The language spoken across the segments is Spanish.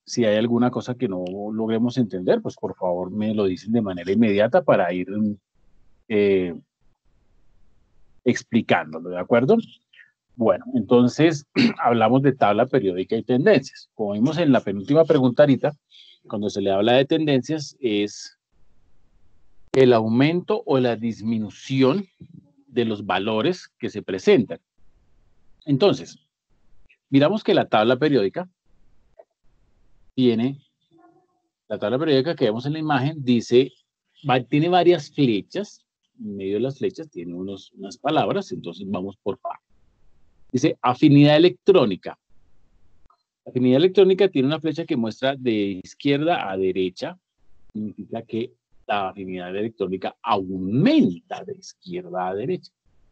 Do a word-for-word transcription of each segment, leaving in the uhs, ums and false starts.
Si hay alguna cosa que no logremos entender, pues por favor me lo dicen de manera inmediata para ir eh, explicándolo, ¿de acuerdo? Bueno, entonces hablamos de tabla periódica y tendencias. Como vimos en la penúltima pregunta ahorita, cuando se le habla de tendencias es el aumento o la disminución de los valores que se presentan. Entonces, miramos que la tabla periódica tiene, la tabla periódica que vemos en la imagen dice, va, tiene varias flechas, en medio de las flechas tiene unos, unas palabras, entonces vamos por partes. Dice afinidad electrónica. La afinidad electrónica tiene una flecha que muestra de izquierda a derecha, significa que la afinidad electrónica aumenta de izquierda a derecha.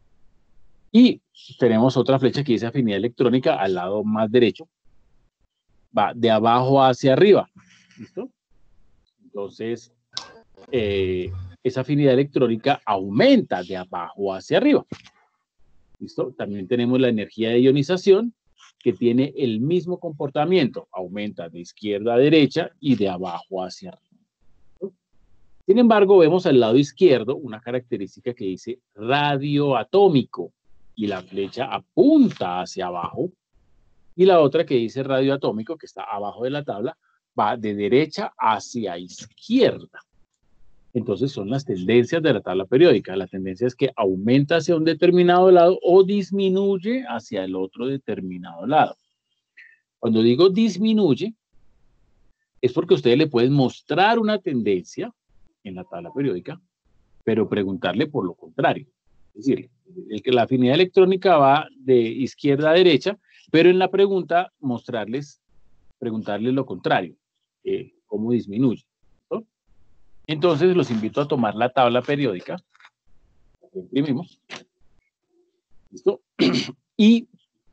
Y tenemos otra flecha que dice afinidad electrónica al lado más derecho, va de abajo hacia arriba. ¿Listo? Entonces, eh, esa afinidad electrónica aumenta de abajo hacia arriba. ¿Listo? También tenemos la energía de ionización, que tiene el mismo comportamiento, aumenta de izquierda a derecha y de abajo hacia arriba. Sin embargo, vemos al lado izquierdo una característica que dice radioatómico, y la flecha apunta hacia abajo, y la otra que dice radioatómico, que está abajo de la tabla, va de derecha hacia izquierda. Entonces son las tendencias de la tabla periódica. La tendencia es que aumenta hacia un determinado lado o disminuye hacia el otro determinado lado. Cuando digo disminuye, es porque ustedes le pueden mostrar una tendencia en la tabla periódica, pero preguntarle por lo contrario. Es decir, el que la afinidad electrónica va de izquierda a derecha, pero en la pregunta mostrarles, preguntarles lo contrario, eh, cómo disminuye. ¿No? Entonces los invito a tomar la tabla periódica, la imprimimos, ¿listo? Y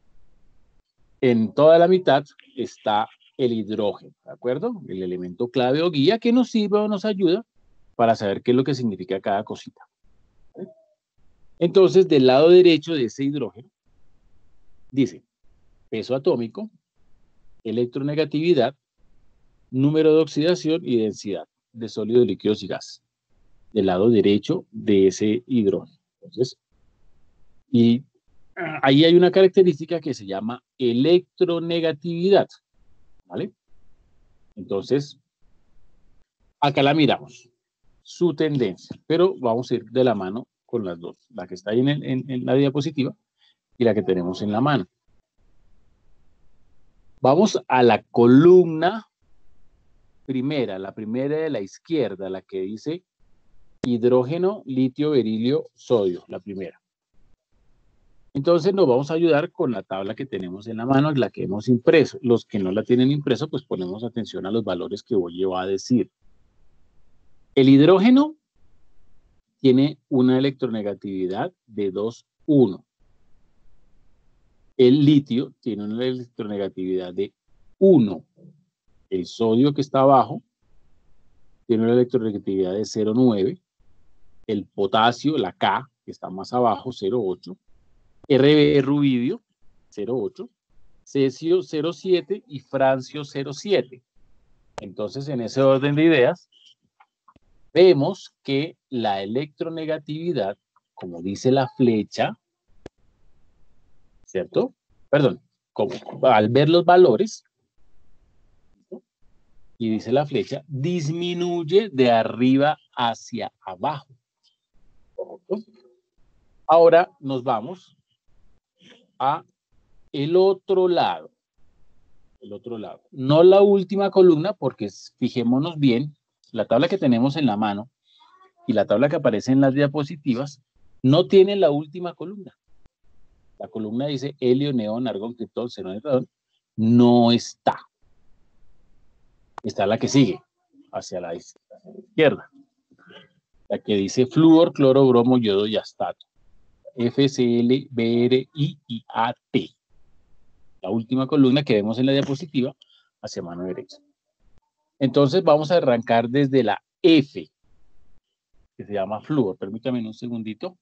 en toda la mitad está el hidrógeno, ¿de acuerdo? El elemento clave o guía que nos sirve o nos ayuda para saber qué es lo que significa cada cosita. ¿Sí? Entonces, del lado derecho de ese hidrógeno, dice peso atómico, electronegatividad, número de oxidación y densidad de sólidos, líquidos y gas. Del lado derecho de ese hidrógeno. Entonces, y ahí hay una característica que se llama electronegatividad, ¿vale? Entonces, acá la miramos, su tendencia, pero vamos a ir de la mano con las dos, la que está ahí en, el, en, en la diapositiva y la que tenemos en la mano. Vamos a la columna primera, la primera de la izquierda, la que dice hidrógeno, litio, berilio, sodio, la primera. Entonces nos vamos a ayudar con la tabla que tenemos en la mano, la que hemos impreso. Los que no la tienen impreso, pues ponemos atención a los valores que voy a decir. El hidrógeno tiene una electronegatividad de dos punto uno. El litio tiene una electronegatividad de uno. El sodio, que está abajo, tiene una electronegatividad de cero punto nueve. El potasio, la K, que está más abajo, cero punto ocho. R B, rubidio, cero punto ocho. Cesio, cero punto siete. Y francio, cero punto siete. Entonces, en ese orden de ideas, vemos que la electronegatividad, como dice la flecha, ¿cierto? Perdón, como, al ver los valores, ¿no? Y dice la flecha, disminuye de arriba hacia abajo. ¿Correcto? Ahora nos vamos a el otro lado. El otro lado. No la última columna, porque fijémonos bien, la tabla que tenemos en la mano y la tabla que aparece en las diapositivas no tiene la última columna. La columna dice helio, neón, argón, criptón, xenón y radón. No está. Está la que sigue, hacia la izquierda. La que dice flúor, cloro, bromo, yodo y astato. F C L, B R, I y A T. La última columna que vemos en la diapositiva hacia mano derecha. Entonces vamos a arrancar desde la F, que se llama flúor. Permítame un segundito.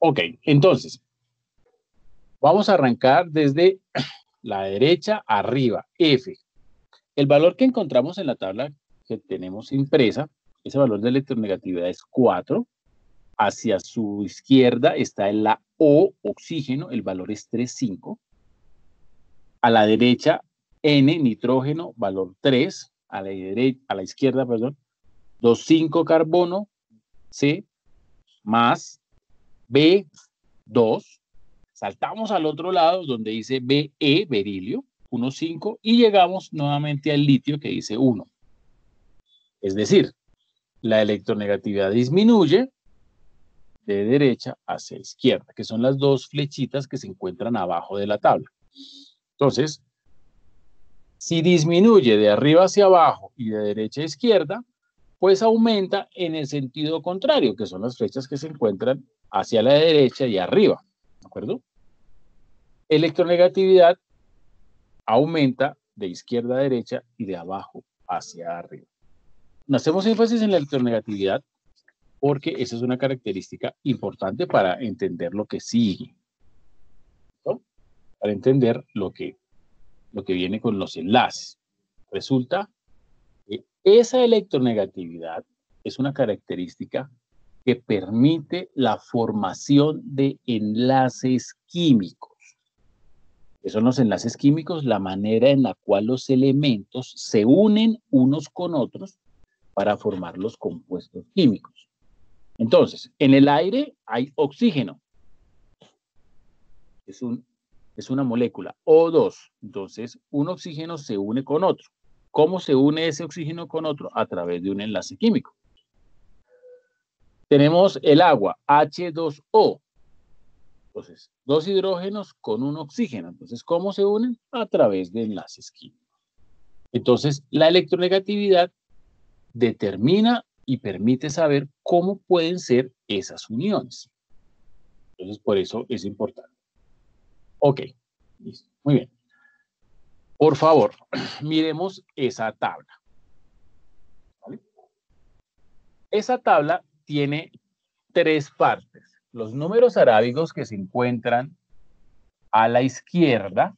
Ok, entonces, vamos a arrancar desde la derecha arriba, F. El valor que encontramos en la tabla que tenemos impresa, ese valor de electronegatividad es cuatro. Hacia su izquierda está en la O, oxígeno, el valor es tres punto cinco. A la derecha, N, nitrógeno, valor tres. A la, derecha, a la izquierda, perdón, dos punto cinco carbono, C, más B dos. Saltamos al otro lado donde dice Be, berilio, uno punto cinco, y llegamos nuevamente al litio que dice uno. Es decir, la electronegatividad disminuye de derecha hacia izquierda, que son las dos flechitas que se encuentran abajo de la tabla. Entonces, si disminuye de arriba hacia abajo y de derecha a izquierda, pues aumenta en el sentido contrario, que son las flechas que se encuentran hacia la derecha y arriba. ¿De acuerdo? Electronegatividad aumenta de izquierda a derecha y de abajo hacia arriba. No hacemos énfasis en la electronegatividad porque esa es una característica importante para entender lo que sigue, ¿no? Para entender lo que, lo que viene con los enlaces. Resulta que esa electronegatividad es una característica que permite la formación de enlaces químicos. ¿Qué son los enlaces químicos? La manera en la cual los elementos se unen unos con otros para formar los compuestos químicos. Entonces, en el aire hay oxígeno. Es, un, es una molécula, O dos. Entonces, un oxígeno se une con otro. ¿Cómo se une ese oxígeno con otro? A través de un enlace químico. Tenemos el agua, H dos O. Entonces, dos hidrógenos con un oxígeno. Entonces, ¿cómo se unen? A través de enlaces químicos. Entonces, la electronegatividad determina y permite saber cómo pueden ser esas uniones. Entonces, por eso es importante. Ok, listo. Muy bien. Por favor, miremos esa tabla. ¿Vale? Esa tabla tiene tres partes. Los números arábigos que se encuentran a la izquierda,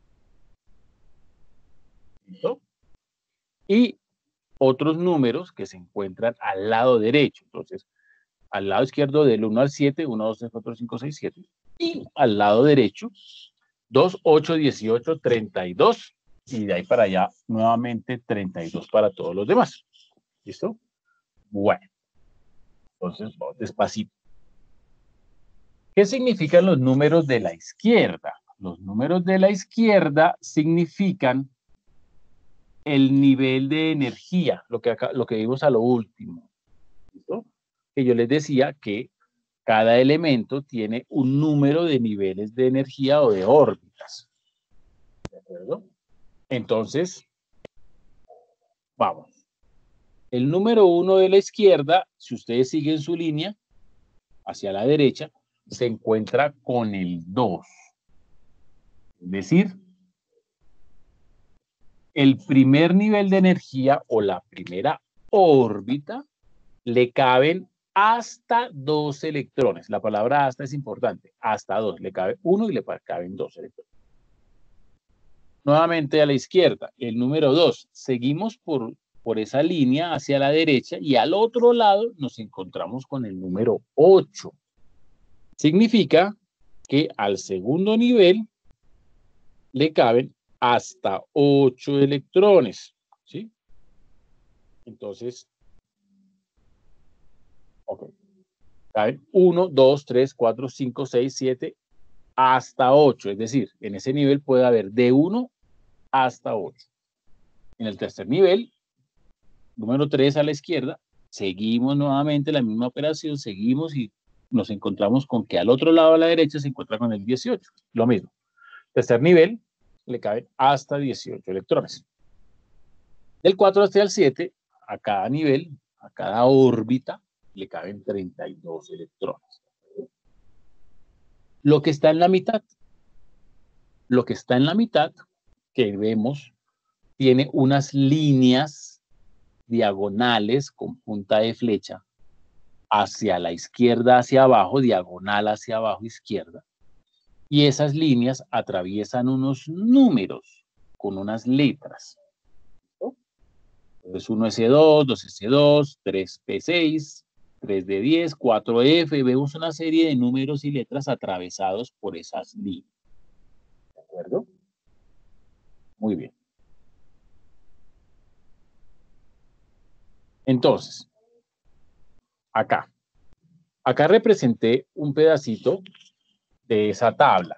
¿no? Y otros números que se encuentran al lado derecho. Entonces, al lado izquierdo del uno al siete, uno, dos, tres, cuatro, cinco, seis, siete. Y al lado derecho, dos, ocho, dieciocho, treinta y dos. Y de ahí para allá, nuevamente, treinta y dos para todos los demás. ¿Listo? Bueno. Entonces, despacito. ¿Qué significan los números de la izquierda? Los números de la izquierda significan el nivel de energía, lo que, acá, lo que vimos a lo último. ¿Listo? Que yo les decía que cada elemento tiene un número de niveles de energía o de órbitas. ¿De acuerdo? Entonces, vamos. El número uno de la izquierda, si ustedes siguen su línea hacia la derecha, se encuentra con el dos. Es decir, el primer nivel de energía o la primera órbita le caben hasta dos electrones. La palabra hasta es importante. Hasta dos. Le cabe uno y le caben dos electrones. Nuevamente a la izquierda, el número dos. Seguimos por, por esa línea hacia la derecha y al otro lado nos encontramos con el número ocho. Significa que al segundo nivel le caben hasta ocho electrones, ¿sí? Entonces, ok. Caben uno, dos, tres, cuatro, cinco, seis, siete, hasta ocho. Es decir, en ese nivel puede haber de uno hasta ocho. En el tercer nivel, número tres a la izquierda, seguimos nuevamente la misma operación, seguimos y nos encontramos con que al otro lado a la derecha se encuentra con el dieciocho. Lo mismo. Tercer nivel, le caben hasta dieciocho electrones. Del cuatro hasta el siete, a cada nivel, a cada órbita, le caben treinta y dos electrones. Lo que está en la mitad, lo que está en la mitad, que vemos, tiene unas líneas diagonales con punta de flecha hacia la izquierda, hacia abajo, diagonal hacia abajo, izquierda. Y esas líneas atraviesan unos números con unas letras. ¿No? Entonces uno ese dos, dos ese dos, tres pe seis, tres de diez, cuatro efe. Vemos una serie de números y letras atravesados por esas líneas. ¿De acuerdo? Muy bien. Entonces, acá. Acá representé un pedacito de esa tabla.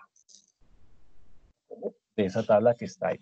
De esa tabla que está ahí.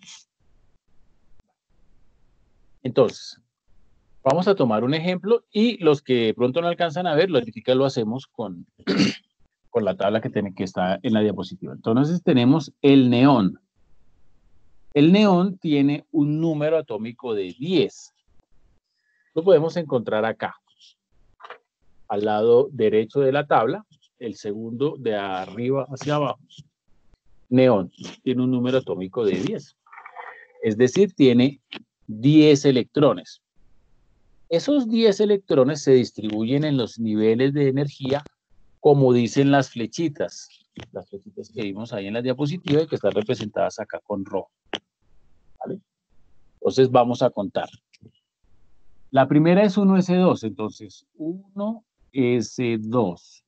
Entonces, vamos a tomar un ejemplo y los que de pronto no alcanzan a ver, lo lo hacemos con, con la tabla que, tiene, que está en la diapositiva. Entonces tenemos el neón. El neón tiene un número atómico de diez. Lo podemos encontrar acá, al lado derecho de la tabla, el segundo de arriba hacia abajo. Neón tiene un número atómico de diez. Es decir, tiene diez electrones. Esos diez electrones se distribuyen en los niveles de energía, como dicen las flechitas. Las flechitas que vimos ahí en la diapositiva y que están representadas acá con rojo. ¿Vale? Entonces vamos a contar. La primera es uno ese dos, entonces uno ese dos.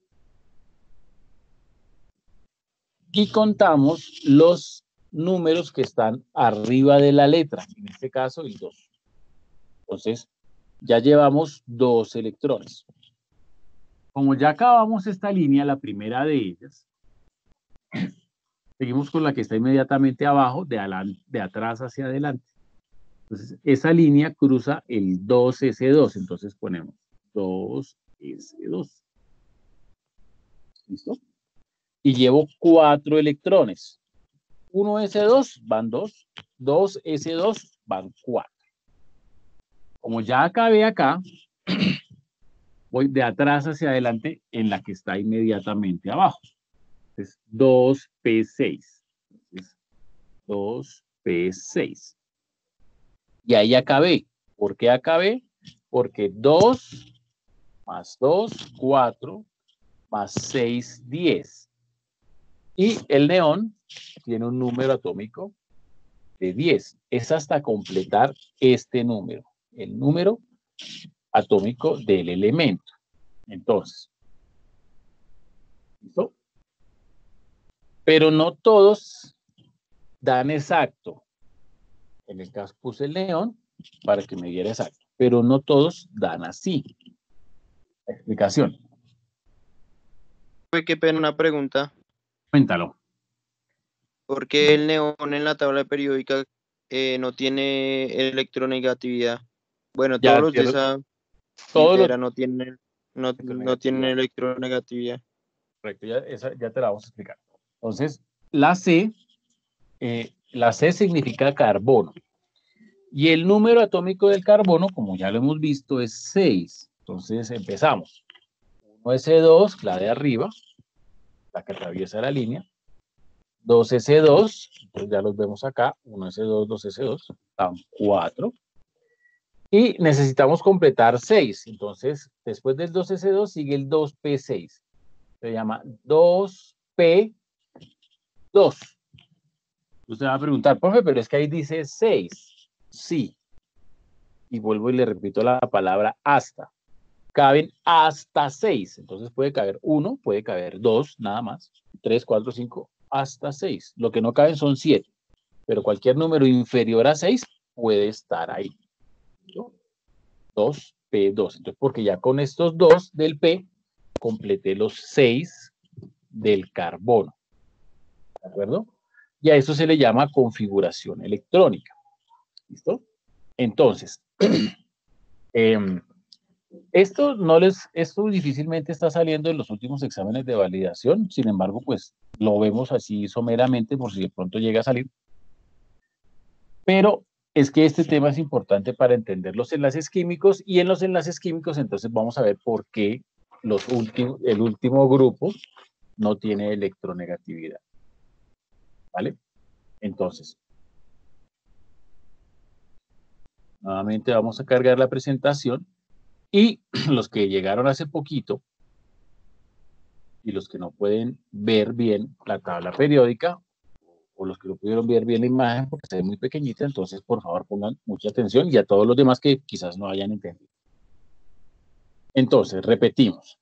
Y contamos los números que están arriba de la letra, en este caso el dos. Entonces, ya llevamos dos electrones. Como ya acabamos esta línea, la primera de ellas, seguimos con la que está inmediatamente abajo, de, adelante, de atrás hacia adelante. Entonces, esa línea cruza el dos ese dos, entonces ponemos dos ese dos. ¿Listo? Y llevo cuatro electrones. uno ese dos van dos, dos ese dos van cuatro. Como ya acabé acá, voy de atrás hacia adelante en la que está inmediatamente abajo. Entonces, dos pe seis. Entonces, dos pe seis. Y ahí acabé. ¿Por qué acabé? Porque dos más dos, cuatro, más seis, diez. Y el neón tiene un número atómico de diez. Es hasta completar este número, el número atómico del elemento. Entonces, ¿listo? Pero no todos dan exacto. En el caso puse el neón para que me diera exacto, pero no todos dan así. Explicación. Qué pena, una pregunta. Cuéntalo. ¿Por qué el neón en la tabla periódica eh, no tiene electronegatividad? Bueno, Ya, todos los de esa todos los hilera no tienen, no, no tienen electronegatividad. Correcto, ya, esa, ya te la vamos a explicar. Entonces, la C, eh, la C significa carbono. Y el número atómico del carbono, como ya lo hemos visto, es seis. Entonces, empezamos. uno ese dos, la de arriba, la que atraviesa la línea. dos ese dos, entonces ya los vemos acá. uno ese dos, dos ese dos, están cuatro. Y necesitamos completar seis. Entonces, después del dos ese dos sigue el dos pe seis. Se llama dos pe dos. Usted va a preguntar, profe, pero es que ahí dice seis. Sí. Y vuelvo y le repito la palabra hasta. Caben hasta seis. Entonces puede caber uno, puede caber dos, nada más. tres, cuatro, cinco, hasta seis. Lo que no caben son siete. Pero cualquier número inferior a seis puede estar ahí. ¿No? dos pe dos. Entonces, porque ya con estos dos del P, completé los seis del carbono. ¿De acuerdo? Y a eso se le llama configuración electrónica. ¿Listo? Entonces, eh, esto no les, esto difícilmente está saliendo en los últimos exámenes de validación, sin embargo, pues lo vemos así someramente por si de pronto llega a salir. Pero es que este tema es importante para entender los enlaces químicos, y en los enlaces químicos entonces vamos a ver por qué los últimos, el último grupo no tiene electronegatividad. ¿Vale? Entonces, nuevamente vamos a cargar la presentación Y los que llegaron hace poquito y los que no pueden ver bien la tabla periódica, o los que no pudieron ver bien la imagen porque está muy pequeñita, entonces por favor pongan mucha atención, y a todos los demás que quizás no hayan entendido. Entonces, repetimos.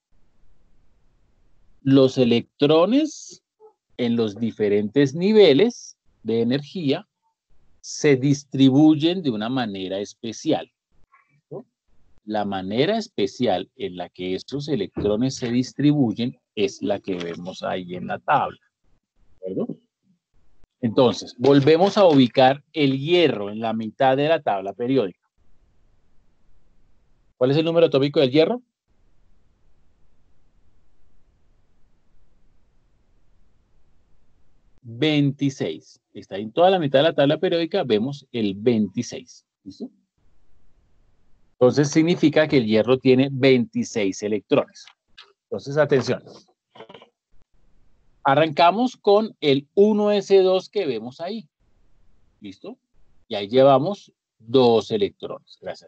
Los electrones en los diferentes niveles de energía se distribuyen de una manera especial. ¿No? La manera especial en la que estos electrones se distribuyen es la que vemos ahí en la tabla. ¿De acuerdo? Entonces, volvemos a ubicar el hierro en la mitad de la tabla periódica. ¿Cuál es el número atómico del hierro? veintiséis. Está en toda la mitad de la tabla periódica, vemos el veintiséis. ¿Listo? Entonces significa que el hierro tiene veintiséis electrones. Entonces, atención. Arrancamos con el uno ese dos que vemos ahí. ¿Listo? Y ahí llevamos dos electrones. Gracias.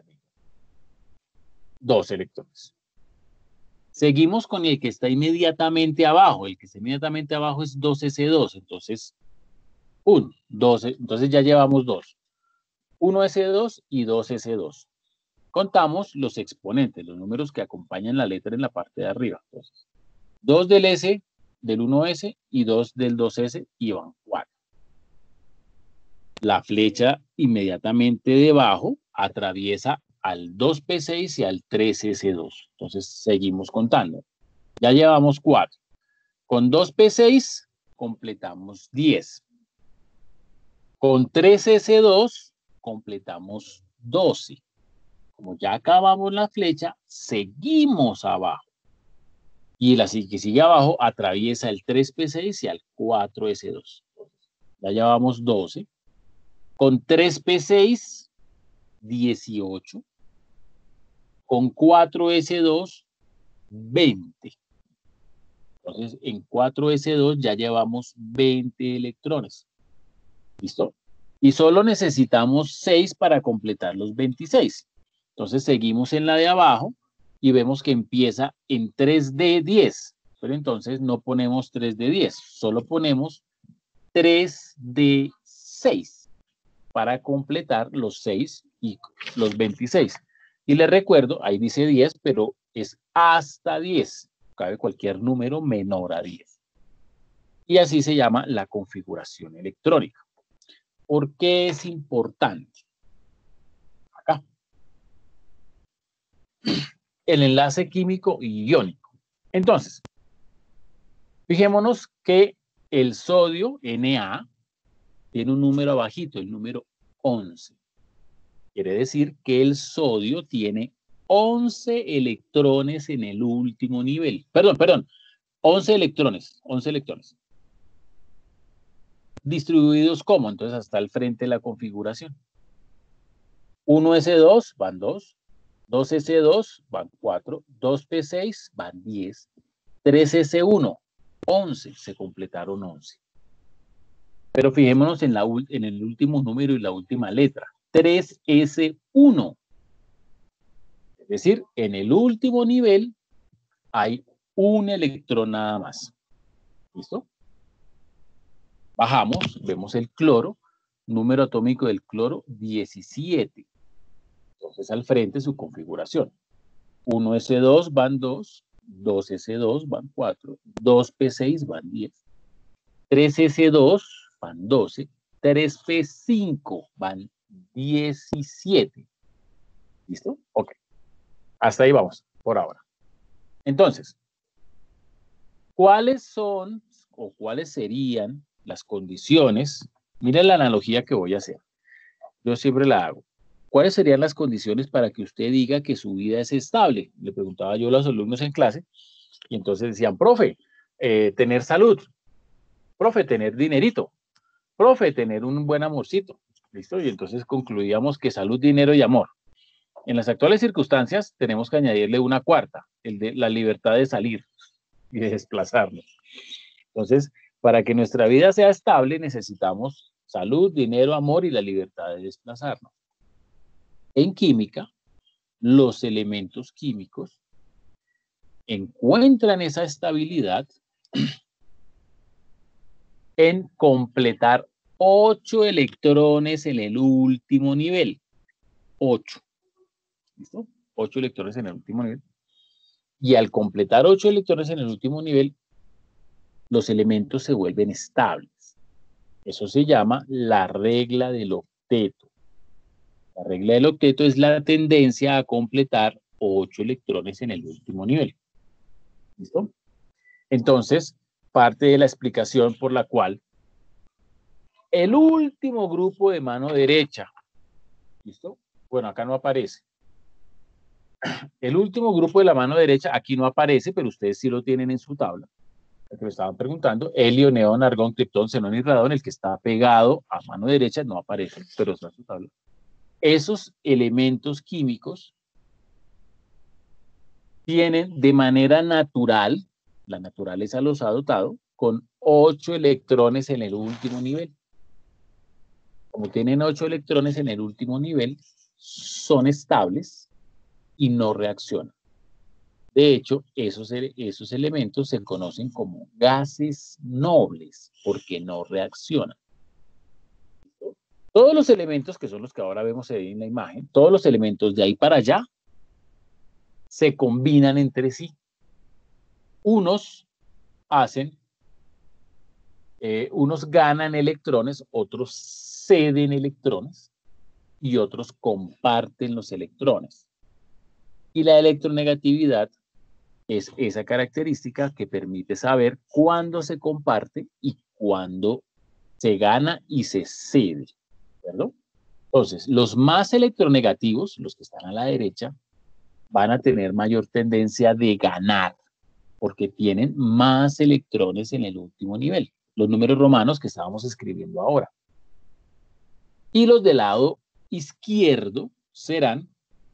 Dos electrones. Seguimos con el que está inmediatamente abajo. El que está inmediatamente abajo es dos ese dos. Entonces, uno, dos. Entonces ya llevamos dos. uno ese dos y dos ese dos. Contamos los exponentes, los números que acompañan la letra en la parte de arriba. Entonces, dos del S, del uno ese y dos del dos ese y van cuatro. La flecha inmediatamente debajo atraviesa al dos pe seis y al tres ese dos. Entonces, seguimos contando. Ya llevamos cuatro. Con dos pe seis completamos diez. Con tres ese dos completamos doce. Como ya acabamos la flecha, seguimos abajo. Y la que sigue abajo atraviesa el tres pe seis y al cuatro ese dos. Ya llevamos doce. Con tres pe seis, dieciocho. Con cuatro ese dos, veinte. Entonces, en cuatro ese dos ya llevamos veinte electrones. ¿Listo? Y solo necesitamos seis para completar los veintiséis. Entonces, seguimos en la de abajo y vemos que empieza en tres de diez. Pero entonces no ponemos tres de diez, solo ponemos tres de seis para completar los seis y los veintiséis. Y les recuerdo, ahí dice diez, pero es hasta diez. Cabe cualquier número menor a diez. Y así se llama la configuración electrónica. ¿Por qué es importante? Acá. El enlace químico y iónico. Entonces, fijémonos que el sodio, Na, tiene un número abajito, el número once. Quiere decir que el sodio tiene once electrones en el último nivel. Perdón, perdón. once electrones. once electrones. ¿Distribuidos cómo? Entonces, hasta el frente de la configuración. uno ese dos van dos. dos ese dos van cuatro. dos pe seis van diez. tres ese uno, once. Se completaron once. Pero fijémonos en, la, en el último número y la última letra. tres ese uno. Es decir, en el último nivel hay un electrón nada más. ¿Listo? Bajamos, vemos el cloro, número atómico del cloro, diecisiete. Entonces al frente su configuración. uno ese dos van dos, dos ese dos van cuatro, dos pe seis van diez, tres ese dos van doce, tres pe cinco van diecisiete. ¿Listo? Ok. Hasta ahí vamos, por ahora. Entonces, ¿cuáles son o cuáles serían las condiciones? Miren la analogía que voy a hacer. Yo siempre la hago. ¿Cuáles serían las condiciones para que usted diga que su vida es estable? Le preguntaba yo a los alumnos en clase y entonces decían, profe, eh, tener salud, profe, tener dinerito, profe, tener un buen amorcito. ¿Listo? Y entonces concluíamos que salud, dinero y amor. En las actuales circunstancias tenemos que añadirle una cuarta, el de la libertad de salir y de desplazarnos. Entonces, para que nuestra vida sea estable necesitamos salud, dinero, amor y la libertad de desplazarnos. En química, los elementos químicos encuentran esa estabilidad en completar ocho electrones en el último nivel. ocho. ¿Listo? ocho electrones en el último nivel. Y al completar ocho electrones en el último nivel, los elementos se vuelven estables. Eso se llama la regla del octeto. La regla del octeto es la tendencia a completar ocho electrones en el último nivel. ¿Listo? Entonces, parte de la explicación por la cual el último grupo de mano derecha, ¿listo? Bueno, acá no aparece. El último grupo de la mano derecha, aquí no aparece, pero ustedes sí lo tienen en su tabla. El que me estaban preguntando, helio, neón, argón, criptón, xenón y radón, el que está pegado a mano derecha no aparece, pero está en su tabla. Esos elementos químicos tienen de manera natural, la naturaleza los ha dotado, con ocho electrones en el último nivel. Como tienen ocho electrones en el último nivel, son estables y no reaccionan. De hecho, esos, esos elementos se conocen como gases nobles, porque no reaccionan. Todos los elementos, que son los que ahora vemos ahí en la imagen, todos los elementos de ahí para allá, se combinan entre sí. Unos hacen, eh, unos ganan electrones, otros ceden electrones, y otros comparten los electrones. Y la electronegatividad es esa característica que permite saber cuándo se comparte y cuándo se gana y se cede, ¿verdad? Entonces, los más electronegativos, los que están a la derecha, van a tener mayor tendencia de ganar, porque tienen más electrones en el último nivel, los números romanos que estábamos escribiendo ahora. Y los del lado izquierdo serán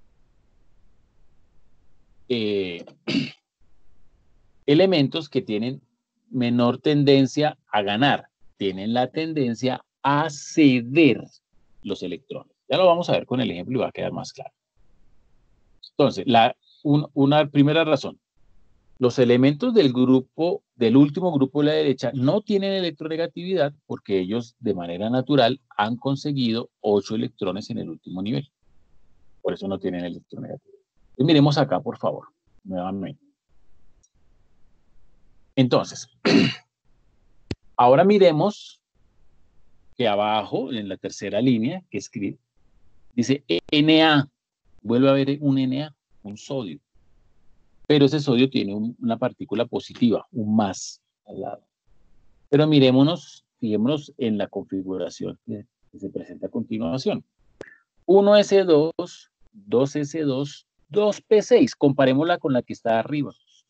eh, elementos que tienen menor tendencia a ganar, tienen la tendencia a ceder los electrones. Ya lo vamos a ver con el ejemplo y va a quedar más claro. Entonces, la, un, una primera razón, los elementos del grupo, del último grupo de la derecha no tienen electronegatividad porque ellos de manera natural han conseguido ocho electrones en el último nivel. Por eso no tienen electronegatividad. Entonces, miremos acá, por favor, nuevamente. Entonces, ahora miremos que abajo, en la tercera línea que escribe, dice Na. Vuelve a haber un Na, un sodio. Pero ese sodio tiene un, una partícula positiva, un más al lado. Pero mirémonos, fijémonos en la configuración que, que se presenta a continuación. uno ese dos, dos ese dos, dos P seis. Comparémosla con la que está arriba.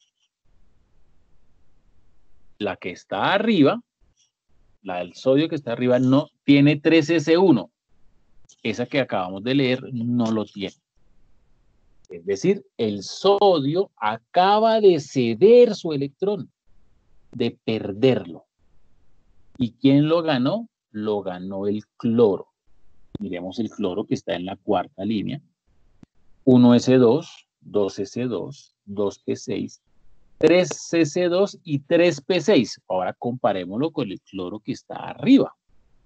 La que está arriba, la del sodio que está arriba, no tiene tres ese uno. Esa que acabamos de leer no lo tiene. Es decir, el sodio acaba de ceder su electrón, de perderlo. ¿Y quién lo ganó? Lo ganó el cloro. Miremos el cloro que está en la cuarta línea. uno ese dos, dos ese dos, dos P seis, tres ese dos y tres P seis. Ahora comparémoslo con el cloro que está arriba.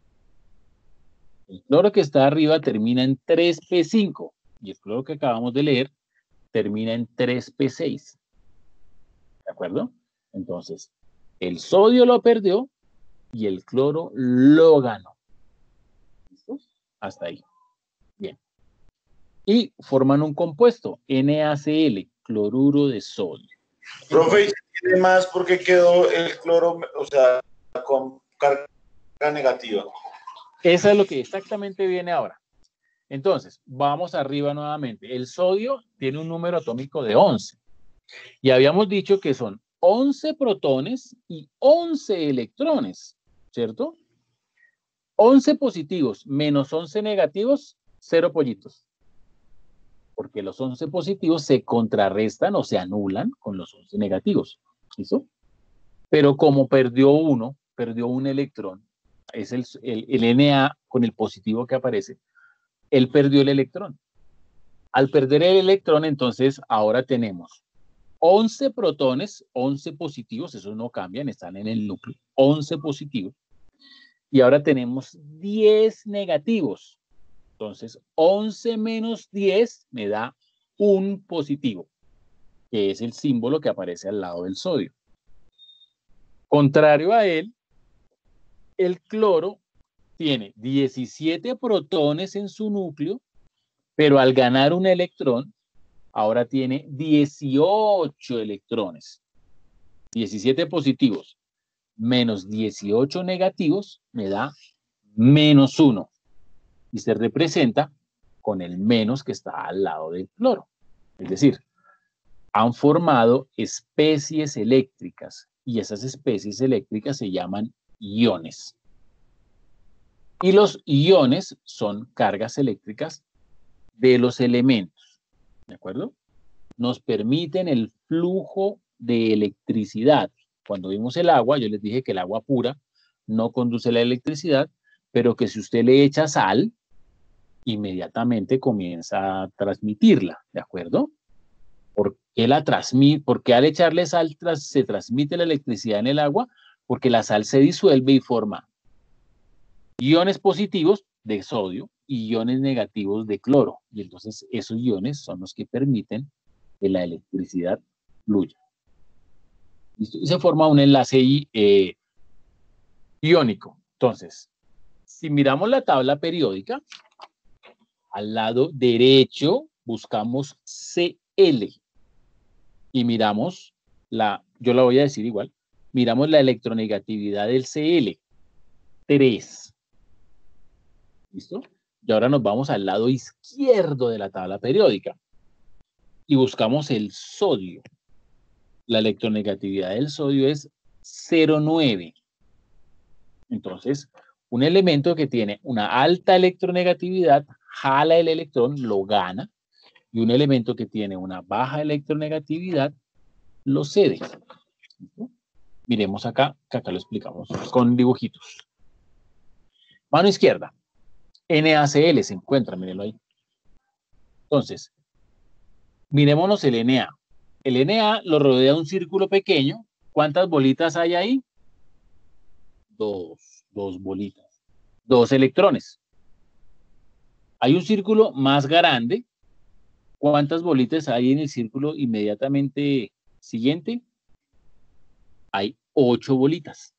El cloro que está arriba termina en tres P cinco y el cloro que acabamos de leer termina en tres P seis. ¿De acuerdo? Entonces, el sodio lo perdió y el cloro lo ganó. ¿Listo? Hasta ahí. Bien. Y forman un compuesto, NaCl, cloruro de sodio. Profe, ¿y tiene más porque quedó el cloro, o sea, con carga negativa? Eso es lo que exactamente viene ahora. Entonces, vamos arriba nuevamente. El sodio tiene un número atómico de once. Y habíamos dicho que son once protones y once electrones, ¿cierto? once positivos menos once negativos, cero pollitos. Porque los once positivos se contrarrestan o se anulan con los once negativos. ¿Listo? Pero como perdió uno, perdió un electrón, es el, el, el Na con el positivo que aparece, él perdió el electrón. Al perder el electrón, entonces ahora tenemos once protones, once positivos, esos no cambian, están en el núcleo, once positivos. Y ahora tenemos diez negativos. Entonces, once menos diez me da un positivo, que es el símbolo que aparece al lado del sodio. Contrario a él, el cloro tiene diecisiete protones en su núcleo, pero al ganar un electrón, ahora tiene dieciocho electrones. diecisiete positivos menos dieciocho negativos me da menos uno. Y se representa con el menos que está al lado del cloro. Es decir, han formado especies eléctricas y esas especies eléctricas se llaman iones. Y los iones son cargas eléctricas de los elementos, ¿de acuerdo? Nos permiten el flujo de electricidad. Cuando vimos el agua, yo les dije que el agua pura no conduce la electricidad, pero que si usted le echa sal, inmediatamente comienza a transmitirla, ¿de acuerdo? ¿Por qué la transmite? Porque al echarle sal tras, se transmite la electricidad en el agua, porque la sal se disuelve y forma iones positivos de sodio y iones negativos de cloro. Y entonces esos iones son los que permiten que la electricidad fluya. ¿Listo? Y se forma un enlace eh, iónico. Entonces, si miramos la tabla periódica, al lado derecho buscamos C L y miramos la, yo la voy a decir igual, miramos la electronegatividad del C L, tres. ¿Listo? Y ahora nos vamos al lado izquierdo de la tabla periódica y buscamos el sodio. La electronegatividad del sodio es cero punto nueve. Entonces, un elemento que tiene una alta electronegatividad jala el electrón, lo gana, y un elemento que tiene una baja electronegatividad lo cede. ¿Listo? Miremos acá, que acá lo explicamos con dibujitos. Mano izquierda, NaCl se encuentra, mírenlo ahí. Entonces, mirémonos el Na. El Na lo rodea un círculo pequeño. ¿Cuántas bolitas hay ahí? Dos, dos bolitas. Dos electrones. Hay un círculo más grande. ¿Cuántas bolitas hay en el círculo inmediatamente siguiente? Hay ocho bolitas.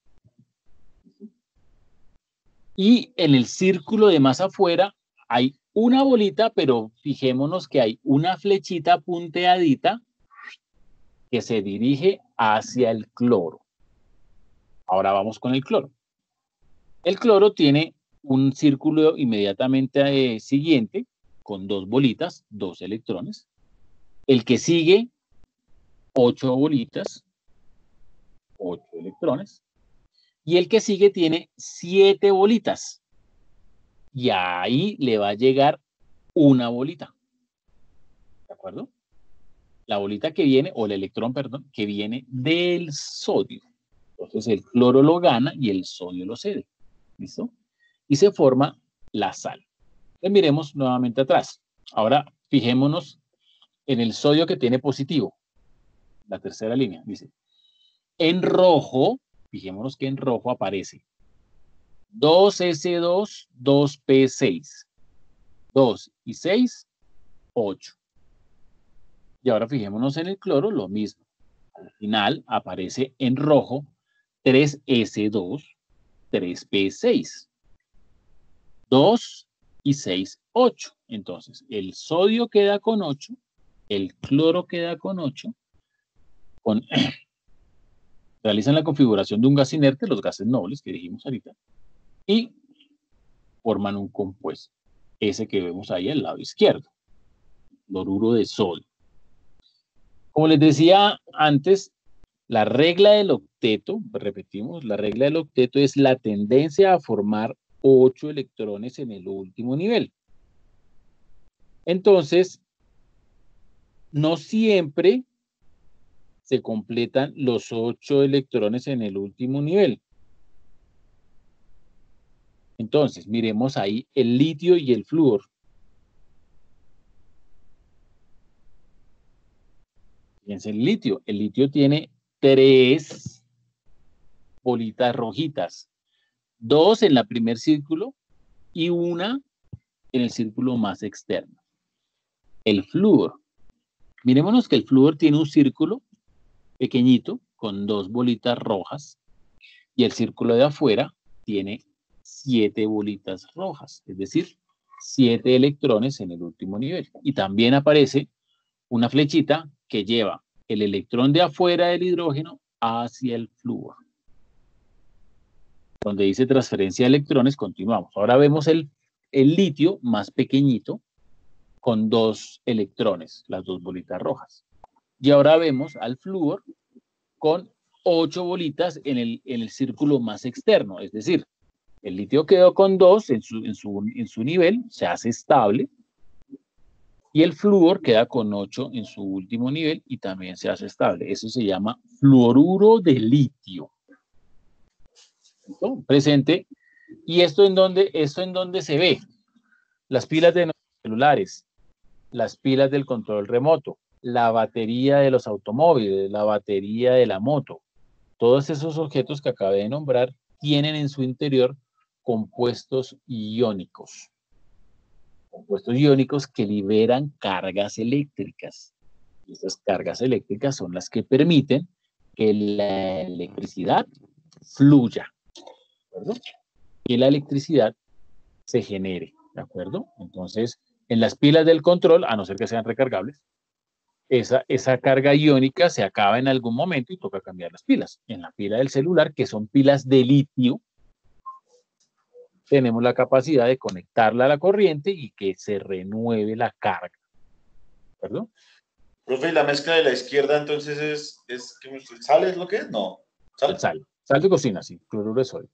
Y en el círculo de más afuera hay una bolita, pero fijémonos que hay una flechita punteadita que se dirige hacia el cloro. Ahora vamos con el cloro. El cloro tiene un círculo inmediatamente eh, siguiente con dos bolitas, dos electrones. El que sigue, ocho bolitas, ocho electrones. Y el que sigue tiene siete bolitas. Y ahí le va a llegar una bolita. ¿De acuerdo? La bolita que viene, o el electrón, perdón, que viene del sodio. Entonces el cloro lo gana y el sodio lo cede. ¿Listo? Y se forma la sal. Entonces miremos nuevamente atrás. Ahora fijémonos en el sodio que tiene positivo. La tercera línea dice, en rojo, fijémonos que en rojo aparece dos ese dos, dos pe seis. dos y seis, ocho. Y ahora fijémonos en el cloro, lo mismo. Al final aparece en rojo tres ese dos, tres pe seis. dos y seis, ocho. Entonces, el sodio queda con ocho, el cloro queda con ocho. Con, realizan la configuración de un gas inerte, los gases nobles que dijimos ahorita, y forman un compuesto. Ese que vemos ahí al lado izquierdo, cloruro de sodio. Como les decía antes, la regla del octeto, repetimos, la regla del octeto es la tendencia a formar ocho electrones en el último nivel. Entonces, no siempre se completan los ocho electrones en el último nivel. Entonces, miremos ahí el litio y el flúor. Fíjense el litio. El litio tiene tres bolitas rojitas. Dos en la primer círculo y una en el círculo más externo. El flúor. Miremonos que el flúor tiene un círculo pequeñito con dos bolitas rojas y el círculo de afuera tiene siete bolitas rojas, es decir, siete electrones en el último nivel. Y también aparece una flechita que lleva el electrón de afuera del hidrógeno hacia el flúor. Donde dice transferencia de electrones, continuamos. Ahora vemos el, el litio más pequeñito con dos electrones, las dos bolitas rojas. Y ahora vemos al flúor con ocho bolitas en el, en el círculo más externo, es decir, el litio quedó con dos en su, en su, en su nivel, se hace estable, y el flúor queda con ocho en su último nivel y también se hace estable. Eso se llama fluoruro de litio. ¿Listo? Presente. ¿Y esto en dónde, esto en dónde se ve? Las pilas de nuestros celulares, las pilas del control remoto, la batería de los automóviles, la batería de la moto. Todos esos objetos que acabé de nombrar tienen en su interior compuestos iónicos. Compuestos iónicos que liberan cargas eléctricas. Y estas cargas eléctricas son las que permiten que la electricidad fluya, ¿de acuerdo? Que la electricidad se genere, ¿de acuerdo? Entonces, en las pilas del control, a no ser que sean recargables, esa, esa carga iónica se acaba en algún momento y toca cambiar las pilas. En la pila del celular, que son pilas de litio, tenemos la capacidad de conectarla a la corriente y que se renueve la carga. ¿Perdón? Profe, ¿y la mezcla de la izquierda entonces es, es ¿qué me- ¿sal es lo que es? No. ¿Sal? El sal. Sal de cocina, sí. Cloruro de sodio.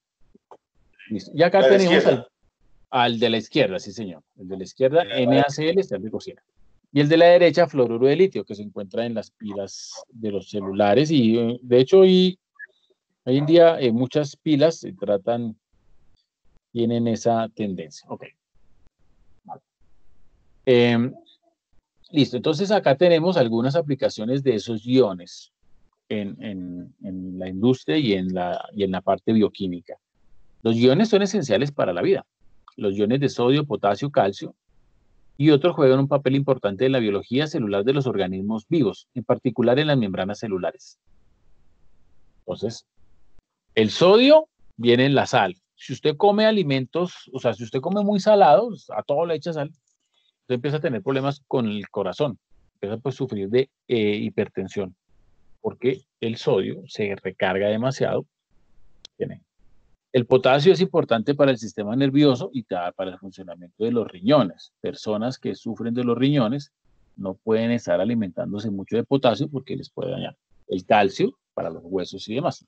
Listo. Y acá La de la tenemos al, izquierda. al de la izquierda, sí señor. El de la izquierda, NaCl, sal de cocina. Y el de la derecha, fluoruro de litio, que se encuentra en las pilas de los celulares. Y eh, de hecho, hoy, hoy en día eh, muchas pilas se tratan, tienen esa tendencia. Ok. Vale. Eh, listo. Entonces acá tenemos algunas aplicaciones de esos iones en, en, en la industria y en la, y en la parte bioquímica. Los iones son esenciales para la vida. Los iones de sodio, potasio, calcio y otros juegan un papel importante en la biología celular de los organismos vivos, en particular en las membranas celulares. Entonces, el sodio viene en la sal. Si usted come alimentos, o sea, si usted come muy salados, a todo le echa sal, usted empieza a tener problemas con el corazón, empieza pues, a sufrir de eh, hipertensión, porque el sodio se recarga demasiado. Tiene. El potasio es importante para el sistema nervioso y para el funcionamiento de los riñones. Personas que sufren de los riñones no pueden estar alimentándose mucho de potasio porque les puede dañar. El calcio para los huesos y demás.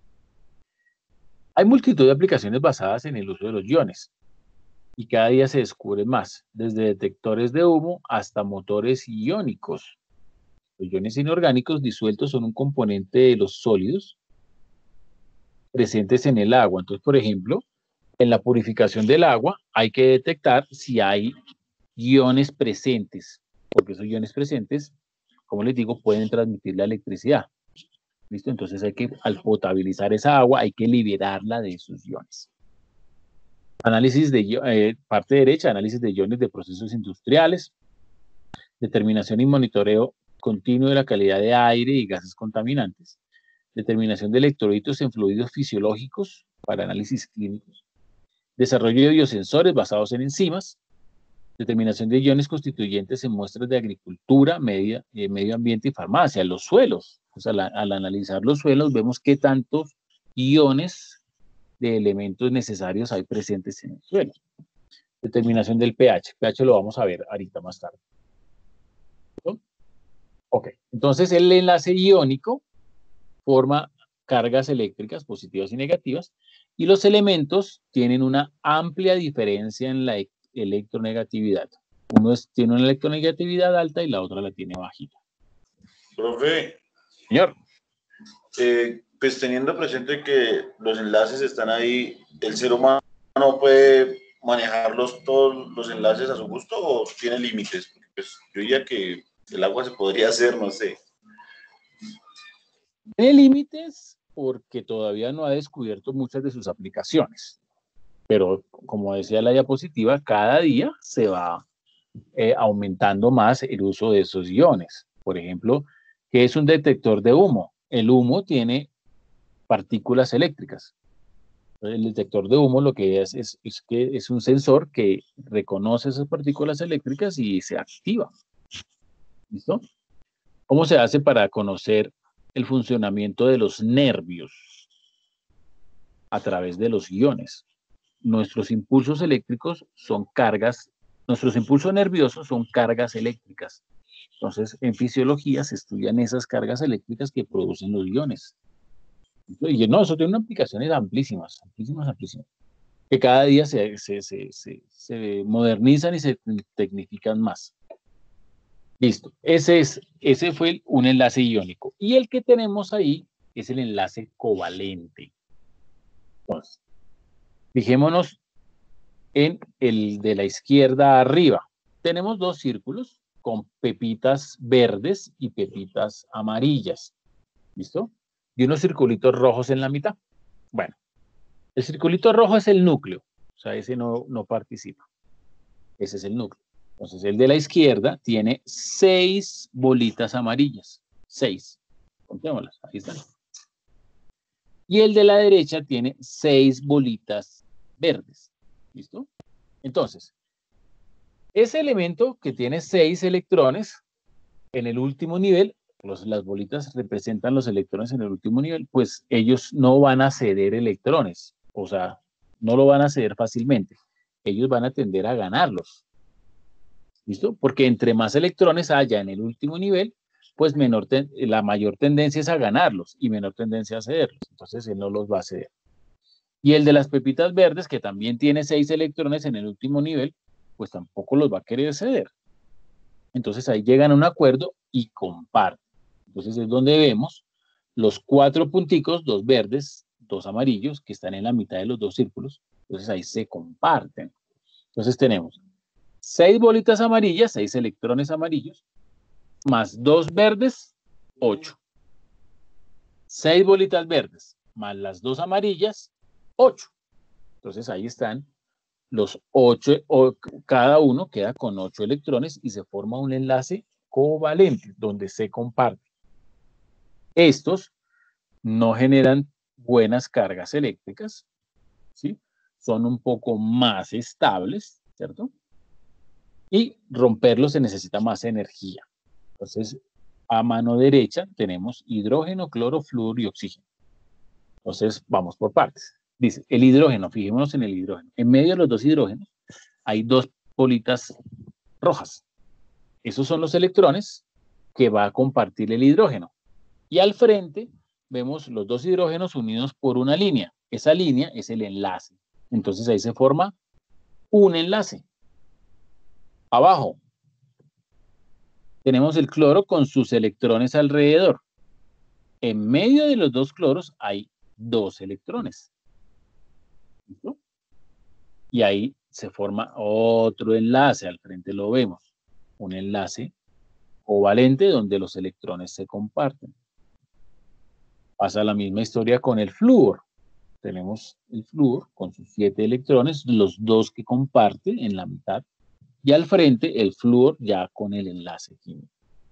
Hay multitud de aplicaciones basadas en el uso de los iones y cada día se descubren más, desde detectores de humo hasta motores iónicos. Los iones inorgánicos disueltos son un componente de los sólidos presentes en el agua. Entonces, por ejemplo, en la purificación del agua hay que detectar si hay iones presentes, porque esos iones presentes, como les digo, pueden transmitir la electricidad. ¿Listo? Entonces hay que, al potabilizar esa agua, hay que liberarla de esos iones. Análisis de, eh, parte derecha, análisis de iones de procesos industriales, determinación y monitoreo continuo de la calidad de aire y gases contaminantes, determinación de electrolitos en fluidos fisiológicos para análisis clínicos, desarrollo de biosensores basados en enzimas, determinación de iones constituyentes en muestras de agricultura, media, eh, medio ambiente y farmacia, los suelos. O sea, la, al analizar los suelos vemos qué tantos iones de elementos necesarios hay presentes en el suelo. Determinación del pH. pH lo vamos a ver ahorita más tarde. ¿No? Ok, entonces el enlace iónico forma cargas eléctricas positivas y negativas y los elementos tienen una amplia diferencia en la electronegatividad. Uno es, tiene una electronegatividad alta y la otra la tiene bajita. Profe. Señor. Eh, pues teniendo presente que los enlaces están ahí, ¿el ser humano puede manejarlos todos los enlaces a su gusto o tiene límites? Porque pues yo diría que el agua se podría hacer, no sé. De límites porque todavía no ha descubierto muchas de sus aplicaciones. Pero como decía la diapositiva, cada día se va eh, aumentando más el uso de esos iones. Por ejemplo, ¿qué es un detector de humo? El humo tiene partículas eléctricas. El detector de humo lo que es, es, es que es un sensor que reconoce esas partículas eléctricas y se activa. ¿Listo? ¿Cómo se hace para conocer el funcionamiento de los nervios? A través de los iones. Nuestros impulsos eléctricos son cargas, nuestros impulsos nerviosos son cargas eléctricas. Entonces, en fisiología se estudian esas cargas eléctricas que producen los iones. Y no, eso tiene unas aplicaciones amplísimas, amplísimas, amplísimas, que cada día se, se, se, se, se modernizan y se tecnifican más. Listo, ese, es, ese fue un enlace iónico. Y el que tenemos ahí es el enlace covalente. Entonces, fijémonos en el de la izquierda arriba. Tenemos dos círculos con pepitas verdes y pepitas amarillas. ¿Listo? Y unos circulitos rojos en la mitad. Bueno, el circulito rojo es el núcleo. O sea, ese no, no participa. Ese es el núcleo. Entonces, el de la izquierda tiene seis bolitas amarillas. Seis. Contémoslas. Ahí están. Y el de la derecha tiene seis bolitas verdes. ¿Listo? Entonces, ese elemento que tiene seis electrones en el último nivel, los, las bolitas representan los electrones en el último nivel, pues ellos no van a ceder electrones. O sea, no lo van a ceder fácilmente. Ellos van a tender a ganarlos. ¿Listo? Porque entre más electrones haya en el último nivel, pues menor ten, la mayor tendencia es a ganarlos y menor tendencia a cederlos. Entonces, él no los va a ceder. Y el de las pepitas verdes, que también tiene seis electrones en el último nivel, pues tampoco los va a querer ceder. Entonces, ahí llegan a un acuerdo y comparten. Entonces, es donde vemos los cuatro punticos, dos verdes, dos amarillos, que están en la mitad de los dos círculos. Entonces, ahí se comparten. Entonces, tenemos seis bolitas amarillas, seis electrones amarillos, más dos verdes, ocho. seis bolitas verdes, más las dos amarillas, ocho. Entonces ahí están los ocho, o cada uno queda con ocho electrones y se forma un enlace covalente donde se comparte. Estos no generan buenas cargas eléctricas, ¿sí? Son un poco más estables, ¿cierto? Y romperlos se necesita más energía. Entonces, a mano derecha tenemos hidrógeno, cloro, flúor y oxígeno. Entonces, vamos por partes. Dice, el hidrógeno, fijémonos en el hidrógeno. En medio de los dos hidrógenos hay dos bolitas rojas. Esos son los electrones que va a compartir el hidrógeno. Y al frente vemos los dos hidrógenos unidos por una línea. Esa línea es el enlace. Entonces ahí se forma un enlace. Abajo tenemos el cloro con sus electrones alrededor. En medio de los dos cloros hay dos electrones. ¿Listo? Y ahí se forma otro enlace. Al frente lo vemos. Un enlace covalente donde los electrones se comparten. Pasa la misma historia con el flúor. Tenemos el flúor con sus siete electrones, los dos que comparte en la mitad. Y al frente el flúor ya con el enlace químico.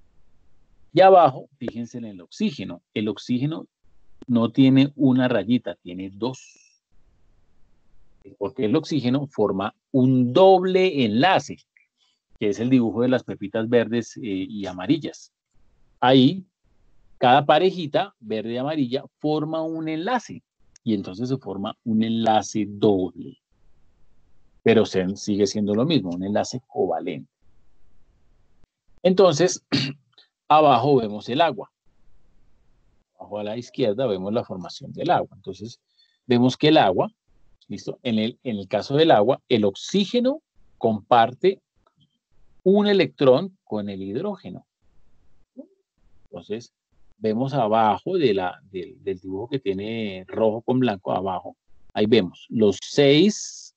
Y abajo, fíjense en el oxígeno. El oxígeno no tiene una rayita, tiene dos. Porque el oxígeno forma un doble enlace, que es el dibujo de las pepitas verdes eh, y amarillas. Ahí, cada parejita, verde y amarilla, forma un enlace. Y entonces se forma un enlace doble. Pero se, sigue siendo lo mismo, un enlace covalente. Entonces, abajo vemos el agua. Abajo a la izquierda vemos la formación del agua. Entonces, vemos que el agua, ¿listo? En el, en el caso del agua, el oxígeno comparte un electrón con el hidrógeno. Entonces, vemos abajo de la, de, del dibujo que tiene rojo con blanco, abajo, ahí vemos los seis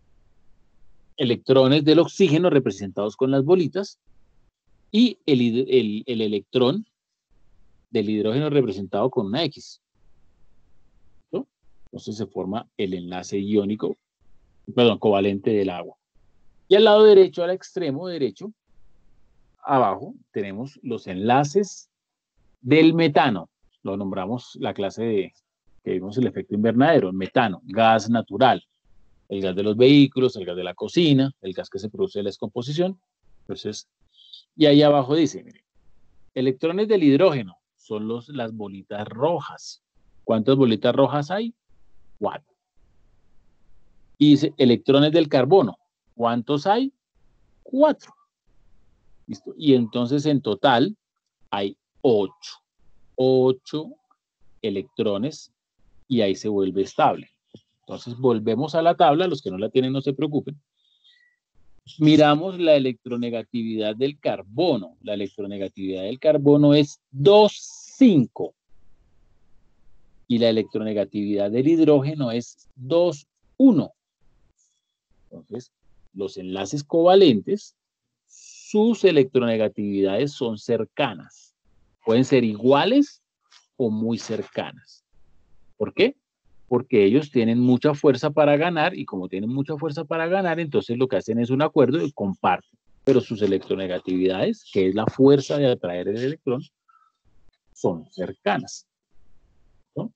electrones del oxígeno representados con las bolitas y el, el, el electrón del hidrógeno representado con una X. ¿No? Entonces se forma el enlace iónico, perdón, covalente del agua. Y al lado derecho, al extremo derecho, abajo, tenemos los enlaces del metano. Lo nombramos la clase de, que vimos el efecto invernadero, el metano, gas natural. El gas de los vehículos, el gas de la cocina, el gas que se produce de la descomposición. Entonces, y ahí abajo dice, mire, electrones del hidrógeno son los, las bolitas rojas. ¿Cuántas bolitas rojas hay? Cuatro. Y dice, electrones del carbono, ¿cuántos hay? Cuatro. ¿Listo? Y entonces en total hay ocho. Ocho electrones y ahí se vuelve estable. Entonces volvemos a la tabla, los que no la tienen no se preocupen. Miramos la electronegatividad del carbono. La electronegatividad del carbono es dos punto cinco. Y la electronegatividad del hidrógeno es dos punto uno. Entonces, los enlaces covalentes, sus electronegatividades son cercanas. Pueden ser iguales o muy cercanas. ¿Por qué? Porque ellos tienen mucha fuerza para ganar, y como tienen mucha fuerza para ganar, entonces lo que hacen es un acuerdo y comparten. Pero sus electronegatividades, que es la fuerza de atraer el electrón, son cercanas. ¿No?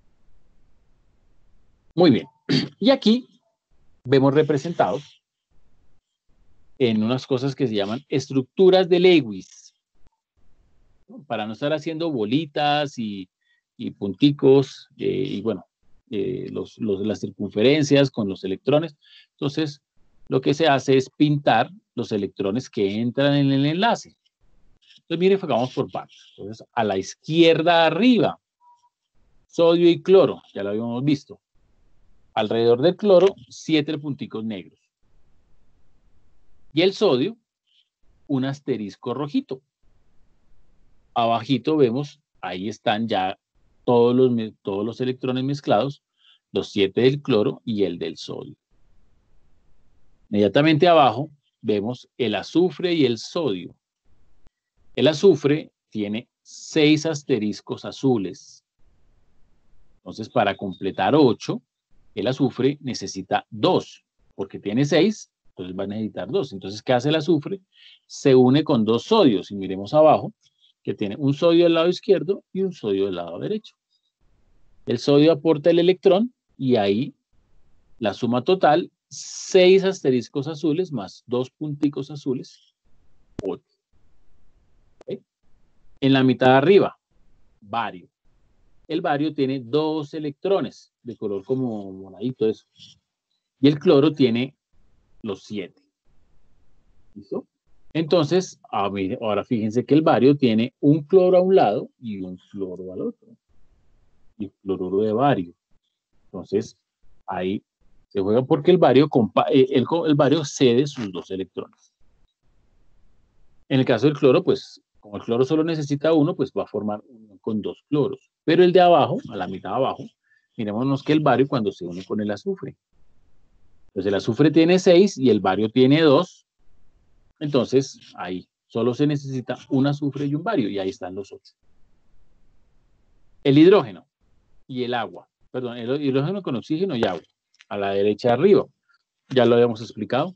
Muy bien. Y aquí vemos representados en unas cosas que se llaman estructuras de Lewis. ¿No? Para no estar haciendo bolitas y, y punticos, eh, y bueno, Eh, los, los, las circunferencias con los electrones. Entonces, lo que se hace es pintar los electrones que entran en el enlace. Entonces, miren, vamos por partes. Entonces, a la izquierda arriba, sodio y cloro, ya lo habíamos visto. Alrededor del cloro, siete punticos negros. Y el sodio, un asterisco rojito. Abajito vemos, ahí están ya todos los, todos los electrones mezclados, los siete del cloro y el del sodio. Inmediatamente abajo vemos el azufre y el sodio. El azufre tiene seis asteriscos azules. Entonces, para completar ocho, el azufre necesita dos, porque tiene seis, entonces va a necesitar dos. Entonces, ¿qué hace el azufre? Se une con dos sodios, y miremos abajo, que tiene un sodio del lado izquierdo y un sodio del lado derecho. El sodio aporta el electrón, y ahí la suma total, seis asteriscos azules más dos punticos azules, ocho. ¿Okay? En la mitad de arriba, bario. El bario tiene dos electrones, de color como moradito eso. Y el cloro tiene los siete. ¿Listo? Entonces, ahora fíjense que el bario tiene un cloro a un lado y un fluoro al otro. Y cloruro de bario. Entonces, ahí se juega porque el bario, el, el bario cede sus dos electrones. En el caso del cloro, pues, como el cloro solo necesita uno, pues va a formar uno con dos cloros. Pero el de abajo, a la mitad de abajo, mirémonos que el bario cuando se une con el azufre. Entonces el azufre tiene seis y el bario tiene dos. Entonces, ahí solo se necesita un azufre y un bario, y ahí están los ocho. El hidrógeno y el agua. Perdón, el hidrógeno con oxígeno y agua. A la derecha arriba. Ya lo habíamos explicado.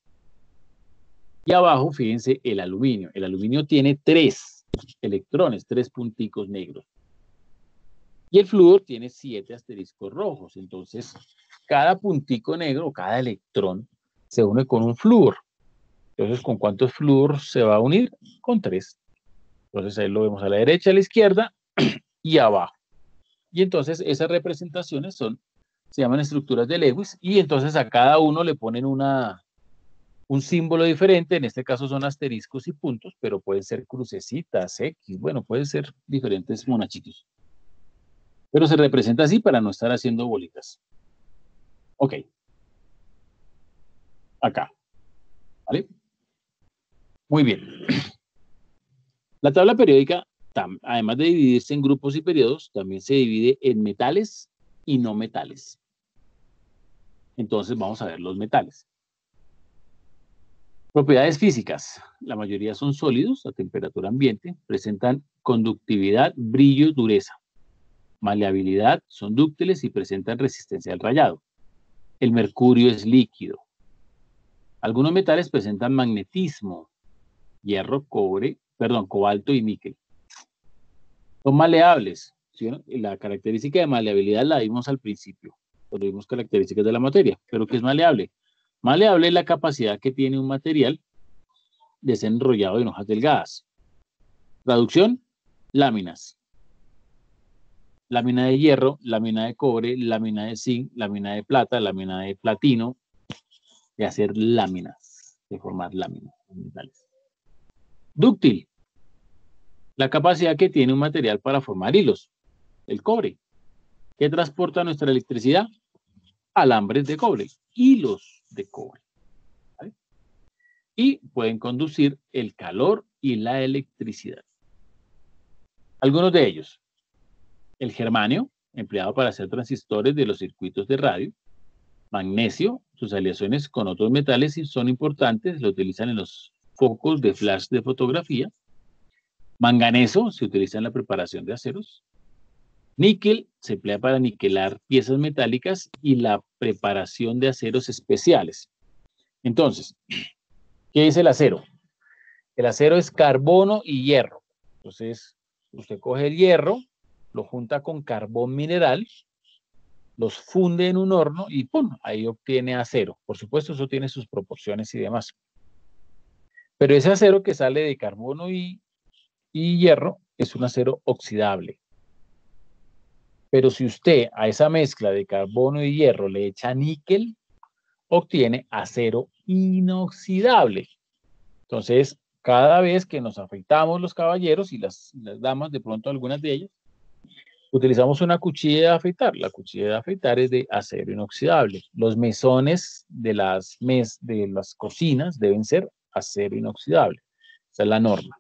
Y abajo, fíjense, el aluminio. El aluminio tiene tres electrones, tres punticos negros. Y el flúor tiene siete asteriscos rojos. Entonces, cada puntico negro, cada electrón, se une con un flúor. Entonces, ¿con cuántos flúor se va a unir? Con tres. Entonces, ahí lo vemos a la derecha, a la izquierda y abajo. Y entonces, esas representaciones son, se llaman estructuras de Lewis, y entonces a cada uno le ponen una, un símbolo diferente. En este caso son asteriscos y puntos, pero pueden ser crucecitas, X, bueno, pueden ser diferentes monachitos. Pero se representa así para no estar haciendo bolitas. Ok. Acá. ¿Vale? Muy bien. La tabla periódica, además de dividirse en grupos y periodos, también se divide en metales y no metales. Entonces vamos a ver los metales. Propiedades físicas. La mayoría son sólidos a temperatura ambiente, presentan conductividad, brillo, dureza. Maleabilidad, son dúctiles y presentan resistencia al rayado. El mercurio es líquido. Algunos metales presentan magnetismo, hierro, cobre, perdón, cobalto y níquel. Son maleables, ¿sí? La característica de maleabilidad la vimos al principio, cuando vimos características de la materia, pero ¿qué es maleable? Maleable es la capacidad que tiene un material de ser enrollado en hojas delgadas. Traducción, láminas. Lámina de hierro, lámina de cobre, lámina de zinc, lámina de plata, lámina de platino, de hacer láminas, de formar láminas metales. Dúctil, la capacidad que tiene un material para formar hilos, el cobre. ¿Qué transporta nuestra electricidad? Alambres de cobre, hilos de cobre. ¿Vale? Y pueden conducir el calor y la electricidad. Algunos de ellos. El germanio, empleado para hacer transistores de los circuitos de radio. Magnesio, sus aleaciones con otros metales son importantes, lo utilizan en los focos de flash de fotografía. Manganeso, se utiliza en la preparación de aceros. Níquel, se emplea para niquelar piezas metálicas y la preparación de aceros especiales. Entonces, ¿qué es el acero? El acero es carbono y hierro. Entonces, usted coge el hierro, lo junta con carbón mineral, los funde en un horno y ¡pum! Ahí obtiene acero. Por supuesto, eso tiene sus proporciones y demás. Pero ese acero que sale de carbono y, y hierro es un acero oxidable. Pero si usted a esa mezcla de carbono y hierro le echa níquel, obtiene acero inoxidable. Entonces, cada vez que nos afeitamos los caballeros y las, las damas, de pronto algunas de ellas, utilizamos una cuchilla de afeitar. La cuchilla de afeitar es de acero inoxidable. Los mesones de las, mes, de las cocinas deben ser acero inoxidable. Esa es la norma.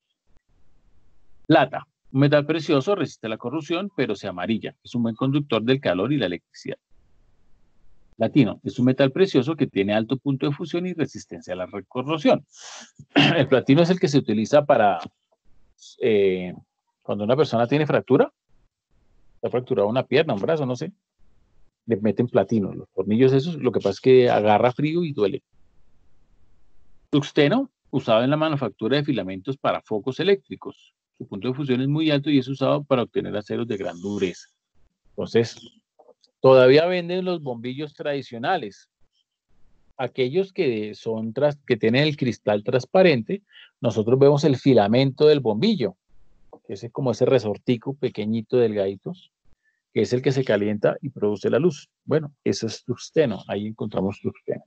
Plata. Un metal precioso, resiste la corrosión, pero se amarilla. Es un buen conductor del calor y la electricidad. Platino. Es un metal precioso que tiene alto punto de fusión y resistencia a la corrosión. El platino es el que se utiliza para eh, cuando una persona tiene fractura. Está fracturada una pierna, un brazo, no sé. Le meten platino. Los tornillos esos, lo que pasa es que agarra frío y duele. Tungsteno, usado en la manufactura de filamentos para focos eléctricos. Su punto de fusión es muy alto y es usado para obtener aceros de gran dureza. Entonces, todavía venden los bombillos tradicionales. Aquellos que, son tras, que tienen el cristal transparente, nosotros vemos el filamento del bombillo, que es como ese resortico pequeñito, delgadito, que es el que se calienta y produce la luz. Bueno, eso es tungsteno, ahí encontramos tungsteno.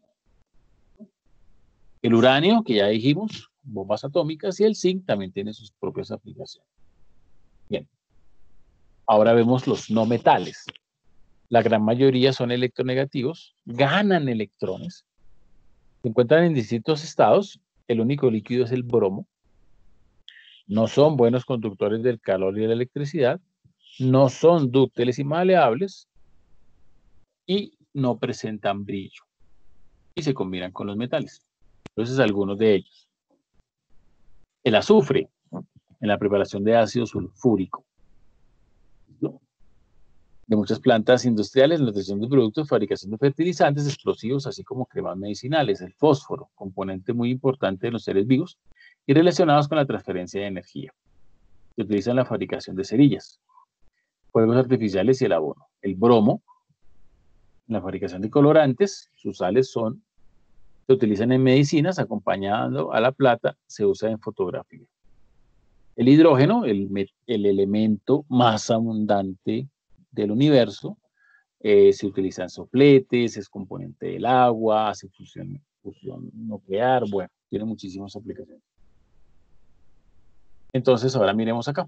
El uranio, que ya dijimos, bombas atómicas, y el zinc también tiene sus propias aplicaciones. Bien, ahora vemos los no metales. La gran mayoría son electronegativos, ganan electrones, se encuentran en distintos estados, el único líquido es el bromo, no son buenos conductores del calor y de la electricidad, no son dúctiles y maleables, y no presentan brillo, y se combinan con los metales. Entonces, algunos de ellos. El azufre, en la preparación de ácido sulfúrico, ¿no? De muchas plantas industriales, nutrición de productos, fabricación de fertilizantes, explosivos, así como cremas medicinales. El fósforo, componente muy importante de los seres vivos y relacionados con la transferencia de energía. Se utiliza en la fabricación de cerillas, fuegos artificiales y el abono. El bromo, en la fabricación de colorantes, sus sales son, se utilizan en medicinas, acompañando a la plata, se usa en fotografía. El hidrógeno, el, el elemento más abundante del universo, eh, se utiliza en sopletes, es componente del agua, hace fusión, fusión nuclear, bueno, tiene muchísimas aplicaciones. Entonces, ahora miremos acá.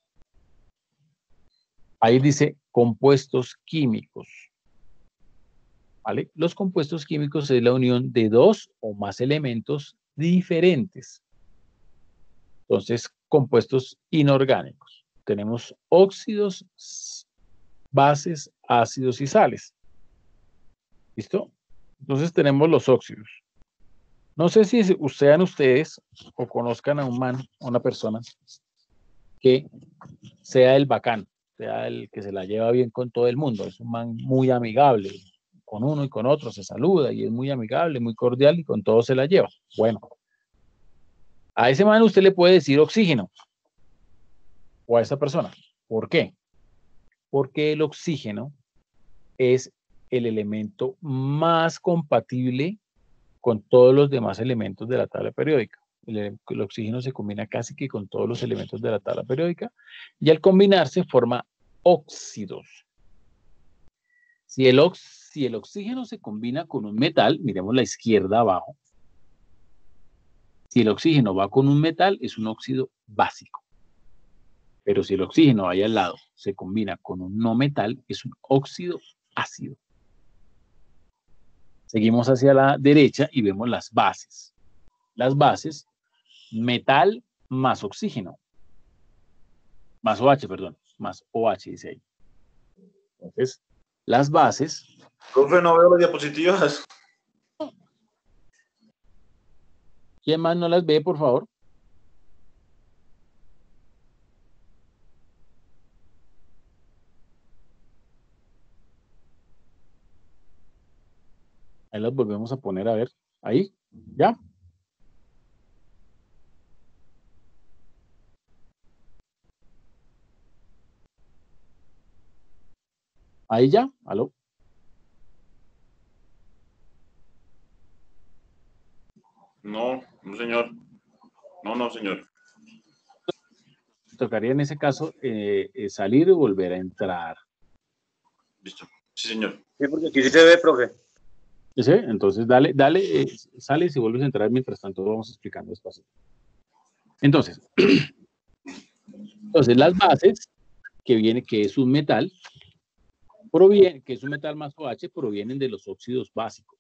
Ahí dice compuestos químicos. ¿Vale? Los compuestos químicos es la unión de dos o más elementos diferentes. Entonces, compuestos inorgánicos. Tenemos óxidos, bases, ácidos y sales. ¿Listo? Entonces tenemos los óxidos. No sé si sean ustedes o conozcan a un man, a una persona, que sea el bacán, sea el que se la lleva bien con todo el mundo. Es un man muy amigable, con uno y con otro se saluda y es muy amigable, muy cordial y con todo se la lleva. Bueno, a ese man usted le puede decir oxígeno o a esa persona. ¿Por qué? Porque el oxígeno es el elemento más compatible con todos los demás elementos de la tabla periódica. El, el oxígeno se combina casi que con todos los elementos de la tabla periódica y al combinarse forma óxidos. Si el, ox, si el oxígeno se combina con un metal, miremos la izquierda abajo, si el oxígeno va con un metal es un óxido básico. Pero si el oxígeno ahí al lado se combina con un no metal, es un óxido ácido. Seguimos hacia la derecha y vemos las bases. Las bases, metal más oxígeno. Más OH, perdón. Más OH, dice ahí. Entonces, las bases... Profe, no veo las diapositivas. ¿Quién más no las ve, por favor? Ahí las volvemos a poner a ver. Ahí, ¿ya? Ahí ya, ¿aló? No, no señor. No, no señor. Tocaría en ese caso eh, eh, salir y volver a entrar. Listo. Sí, señor. Sí, porque aquí sí se ve, profe. ¿Sí? Entonces, dale, dale, eh, sale y si vuelves a entrar, mientras tanto vamos explicando despacio. Entonces, entonces las bases, que viene, que es un metal, proviene, que es un metal más OH, provienen de los óxidos básicos.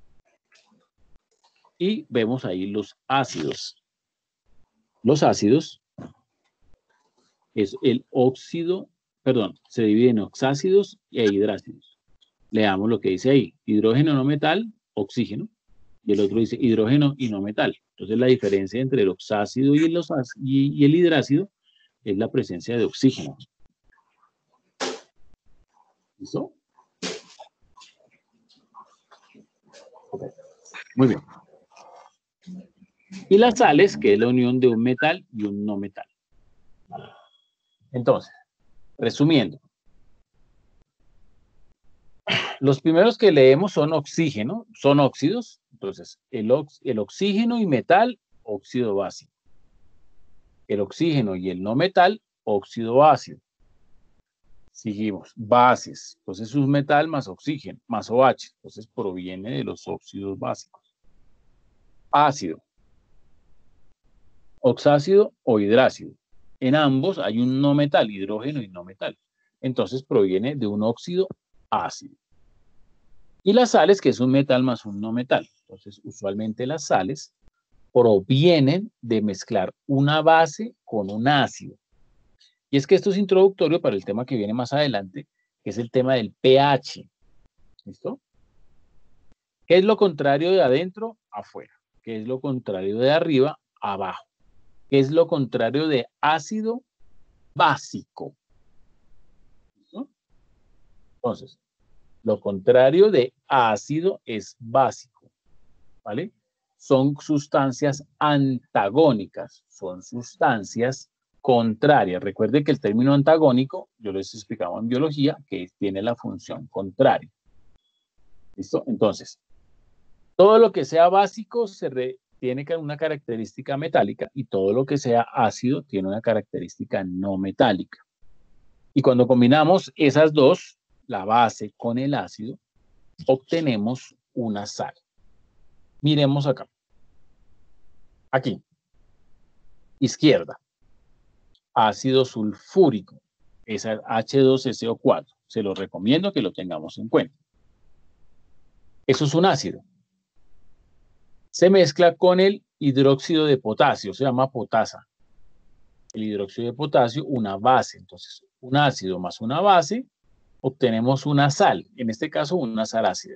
Y vemos ahí los ácidos. Los ácidos es el óxido, perdón, se divide en oxácidos e hidrácidos. Leamos lo que dice ahí. Hidrógeno no metal, oxígeno. Y el otro dice hidrógeno y no metal. Entonces la diferencia entre el oxácido y el, y, y el hidrácido es la presencia de oxígeno. ¿Listo? Okay. Muy bien. Y las sales, que es la unión de un metal y un no metal. Entonces, resumiendo. Los primeros que leemos son oxígeno, son óxidos. Entonces, el, ox, el oxígeno y metal, óxido básico. El oxígeno y el no metal, óxido ácido. Seguimos, bases. Entonces, un metal más oxígeno, más OH. Entonces, proviene de los óxidos básicos. Ácido. Oxácido o hidrácido. En ambos hay un no metal, hidrógeno y no metal. Entonces, proviene de un óxido ácido. Y las sales, que es un metal más un no metal. Entonces, usualmente las sales provienen de mezclar una base con un ácido. Y es que esto es introductorio para el tema que viene más adelante, que es el tema del pH. ¿Listo? ¿Qué es lo contrario de adentro? Afuera. ¿Qué es lo contrario de arriba? Abajo. ¿Qué es lo contrario de ácido? Básico. ¿Listo? Entonces, lo contrario de ácido es básico. ¿Vale? Son sustancias antagónicas, son sustancias contrarias. Recuerden que el término antagónico, yo les explicaba en biología, que tiene la función contraria. ¿Listo? Entonces, todo lo que sea básico se re, tiene una característica metálica y todo lo que sea ácido tiene una característica no metálica. Y cuando combinamos esas dos, la base con el ácido, obtenemos una sal. Miremos acá. Aquí. Izquierda. Ácido sulfúrico. Es H dos S O cuatro. Se lo recomiendo que lo tengamos en cuenta. Eso es un ácido. Se mezcla con el hidróxido de potasio. Se llama potasa. El hidróxido de potasio, una base. Entonces, un ácido más una base, obtenemos una sal. En este caso, una sal ácida.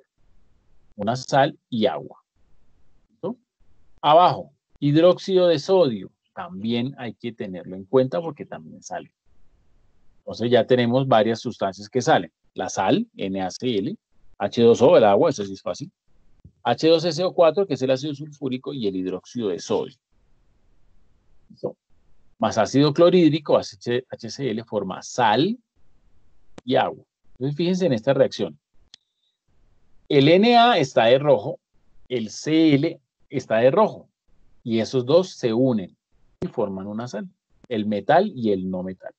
Una sal y agua. ¿No? Abajo, hidróxido de sodio. también hay que tenerlo en cuenta porque también sale. Entonces ya tenemos varias sustancias que salen. La sal, NaCl, H dos O, el agua, eso sí es fácil. H dos S O cuatro, que es el ácido sulfúrico, y el hidróxido de sodio. ¿Listo? Más ácido clorhídrico, HCl, forma sal y agua. Entonces fíjense en esta reacción. El Na está de rojo, el Cl está de rojo, y esos dos se unen y forman una sal, el metal y el no metal.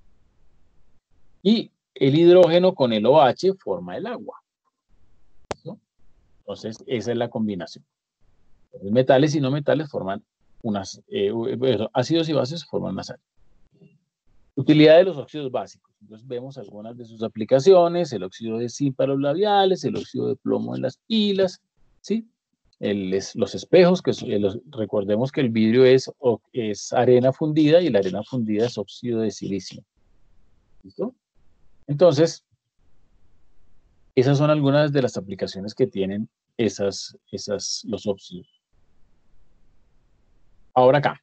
Y el hidrógeno con el OH forma el agua. ¿No? Entonces, esa es la combinación. Los metales y no metales forman unas, eh, ácidos y bases forman una sal. Utilidad de los óxidos básicos. Entonces vemos algunas de sus aplicaciones: el óxido de zinc para los labiales, el óxido de plomo en las pilas, ¿sí? El, es, los espejos, que eh, los, recordemos que el vidrio es, o, es arena fundida y la arena fundida es óxido de silicio. ¿Listo? Entonces, esas son algunas de las aplicaciones que tienen esas, esas, los óxidos. Ahora acá.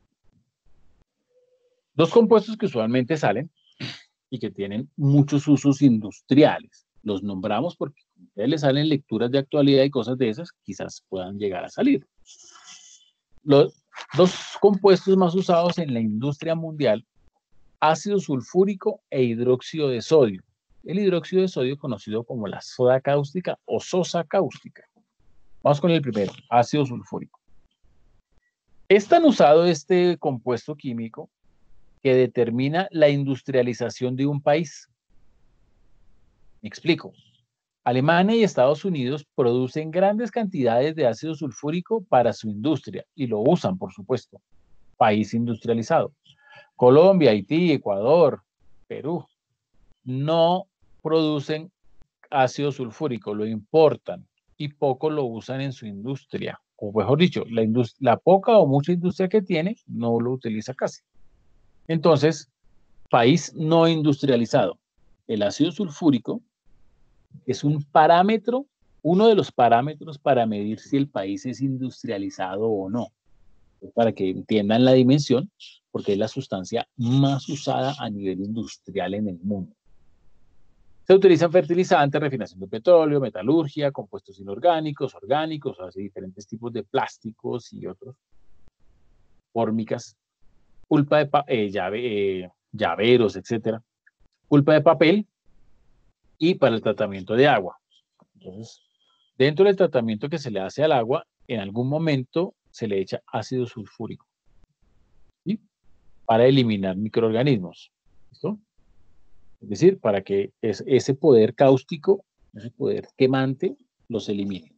Dos compuestos que usualmente salen y que tienen muchos usos industriales. Los nombramos porque a ustedes les salen lecturas de actualidad y cosas de esas, quizás puedan llegar a salir. Los dos compuestos más usados en la industria mundial: ácido sulfúrico e hidróxido de sodio. El hidróxido de sodio conocido como la soda cáustica o sosa cáustica. Vamos con el primero, ácido sulfúrico. Es tan usado este compuesto químico que determina la industrialización de un país. Me explico. Alemania y Estados Unidos producen grandes cantidades de ácido sulfúrico para su industria y lo usan, por supuesto. País industrializado. Colombia, Haití, Ecuador, Perú no producen ácido sulfúrico, lo importan y poco lo usan en su industria. O mejor dicho, la, la poca o mucha industria que tiene no lo utiliza casi. Entonces, país no industrializado. El ácido sulfúrico es un parámetro, uno de los parámetros para medir si el país es industrializado o no. Para que entiendan la dimensión, porque es la sustancia más usada a nivel industrial en el mundo. Se utilizan fertilizantes, refinación de petróleo, metalurgia, compuestos inorgánicos, orgánicos, así diferentes tipos de plásticos y otros, fórmicas, pulpa de eh, llave, eh, llaveros, etcétera, pulpa de papel y para el tratamiento de agua. Entonces, dentro del tratamiento que se le hace al agua, en algún momento se le echa ácido sulfúrico, ¿sí? Para eliminar microorganismos. ¿Listo? Es decir, para que es, ese poder cáustico, ese poder quemante, los elimine.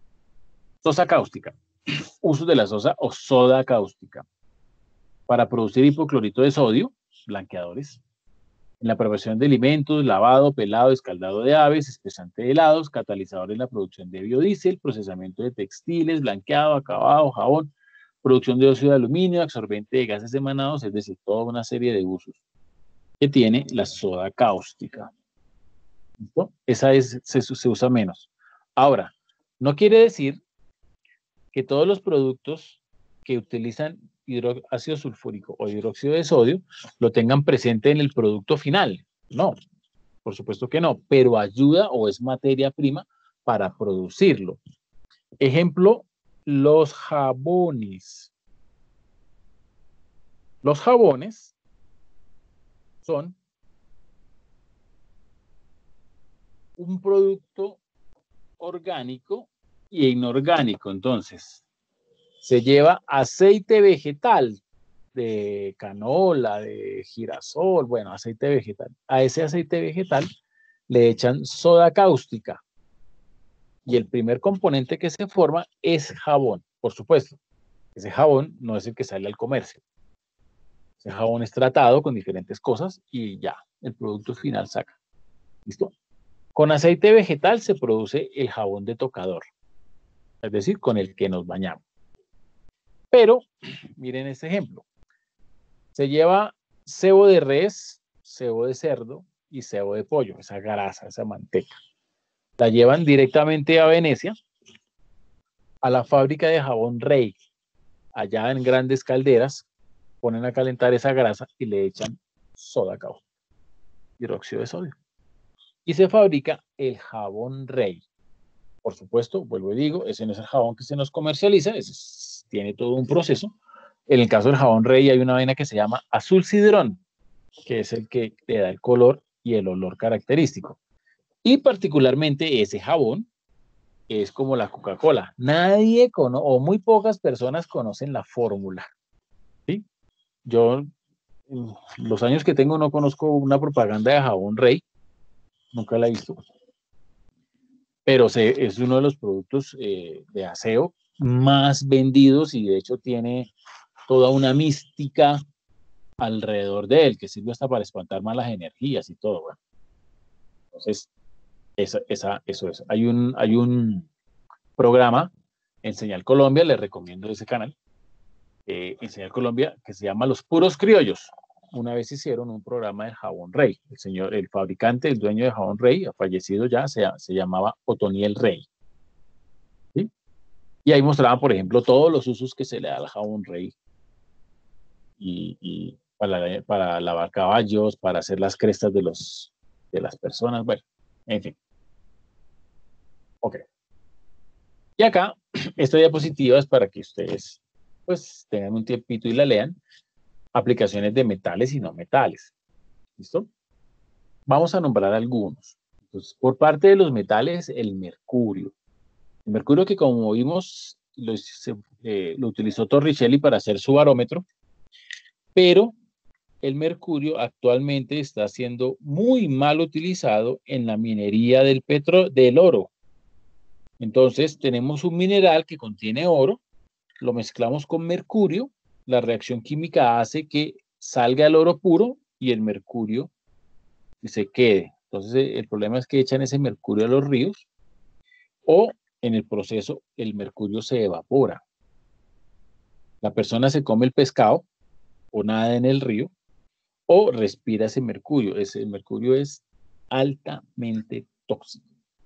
Sosa cáustica. Uso de la sosa o soda cáustica. Para producir hipoclorito de sodio, blanqueadores. En la preparación de alimentos, lavado, pelado, escaldado de aves, espesante de helados, catalizador en la producción de biodiesel, procesamiento de textiles, blanqueado, acabado, jabón, producción de óxido de aluminio, absorbente de gases emanados, es decir, toda una serie de usos que tiene la soda cáustica. ¿Listo? Esa es, se, se usa menos. Ahora, no quiere decir que todos los productos que utilizan ácido sulfúrico o hidróxido de sodio lo tengan presente en el producto final. No, por supuesto que no, pero ayuda o es materia prima para producirlo. Ejemplo, los jabones. Los jabones son un producto orgánico e inorgánico. Entonces, se lleva aceite vegetal de canola, de girasol, bueno, aceite vegetal. A ese aceite vegetal le echan soda cáustica y el primer componente que se forma es jabón, por supuesto. Ese jabón no es el que sale al comercio. Ese jabón es tratado con diferentes cosas y ya, el producto final saca. ¿Listo? Con aceite vegetal se produce el jabón de tocador, es decir, con el que nos bañamos. Pero, miren este ejemplo. Se lleva cebo de res, cebo de cerdo y cebo de pollo, esa grasa, esa manteca. La llevan directamente a Venecia, a la fábrica de jabón Rey, allá en grandes calderas, ponen a calentar esa grasa y le echan soda cáustica, hidróxido de sodio. Y se fabrica el jabón Rey. Por supuesto, vuelvo y digo, ese no es el jabón que se nos comercializa, ese es, tiene todo un proceso. En el caso del jabón Rey hay una vaina que se llama azul cidrón, que es el que le da el color y el olor característico. Y particularmente ese jabón es como la Coca-Cola. Nadie conoce, o muy pocas personas conocen la fórmula. ¿Sí? Yo, en los años que tengo, no conozco una propaganda de jabón Rey. Nunca la he visto. Pero se, es uno de los productos eh, de aseo más vendidos y de hecho tiene toda una mística alrededor de él, que sirve hasta para espantar malas energías y todo. Bueno. Entonces, esa, esa, eso es. Hay un, hay un programa en Señal Colombia, les recomiendo ese canal, eh, en Señal Colombia, que se llama Los Puros Criollos. Una vez hicieron un programa del jabón Rey. El señor, el fabricante, el dueño de jabón Rey, ha fallecido ya, se, se llamaba Otoniel Rey. ¿Sí? Y ahí mostraban, por ejemplo, todos los usos que se le da al jabón Rey. Y, y para, para lavar caballos, para hacer las crestas de, los, de las personas, bueno, en fin. Ok. Y acá, esta diapositiva es para que ustedes pues tengan un tiempito y la lean. Aplicaciones de metales y no metales. ¿Listo? Vamos a nombrar algunos. Entonces, por parte de los metales, el mercurio. El mercurio que, como vimos, lo, se, eh, lo utilizó Torricelli para hacer su barómetro, pero el mercurio actualmente está siendo muy mal utilizado en la minería del, petro, del oro. Entonces, tenemos un mineral que contiene oro, lo mezclamos con mercurio, la reacción química hace que salga el oro puro y el mercurio se quede. Entonces, el problema es que echan ese mercurio a los ríos o en el proceso el mercurio se evapora. La persona se come el pescado o nada en el río o respira ese mercurio. Ese mercurio es altamente tóxico.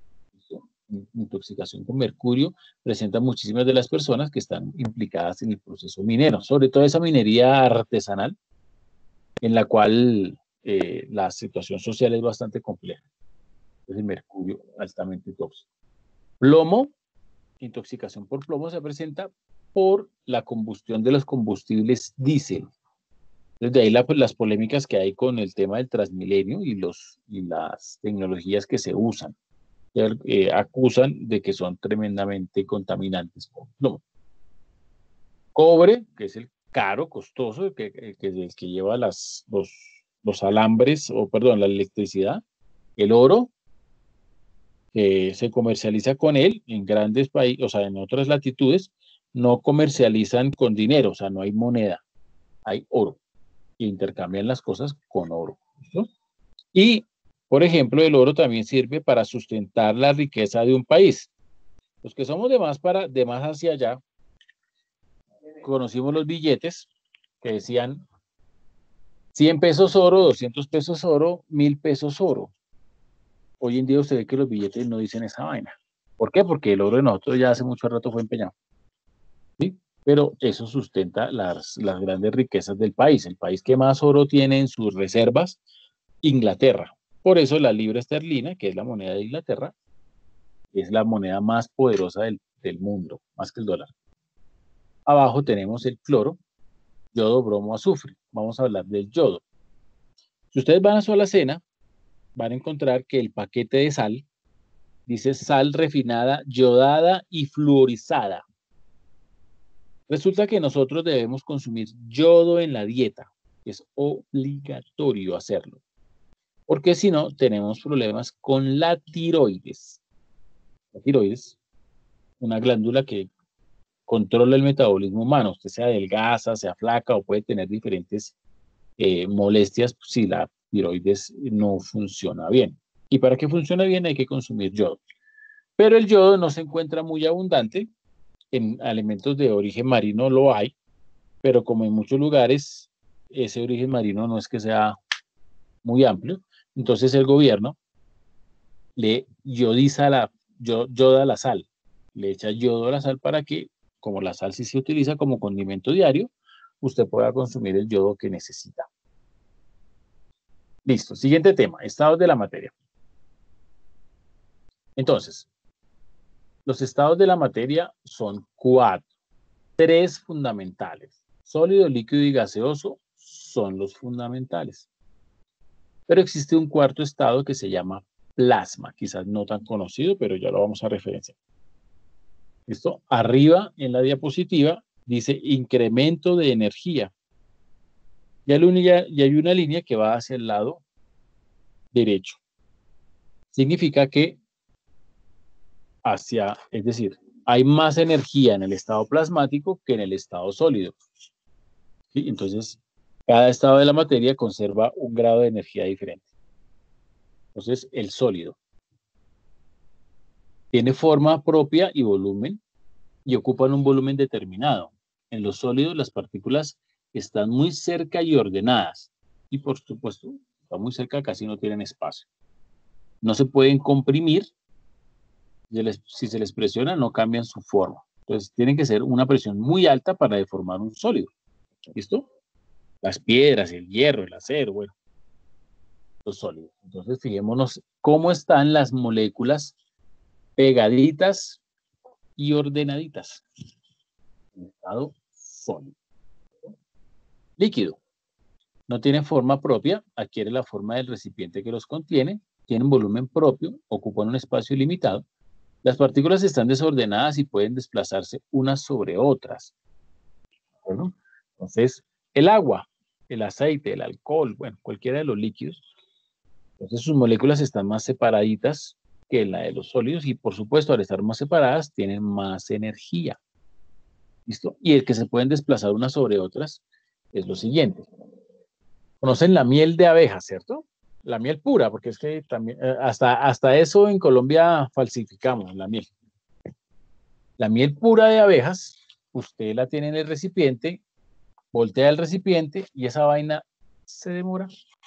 Intoxicación con mercurio presenta muchísimas de las personas que están implicadas en el proceso minero, sobre todo esa minería artesanal en la cual eh, la situación social es bastante compleja. Entonces el mercurio altamente tóxico. Plomo, intoxicación por plomo se presenta por la combustión de los combustibles diésel. Desde ahí la, las polémicas que hay con el tema del Transmilenio y, los, y las tecnologías que se usan. Eh, acusan de que son tremendamente contaminantes con plomo. Cobre, que es el caro, costoso, que, que, que es el que lleva las, los, los alambres, o perdón, la electricidad. El oro, que se comercializa con él en grandes países, o sea, en otras latitudes, no comercializan con dinero, o sea, no hay moneda, hay oro. E intercambian las cosas con oro. ¿No? Y por ejemplo, el oro también sirve para sustentar la riqueza de un país. Los que somos de más, para, de más hacia allá, conocimos los billetes que decían cien pesos oro, doscientos pesos oro, mil pesos oro. Hoy en día usted ve que los billetes no dicen esa vaina. ¿Por qué? Porque el oro de nosotros ya hace mucho rato fue empeñado. ¿Sí? Pero eso sustenta las, las grandes riquezas del país. El país que más oro tiene en sus reservas, Inglaterra. Por eso la libra esterlina, que es la moneda de Inglaterra, es la moneda más poderosa del, del mundo, más que el dólar. Abajo tenemos el cloro, yodo, bromo, azufre. Vamos a hablar del yodo. Si ustedes van a su alacena, van a encontrar que el paquete de sal dice sal refinada, yodada y fluorizada. Resulta que nosotros debemos consumir yodo en la dieta. Es obligatorio hacerlo. Porque si no, tenemos problemas con la tiroides. La tiroides, una glándula que controla el metabolismo humano. Usted se adelgaza, se aflaca o puede tener diferentes eh, molestias si la tiroides no funciona bien. Y para que funcione bien hay que consumir yodo. Pero el yodo no se encuentra muy abundante. En alimentos de origen marino lo hay, pero como en muchos lugares ese origen marino no es que sea muy amplio, entonces el gobierno le yodiza la, yoda la sal, le echa yodo a la sal para que, como la sal sí se utiliza como condimento diario, usted pueda consumir el yodo que necesita. Listo, siguiente tema, estados de la materia. Entonces, los estados de la materia son cuatro, tres fundamentales. Sólido, líquido y gaseoso son los fundamentales. Pero existe un cuarto estado que se llama plasma, quizás no tan conocido, pero ya lo vamos a referenciar. ¿Listo? Arriba en la diapositiva dice incremento de energía. Y hay una, y hay una línea que va hacia el lado derecho. Significa que hacia, es decir, hay más energía en el estado plasmático que en el estado sólido. ¿Sí? Entonces, cada estado de la materia conserva un grado de energía diferente. Entonces, el sólido tiene forma propia y volumen y ocupan un volumen determinado. En los sólidos, las partículas están muy cerca y ordenadas. Y por supuesto, están muy cerca, casi no tienen espacio. No se pueden comprimir. Si se les presiona, no cambian su forma. Entonces, tienen que ser una presión muy alta para deformar un sólido. ¿Listo? Las piedras, el hierro, el acero, bueno, los sólidos. Entonces, fijémonos cómo están las moléculas pegaditas y ordenaditas. En estado sólido. Líquido. No tiene forma propia, adquiere la forma del recipiente que los contiene, tienen volumen propio, ocupan un espacio limitado. Las partículas están desordenadas y pueden desplazarse unas sobre otras. ¿Bueno? Entonces, el agua, el aceite, el alcohol, bueno, cualquiera de los líquidos, entonces sus moléculas están más separaditas que la de los sólidos y, por supuesto, al estar más separadas, tienen más energía. ¿Listo? Y el que se pueden desplazar unas sobre otras es lo siguiente. Conocen la miel de abeja, ¿cierto? La miel pura, porque es que también, hasta, hasta eso en Colombia falsificamos la miel. La miel pura de abejas, usted la tiene en el recipiente, voltea el recipiente y esa vaina se demora.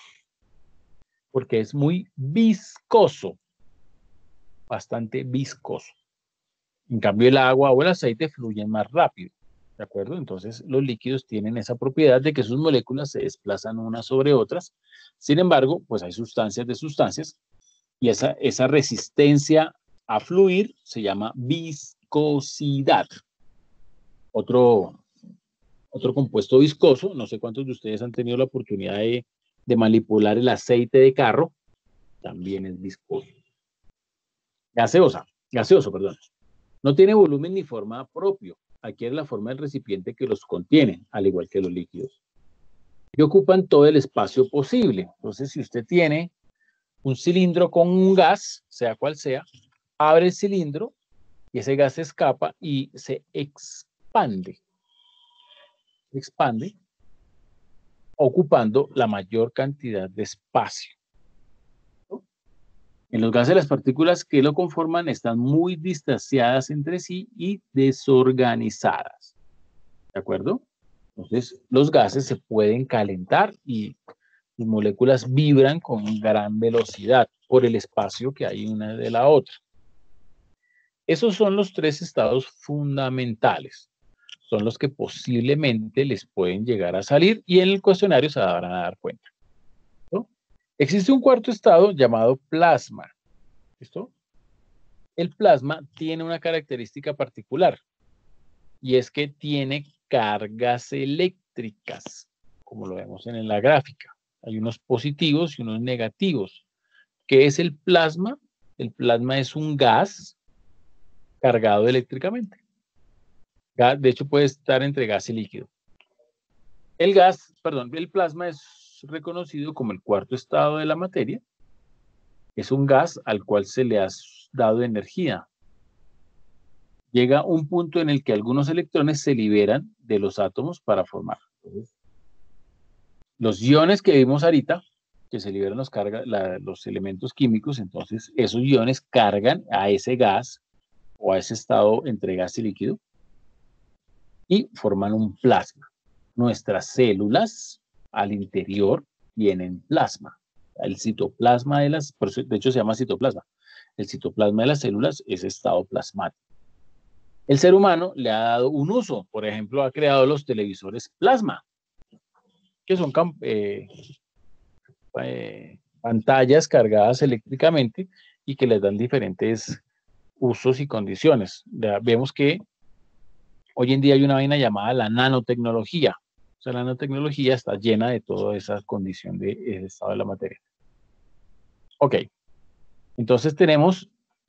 Porque es muy viscoso, bastante viscoso. En cambio, el agua o el aceite fluyen más rápido, ¿de acuerdo? Entonces, los líquidos tienen esa propiedad de que sus moléculas se desplazan unas sobre otras. Sin embargo, pues hay sustancias de sustancias y esa, esa resistencia a fluir se llama viscosidad. Otro, otro compuesto viscoso, no sé cuántos de ustedes han tenido la oportunidad de, de manipular el aceite de carro, también es viscoso. Gaseosa, gaseoso, perdón. No tiene volumen ni forma propio, adquiere la forma del recipiente que los contiene, al igual que los líquidos. Y ocupan todo el espacio posible. Entonces, si usted tiene un cilindro con un gas, sea cual sea, abre el cilindro y ese gas se escapa y se expande. Se expande ocupando la mayor cantidad de espacio. En los gases, las partículas que lo conforman están muy distanciadas entre sí y desorganizadas. ¿De acuerdo? Entonces, los gases se pueden calentar y sus moléculas vibran con gran velocidad por el espacio que hay una de la otra. Esos son los tres estados fundamentales. Son los que posiblemente les pueden llegar a salir y en el cuestionario se van a dar cuenta. ¿No? Existe un cuarto estado llamado plasma. ¿Listo? El plasma tiene una característica particular y es que tiene cargas eléctricas, como lo vemos en la gráfica. Hay unos positivos y unos negativos. ¿Qué es el plasma? El plasma es un gas cargado eléctricamente. De hecho, puede estar entre gas y líquido. El gas, perdón, el plasma es reconocido como el cuarto estado de la materia. Es un gas al cual se le ha dado energía. Llega un punto en el que algunos electrones se liberan de los átomos para formar. Entonces, los iones que vimos ahorita, que se liberan los, carga, la, los elementos químicos, entonces esos iones cargan a ese gas o a ese estado entre gas y líquido y forman un plasma. Nuestras células al interior tienen plasma. El citoplasma de las, de hecho se llama citoplasma. El citoplasma de las células es estado plasmático. El ser humano le ha dado un uso, por ejemplo, ha creado los televisores plasma, que son eh, eh, pantallas cargadas eléctricamente y que les dan diferentes usos y condiciones. Ya vemos que hoy en día hay una vaina llamada la nanotecnología. O sea, la nanotecnología está llena de toda esa condición de, de estado de la materia. Ok, entonces tenemos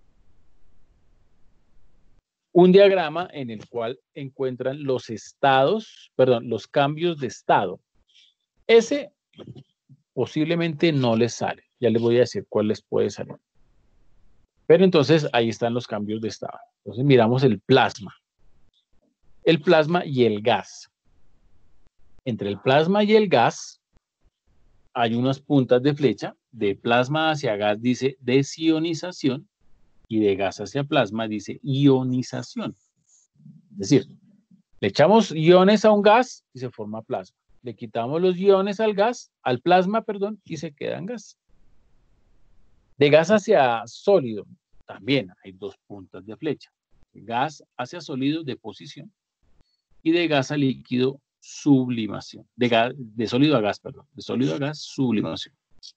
un diagrama en el cual encuentran los estados, perdón, los cambios de estado. Ese posiblemente no les sale. Ya les voy a decir cuál les puede salir. Pero entonces ahí están los cambios de estado. Entonces miramos el plasma. El plasma y el gas. Entre el plasma y el gas hay unas puntas de flecha. De plasma hacia gas dice desionización y de gas hacia plasma dice ionización. Es decir, le echamos iones a un gas y se forma plasma. Le quitamos los iones al gas, al plasma, perdón, y se queda en gas. De gas hacia sólido también hay dos puntas de flecha. De gas hacia sólido, deposición, y de gas a líquido, sublimación. De, gas, de sólido a gas, perdón. De sólido a gas, sublimación.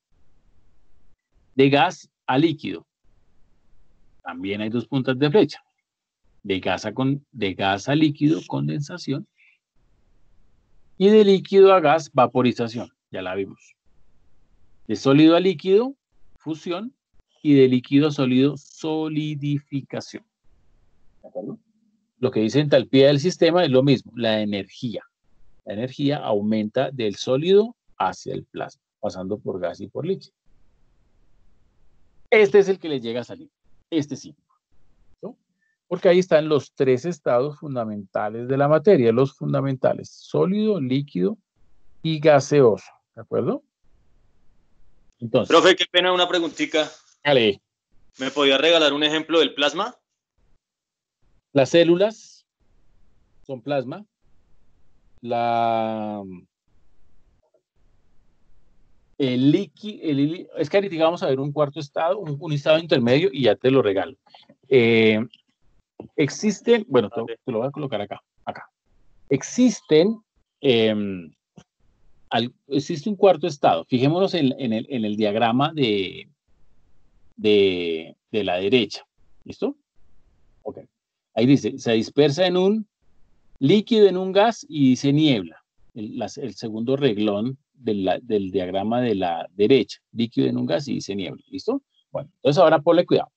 De gas a líquido también hay dos puntas de flecha. De gas a, con, de gas a líquido, condensación. Y de líquido a gas, vaporización. Ya la vimos. De sólido a líquido, fusión. Y de líquido a sólido, solidificación. ¿De acuerdo? Lo que dice entalpía del sistema es lo mismo, la energía. La energía aumenta del sólido hacia el plasma, pasando por gas y por líquido. Este es el que les llega a salir. Este sí. ¿No? Porque ahí están los tres estados fundamentales de la materia, los fundamentales, sólido, líquido y gaseoso. ¿De acuerdo? Entonces. Profe, qué pena, una preguntita. Dale. ¿Me podía regalar un ejemplo del plasma? Las células son plasma. La... El líquido, es que ahorita vamos a ver un cuarto estado, un, un estado intermedio y ya te lo regalo. Eh, existen, bueno, te, te lo voy a colocar acá, acá. Existen, eh, al, existe un cuarto estado. Fijémonos en, en, el, en el diagrama de, de, de la derecha. ¿Listo? Ok. Ahí dice, se dispersa en un líquido, en un gas y dice niebla. El, las, el segundo reglón del, del diagrama de la derecha. Líquido en un gas y dice niebla. ¿Listo? Bueno, entonces ahora ponle cuidado.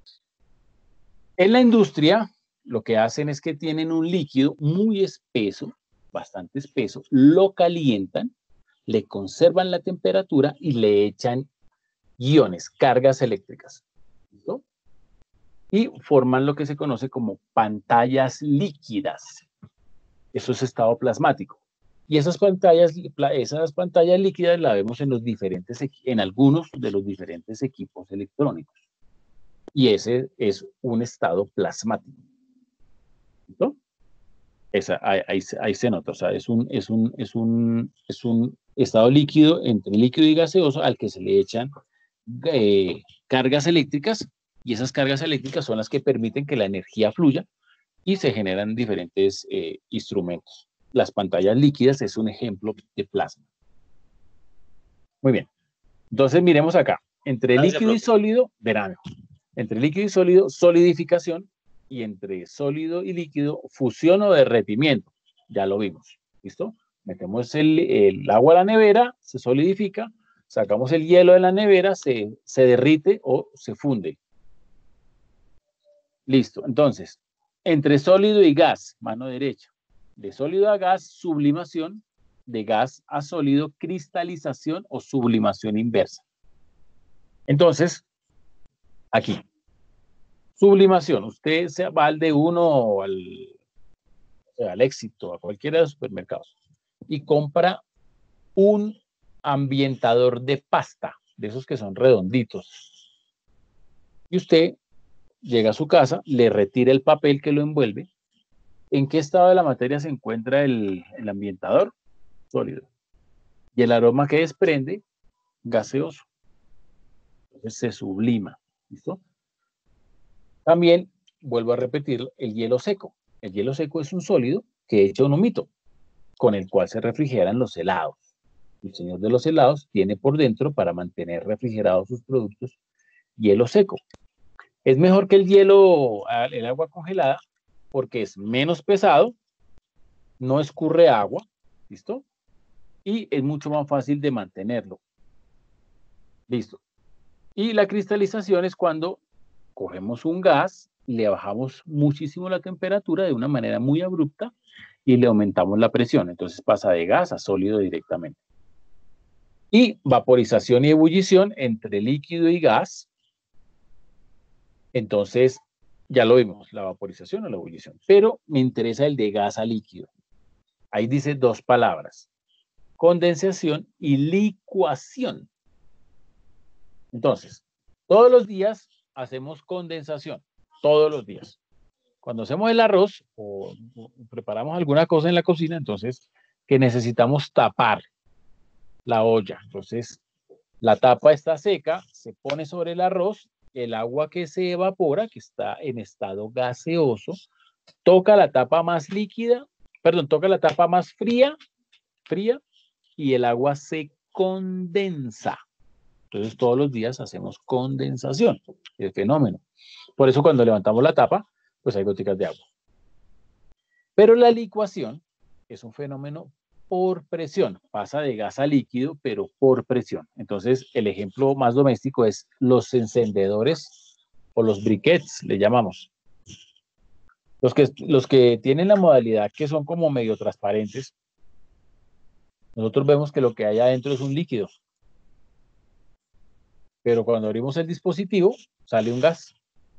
En la industria, lo que hacen es que tienen un líquido muy espeso, bastante espeso, lo calientan, le conservan la temperatura y le echan iones, cargas eléctricas. ¿Listo? Y forman lo que se conoce como pantallas líquidas. Eso es estado plasmático. Y esas pantallas, esas pantallas líquidas las vemos en los diferentes, en algunos de los diferentes equipos electrónicos. Y ese es un estado plasmático. ¿Listo? Esa, ahí, ahí, ahí se nota, o sea, es un, es, un, es, un, es un estado líquido entre líquido y gaseoso al que se le echan eh, cargas eléctricas, y esas cargas eléctricas son las que permiten que la energía fluya y se generan diferentes eh, instrumentos. Las pantallas líquidas es un ejemplo de plasma. Muy bien. Entonces miremos acá. Entre Gracias, líquido profe. y sólido, verán. Entre líquido y sólido, solidificación. Y entre sólido y líquido, fusión o derretimiento. Ya lo vimos. ¿Listo? Metemos el, el agua a la nevera, se solidifica. Sacamos el hielo de la nevera, se, se derrite o se funde. Listo. Entonces, entre sólido y gas, mano derecha. De sólido a gas, sublimación. De gas a sólido, cristalización o sublimación inversa. Entonces, aquí. Sublimación. Usted se va al de uno o al, o sea, al Éxito, a cualquiera de los supermercados, y compra un ambientador de pasta, de esos que son redonditos. Y usted llega a su casa, le retira el papel que lo envuelve. ¿En qué estado de la materia se encuentra el, el ambientador? Sólido. Y el aroma que desprende, gaseoso. Entonces se sublima. ¿Listo? También vuelvo a repetir, el hielo seco. El hielo seco es un sólido que echa un humito, con el cual se refrigeran los helados. El señor de los helados tiene por dentro, para mantener refrigerados sus productos, hielo seco. Es mejor que el hielo, el agua congelada, porque es menos pesado, no escurre agua, ¿listo? Y es mucho más fácil de mantenerlo. Listo. Y la cristalización es cuando cogemos un gas, le bajamos muchísimo la temperatura de una manera muy abrupta y le aumentamos la presión. Entonces pasa de gas a sólido directamente. Y vaporización y ebullición entre líquido y gas. Entonces, ya lo vimos, la vaporización o la ebullición. Pero me interesa el de gas a líquido. Ahí dice dos palabras: condensación y licuación. Entonces, todos los días hacemos condensación, todos los días. Cuando hacemos el arroz o, o preparamos alguna cosa en la cocina, entonces, que necesitamos tapar la olla. Entonces, la tapa está seca, se pone sobre el arroz, el agua que se evapora, que está en estado gaseoso, toca la tapa más líquida, perdón, toca la tapa más fría, fría, y el agua se condensa. Entonces, todos los días hacemos condensación, el fenómeno. Por eso, cuando levantamos la tapa, pues hay goticas de agua. Pero la licuación es un fenómeno por presión. Pasa de gas a líquido, pero por presión. Entonces, el ejemplo más doméstico es los encendedores o los briquettes, le llamamos. Los que, los que tienen la modalidad que son como medio transparentes, nosotros vemos que lo que hay adentro es un líquido. Pero cuando abrimos el dispositivo, sale un gas.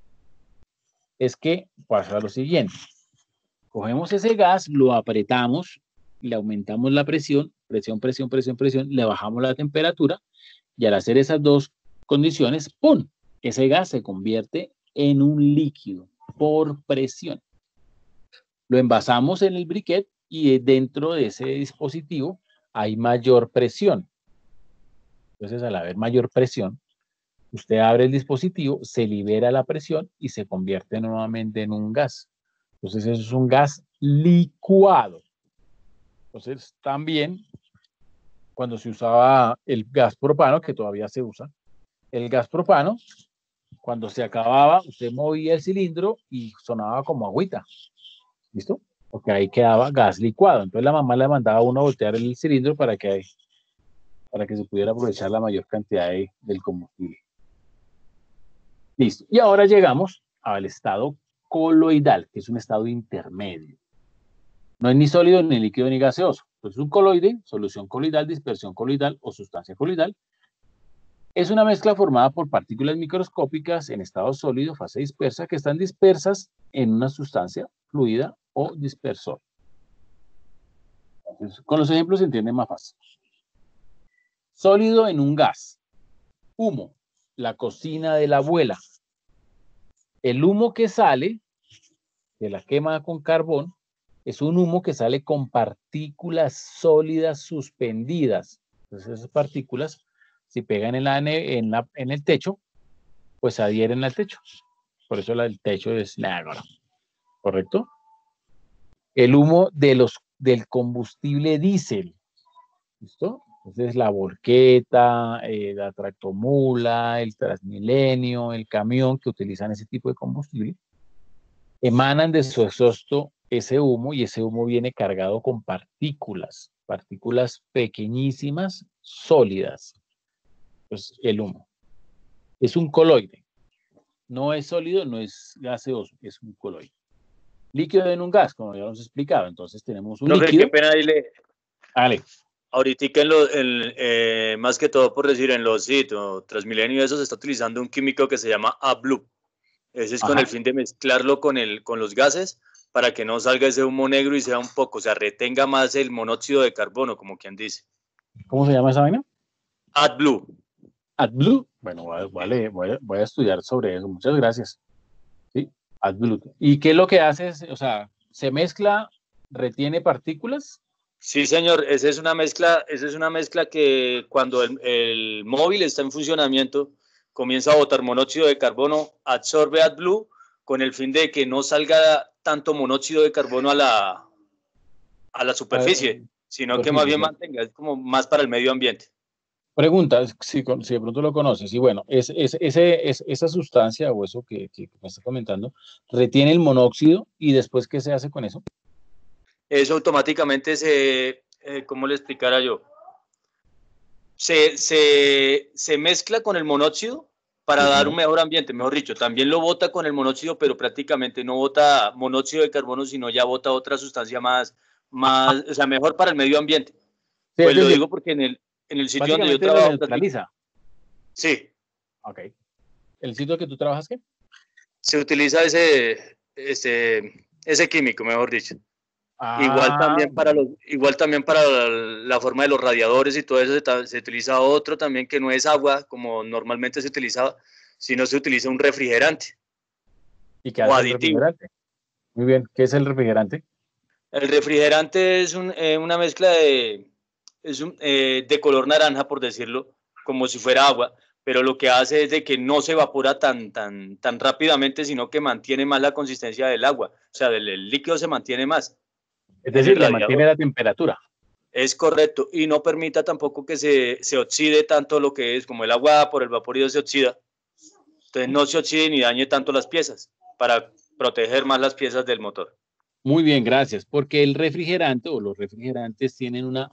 Es que pasa lo siguiente. Cogemos ese gas, lo apretamos, le aumentamos la presión, presión, presión, presión, presión, le bajamos la temperatura, y al hacer esas dos condiciones, ¡pum!, ese gas se convierte en un líquido por presión. Lo envasamos en el briquet y dentro de ese dispositivo hay mayor presión. Entonces, al haber mayor presión, usted abre el dispositivo, se libera la presión y se convierte nuevamente en un gas. Entonces, eso es un gas licuado. Entonces, también, cuando se usaba el gas propano, que todavía se usa, el gas propano, cuando se acababa, usted movía el cilindro y sonaba como agüita. ¿Listo? Porque ahí quedaba gas licuado. Entonces, la mamá le mandaba a uno a voltear el cilindro para que, para que se pudiera aprovechar la mayor cantidad de, del combustible. Listo. Y ahora llegamos al estado coloidal, que es un estado intermedio. No es ni sólido, ni líquido, ni gaseoso. Entonces, un coloide, solución coloidal, dispersión coloidal o sustancia coloidal, es una mezcla formada por partículas microscópicas en estado sólido, fase dispersa, que están dispersas en una sustancia fluida o dispersor. Entonces, con los ejemplos se entiende más fácil. Sólido en un gas. Humo. La cocina de la abuela. El humo que sale de la quema con carbón es un humo que sale con partículas sólidas suspendidas. Entonces, esas partículas, si pegan en, la, en, la, en el techo, pues adhieren al techo. Por eso la, el techo es negro. ¿Correcto? El humo de los, del combustible diésel. ¿Listo? Entonces, la volqueta, eh, la tractomula, el Transmilenio, el camión que utilizan ese tipo de combustible, emanan de su exhausto ese humo, y ese humo viene cargado con partículas, partículas pequeñísimas, sólidas. Pues el humo es un coloide. No es sólido, no es gaseoso, es un coloide. Líquido en un gas, como ya hemos explicado. Entonces tenemos un no, líquido. Qué pena, dile. Dale. Ahorita, en lo, en, eh, más que todo por decir, en los sí, no, Transmilenio y eso se está utilizando un químico que se llama AdBlue. Ese es Ajá. con el fin de mezclarlo con, el, con los gases para que no salga ese humo negro y sea un poco, o sea, retenga más el monóxido de carbono, como quien dice. ¿Cómo se llama esa vaina? AdBlue. AdBlue. Bueno, vale, voy a, voy a estudiar sobre eso. Muchas gracias. Sí, AdBlue. ¿Y qué es lo que hace? O sea, ¿se mezcla, retiene partículas? Sí, señor, esa es una mezcla, esa es una mezcla que cuando el, el móvil está en funcionamiento, comienza a botar monóxido de carbono, absorbe AdBlue, con el fin de que no salga tanto monóxido de carbono a la, a la superficie, sino superficie, que más bien claro. mantenga, es como más para el medio ambiente. Pregunta, si, con- si de pronto lo conoces, y bueno, es, es- ese, es- esa sustancia o eso que, que me está comentando, retiene el monóxido y después, ¿qué se hace con eso? Eso automáticamente se, eh, ¿cómo le explicara yo? Se, se, se mezcla con el monóxido para Sí, dar señor. un mejor ambiente, mejor dicho. También lo bota con el monóxido, pero prácticamente no bota monóxido de carbono, sino ya bota otra sustancia más, más, o sea, mejor para el medio ambiente. Sí, es Pues lo decir, digo porque en el, en el sitio donde yo básicamente lo trabajo, prácticamente, neutraliza. sí, Ok. ¿El sitio que tú trabajas qué? se utiliza ese, ese, ese químico, mejor dicho. Igual Ah, también para los, igual también para la, la forma de los radiadores y todo eso se, se utiliza otro también que no es agua como normalmente se utilizaba, sino se utiliza un refrigerante ¿y qué o hace el aditivo. refrigerante? Muy bien, ¿qué es el refrigerante? El refrigerante es un, eh, una mezcla de, es un, eh, de color naranja, por decirlo, como si fuera agua, pero lo que hace es de que no se evapora tan, tan, tan rápidamente, sino que mantiene más la consistencia del agua, o sea, del, el líquido se mantiene más Es en el decir, le mantiene radiador. la temperatura. Es correcto, y no permita tampoco que se, se oxide tanto lo que es, como el agua por el vaporido se oxida, entonces no se oxide ni dañe tanto las piezas, para proteger más las piezas del motor. Muy bien, gracias, porque el refrigerante o los refrigerantes tienen una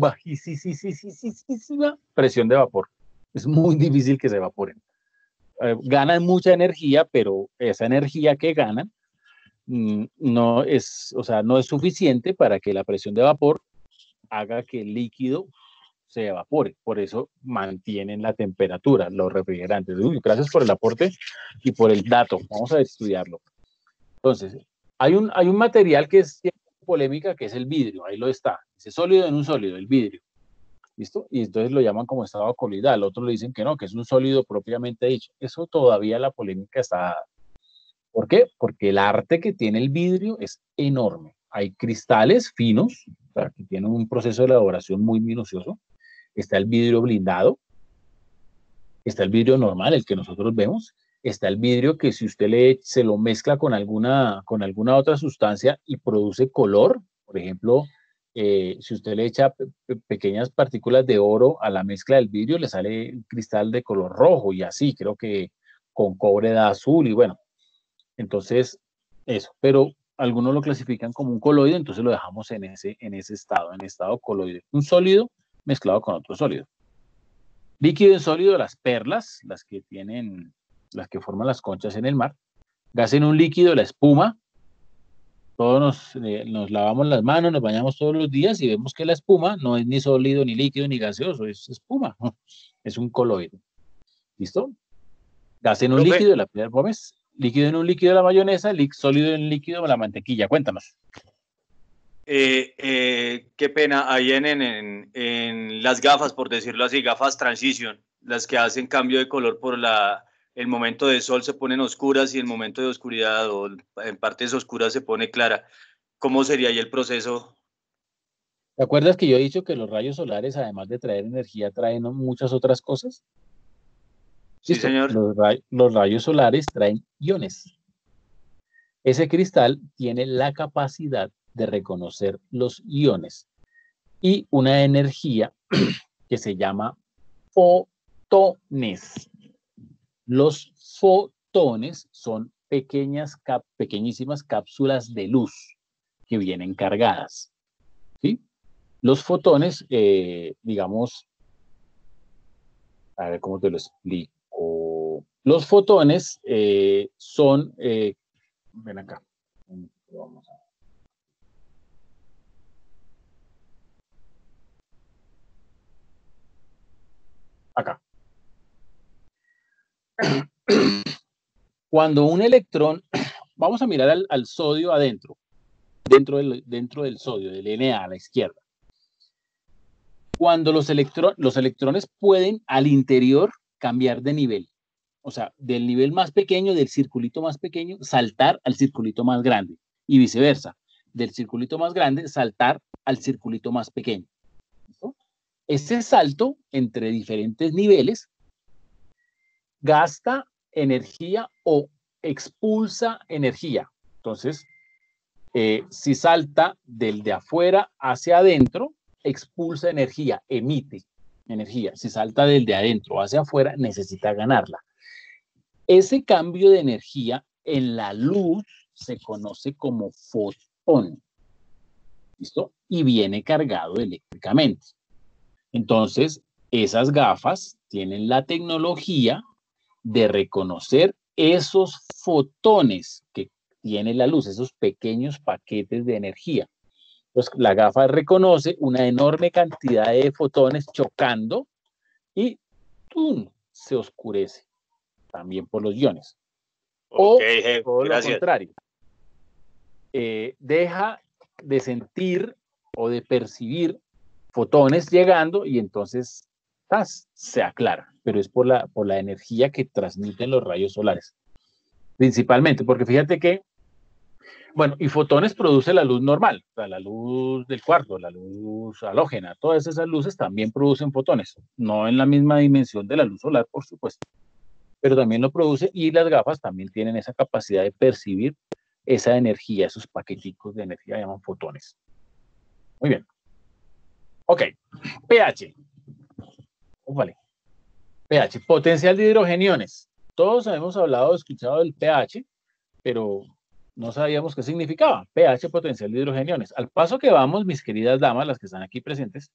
bajísima presión de vapor. Es muy difícil que se evaporen. Eh, ganan mucha energía, pero esa energía que ganan mm, no es, o sea, no es suficiente para que la presión de vapor haga que el líquido se evapore. Por eso mantienen la temperatura, los refrigerantes. Uy, gracias por el aporte y por el dato. Vamos a estudiarlo. Entonces, hay un, hay un material que es polémica, que es el vidrio. Ahí lo está. Ese sólido en un sólido, el vidrio. ¿Listo? Y entonces lo llaman como estado coloidal. Otros le dicen que no, que es un sólido propiamente dicho. Eso todavía la polémica está. ¿Por qué? Porque el arte que tiene el vidrio es enorme. Hay cristales finos, o sea, que tienen un proceso de elaboración muy minucioso. Está el vidrio blindado, está el vidrio normal, el que nosotros vemos, está el vidrio que si usted le, se lo mezcla con alguna, con alguna otra sustancia y produce color, por ejemplo, eh, si usted le echa pe pequeñas partículas de oro a la mezcla del vidrio, le sale un cristal de color rojo y así, creo que con cobre da azul y bueno, entonces eso, pero algunos lo clasifican como un coloide, entonces lo dejamos en ese, en ese estado, en estado coloide, un sólido mezclado con otro sólido. Líquido y sólido, las perlas, las que tienen, las que forman las conchas en el mar. Gas en un líquido, la espuma. Todos nos, eh, nos lavamos las manos, nos bañamos todos los días y vemos que la espuma no es ni sólido, ni líquido, ni gaseoso, es espuma. Es un coloide. ¿Listo? Gas en un Profe, líquido, la piedra Gómez. Líquido en un líquido, la mayonesa. Sólido en un líquido, la mantequilla. Cuéntanos. Eh, eh, qué pena, ahí en, en, en, las gafas, por decirlo así, gafas transition, las que hacen cambio de color por la, el momento de sol se ponen oscuras y el momento de oscuridad o en partes oscuras se pone clara. ¿Cómo sería ahí el proceso? ¿Te acuerdas que yo he dicho que los rayos solares, además de traer energía, traen muchas otras cosas? Sí, Listo. señor. Los, ray los rayos solares traen iones. Ese cristal tiene la capacidad de reconocer los iones y una energía que se llama fotones. Los fotones son pequeñas, cap pequeñísimas cápsulas de luz que vienen cargadas. ¿Sí? Los fotones, eh, digamos, a ver cómo te lo explico. Los fotones eh, son, eh, ven acá, vamos a acá. Cuando un electrón, vamos a mirar al, al sodio adentro, dentro del, dentro del sodio, del N A a la izquierda. Cuando los, electro, los electrones pueden al interior cambiar de nivel, o sea, del nivel más pequeño, del circulito más pequeño, saltar al circulito más grande y viceversa, del circulito más grande, saltar al circulito más pequeño. ¿Listo? Ese salto entre diferentes niveles gasta energía o expulsa energía. Entonces, eh, si salta del de afuera hacia adentro, expulsa energía, emite energía. Si salta del de adentro hacia afuera, necesita ganarla. Ese cambio de energía en la luz se conoce como fotón. ¿Listo? Y viene cargado eléctricamente. Entonces, esas gafas tienen la tecnología de reconocer esos fotones que tiene la luz, esos pequeños paquetes de energía. Entonces, la gafa reconoce una enorme cantidad de fotones chocando y ¡tum!, se oscurece, también por los iones. O Ok, jefe, todo lo gracias. contrario, eh, deja de sentir o de percibir fotones llegando y entonces ¡tas!, se aclara, pero es por la, por la energía que transmiten los rayos solares, principalmente, porque fíjate que, bueno, y fotones produce la luz normal, o sea, la luz del cuarto, la luz halógena, todas esas luces también producen fotones, no en la misma dimensión de la luz solar, por supuesto, pero también lo produce, y las gafas también tienen esa capacidad de percibir esa energía, esos paqueticos de energía, llaman fotones. Muy bien. Ok, pH. Vale. pH, potencial de hidrogeniones. Todos hemos hablado, escuchado del pH, pero no sabíamos qué significaba. pH, potencial de hidrogeniones. Al paso que vamos, mis queridas damas, las que están aquí presentes,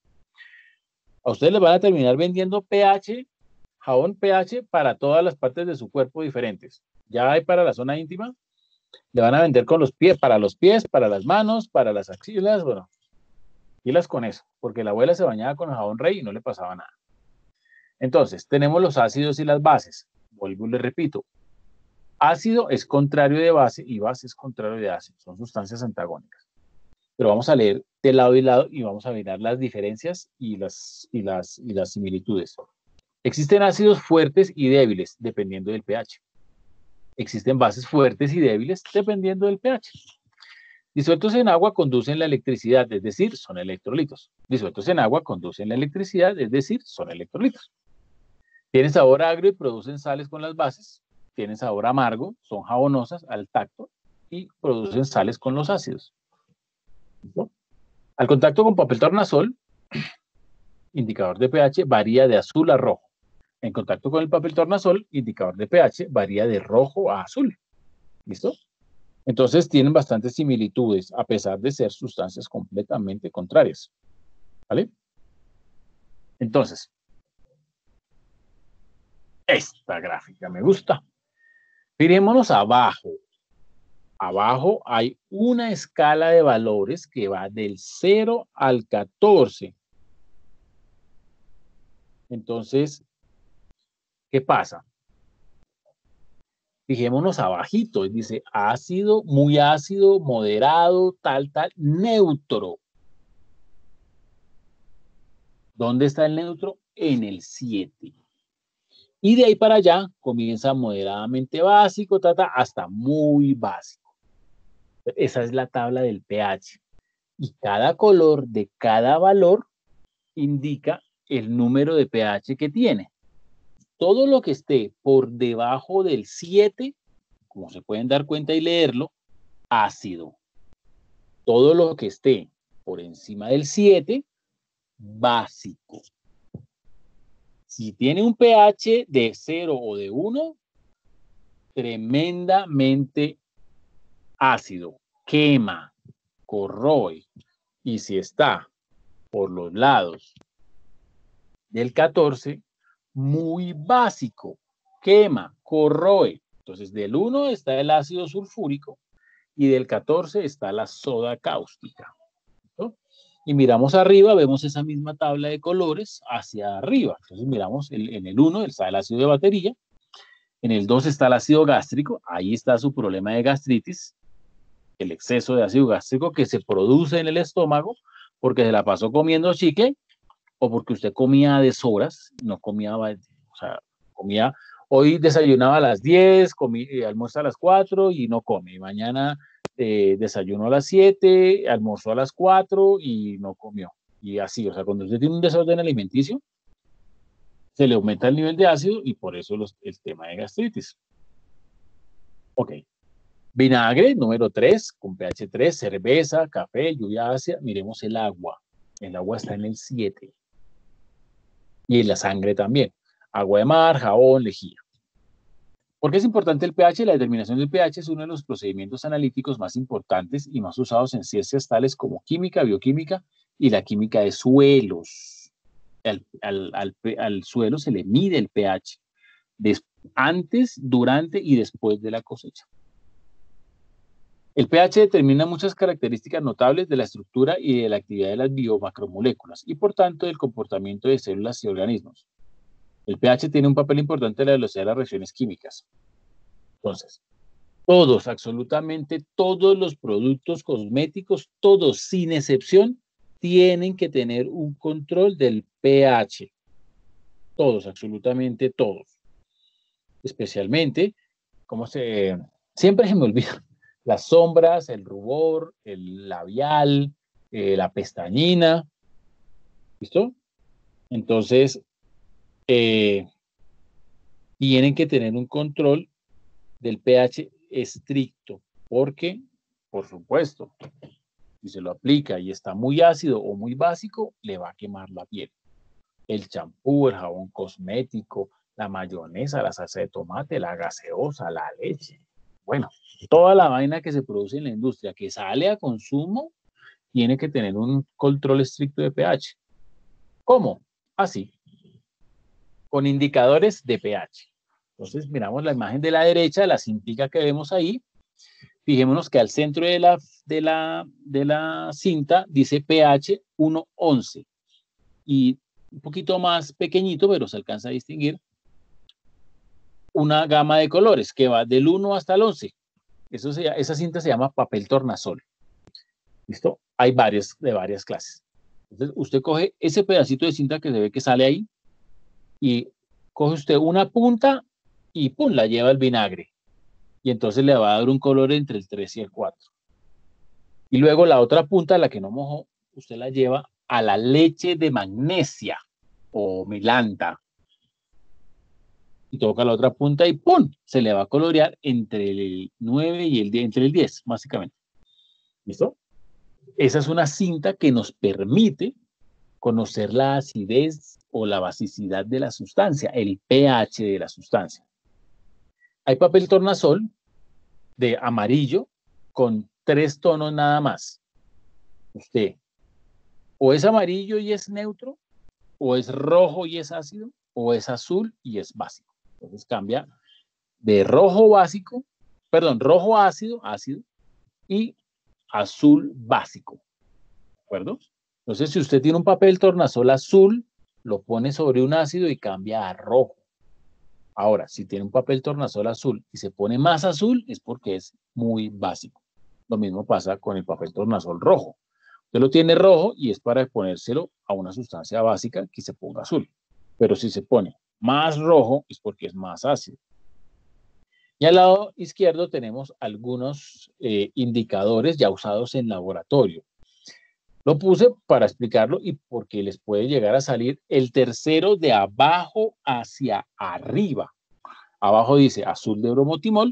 a ustedes les van a terminar vendiendo pH, jabón pH para todas las partes de su cuerpo diferentes. Ya hay para la zona íntima, le van a vender con los pies, para los pies, para las manos, para las axilas, bueno, pilas con eso, porque la abuela se bañaba con el jabón Rey y no le pasaba nada. Entonces, tenemos los ácidos y las bases. Vuelvo y le repito. Ácido es contrario de base y base es contrario de ácido. Son sustancias antagónicas. Pero vamos a leer de lado y lado y vamos a mirar las diferencias y las, y las, y las similitudes. Existen ácidos fuertes y débiles dependiendo del pH. Existen bases fuertes y débiles dependiendo del pH. Disueltos en agua conducen la electricidad, es decir, son electrolitos. Disueltos en agua conducen la electricidad, es decir, son electrolitos. Tienen sabor agrio y producen sales con las bases. Tienen sabor amargo, son jabonosas al tacto y producen sales con los ácidos. ¿Listo? Al contacto con papel tornasol, indicador de pH varía de azul a rojo. En contacto con el papel tornasol, indicador de pH varía de rojo a azul. ¿Listo? Entonces tienen bastantes similitudes, a pesar de ser sustancias completamente contrarias. ¿Vale? Entonces, esta gráfica me gusta. Mirémonos abajo. Abajo hay una escala de valores que va del cero al catorce. Entonces, ¿qué pasa? Fijémonos abajito, dice ácido, muy ácido, moderado, tal, tal, neutro. ¿Dónde está el neutro? En el siete. Y de ahí para allá comienza moderadamente básico, tata, hasta muy básico. Esa es la tabla del pH. Y cada color de cada valor indica el número de pH que tiene. Todo lo que esté por debajo del siete, como se pueden dar cuenta y leerlo, ácido. Todo lo que esté por encima del siete, básico. Si tiene un pH de cero o de uno, tremendamente ácido, quema, corroe. Y si está por los lados del catorce, muy básico, quema, corroe. Entonces, del uno está el ácido sulfúrico y del catorce está la soda cáustica. ¿No? Y miramos arriba, vemos esa misma tabla de colores hacia arriba. Entonces miramos el, en el uno está el ácido de batería, en el dos está el ácido gástrico, ahí está su problema de gastritis, el exceso de ácido gástrico que se produce en el estómago porque se la pasó comiendo chicle o porque usted comía a deshoras, no comía, o sea, comía, hoy desayunaba a las diez, comí, eh, almuerza a las cuatro y no come, y mañana eh, desayunó a las siete, almorzó a las cuatro y no comió, y así, o sea, cuando usted tiene un desorden alimenticio, se le aumenta el nivel de ácido y por eso los, el tema de gastritis. Ok. Vinagre, número tres, con pH tres, cerveza, café, lluvia ácida. Miremos el agua. El agua está en el siete. Y la sangre también. Agua de mar, jabón, lejía. ¿Por qué es importante el pH? La determinación del pH es uno de los procedimientos analíticos más importantes y más usados en ciencias tales como química, bioquímica y la química de suelos. Al, al, al, al suelo se le mide el pH des, antes, durante y después de la cosecha. El pH determina muchas características notables de la estructura y de la actividad de las biomacromoléculas y, por tanto, del comportamiento de células y organismos. El pH tiene un papel importante en la velocidad de las reacciones químicas. Entonces, todos, absolutamente todos los productos cosméticos, todos, sin excepción, tienen que tener un control del pH. Todos, absolutamente todos. Especialmente, como se... Siempre se me olvida. Las sombras, el rubor, el labial, eh, la pestañina. ¿Listo? Entonces, eh, tienen que tener un control del pH estricto, porque, por supuesto, si se lo aplica y está muy ácido o muy básico, le va a quemar la piel. El champú, el jabón cosmético, la mayonesa, la salsa de tomate, la gaseosa, la leche. Bueno, toda la vaina que se produce en la industria que sale a consumo tiene que tener un control estricto de pH. ¿Cómo? Así, con indicadores de pH. Entonces, miramos la imagen de la derecha, la cintica que vemos ahí. Fijémonos que al centro de la, de la, de la cinta dice pH uno once. Y un poquito más pequeñito, pero se alcanza a distinguir, una gama de colores que va del uno hasta el once. Eso se, esa cinta se llama papel tornasol. ¿Listo? Hay varias, de varias clases. Entonces, usted coge ese pedacito de cinta que se ve que sale ahí y coge usted una punta y pum, la lleva al vinagre. Y entonces le va a dar un color entre el tres y el cuatro. Y luego la otra punta, la que no mojó, usted la lleva a la leche de magnesia o milanta. Y toca la otra punta y ¡pum! Se le va a colorear entre el nueve y el diez, entre el diez, básicamente. ¿Listo? Esa es una cinta que nos permite conocer la acidez o la basicidad de la sustancia, el pH de la sustancia. Hay papel tornasol de amarillo con tres tonos nada más. Usted o es amarillo y es neutro, o es rojo y es ácido, o es azul y es básico. Entonces cambia de rojo básico, perdón, rojo ácido, ácido, y azul básico. ¿De acuerdo? Entonces, si usted tiene un papel tornasol azul, lo pone sobre un ácido y cambia a rojo. Ahora, si tiene un papel tornasol azul y se pone más azul, es porque es muy básico. Lo mismo pasa con el papel tornasol rojo. Usted lo tiene rojo y es para ponérselo a una sustancia básica que se ponga azul. Pero si se pone más rojo es porque es más ácido. Y al lado izquierdo tenemos algunos eh, indicadores ya usados en laboratorio. Lo puse para explicarlo y porque les puede llegar a salir el tercero de abajo hacia arriba. Abajo dice azul de bromotimol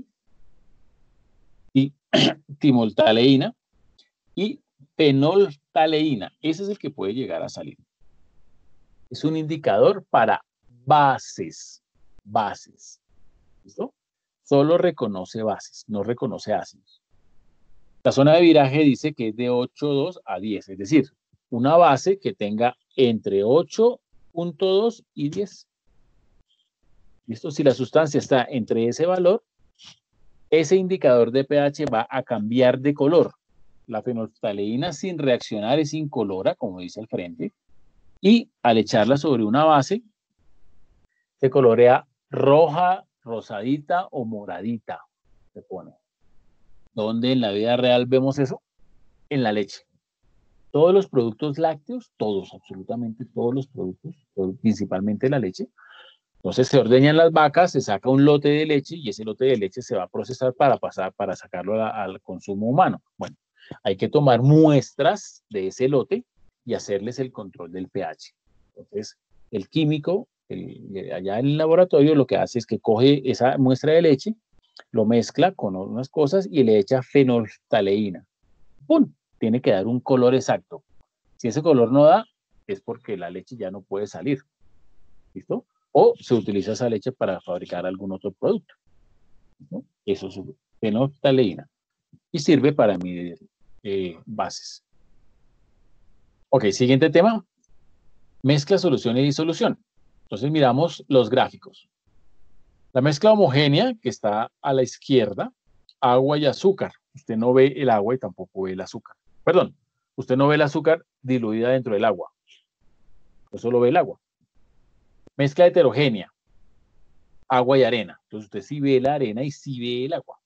y timoltaleína y fenoltaleína. Ese es el que puede llegar a salir. Es un indicador para bases. Bases. ¿Listo? Solo reconoce bases, no reconoce ácidos. La zona de viraje dice que es de ocho punto dos a diez, es decir, una base que tenga entre ocho punto dos y diez. ¿Listo? Si la sustancia está entre ese valor, ese indicador de pH va a cambiar de color. La fenolftaleína sin reaccionar es incolora, como dice al frente, y al echarla sobre una base, se colorea roja, rosadita o moradita, se pone. ¿Dónde en la vida real vemos eso? En la leche. Todos los productos lácteos, todos, absolutamente todos los productos, principalmente la leche. Entonces se ordeñan las vacas, se saca un lote de leche y ese lote de leche se va a procesar para pasar, para sacarlo a, al consumo humano. Bueno, hay que tomar muestras de ese lote y hacerles el control del pH. Entonces, el químico, el, allá en el laboratorio, lo que hace es que coge esa muestra de leche lo mezcla con unas cosas y le echa fenolftaleína. ¡Pum! Tiene que dar un color exacto. Si ese color no da, es porque la leche ya no puede salir. ¿Listo? O se utiliza esa leche para fabricar algún otro producto. ¿No? Eso es fenolftaleína. Y sirve para medir eh, bases. Ok, siguiente tema. Mezcla, solución y disolución. Entonces miramos los gráficos. La mezcla homogénea, que está a la izquierda, agua y azúcar. Usted no ve el agua y tampoco ve el azúcar. Perdón, usted no ve el azúcar diluida dentro del agua. Usted solo ve el agua. Mezcla heterogénea, agua y arena. Entonces usted sí ve la arena y sí ve el agua.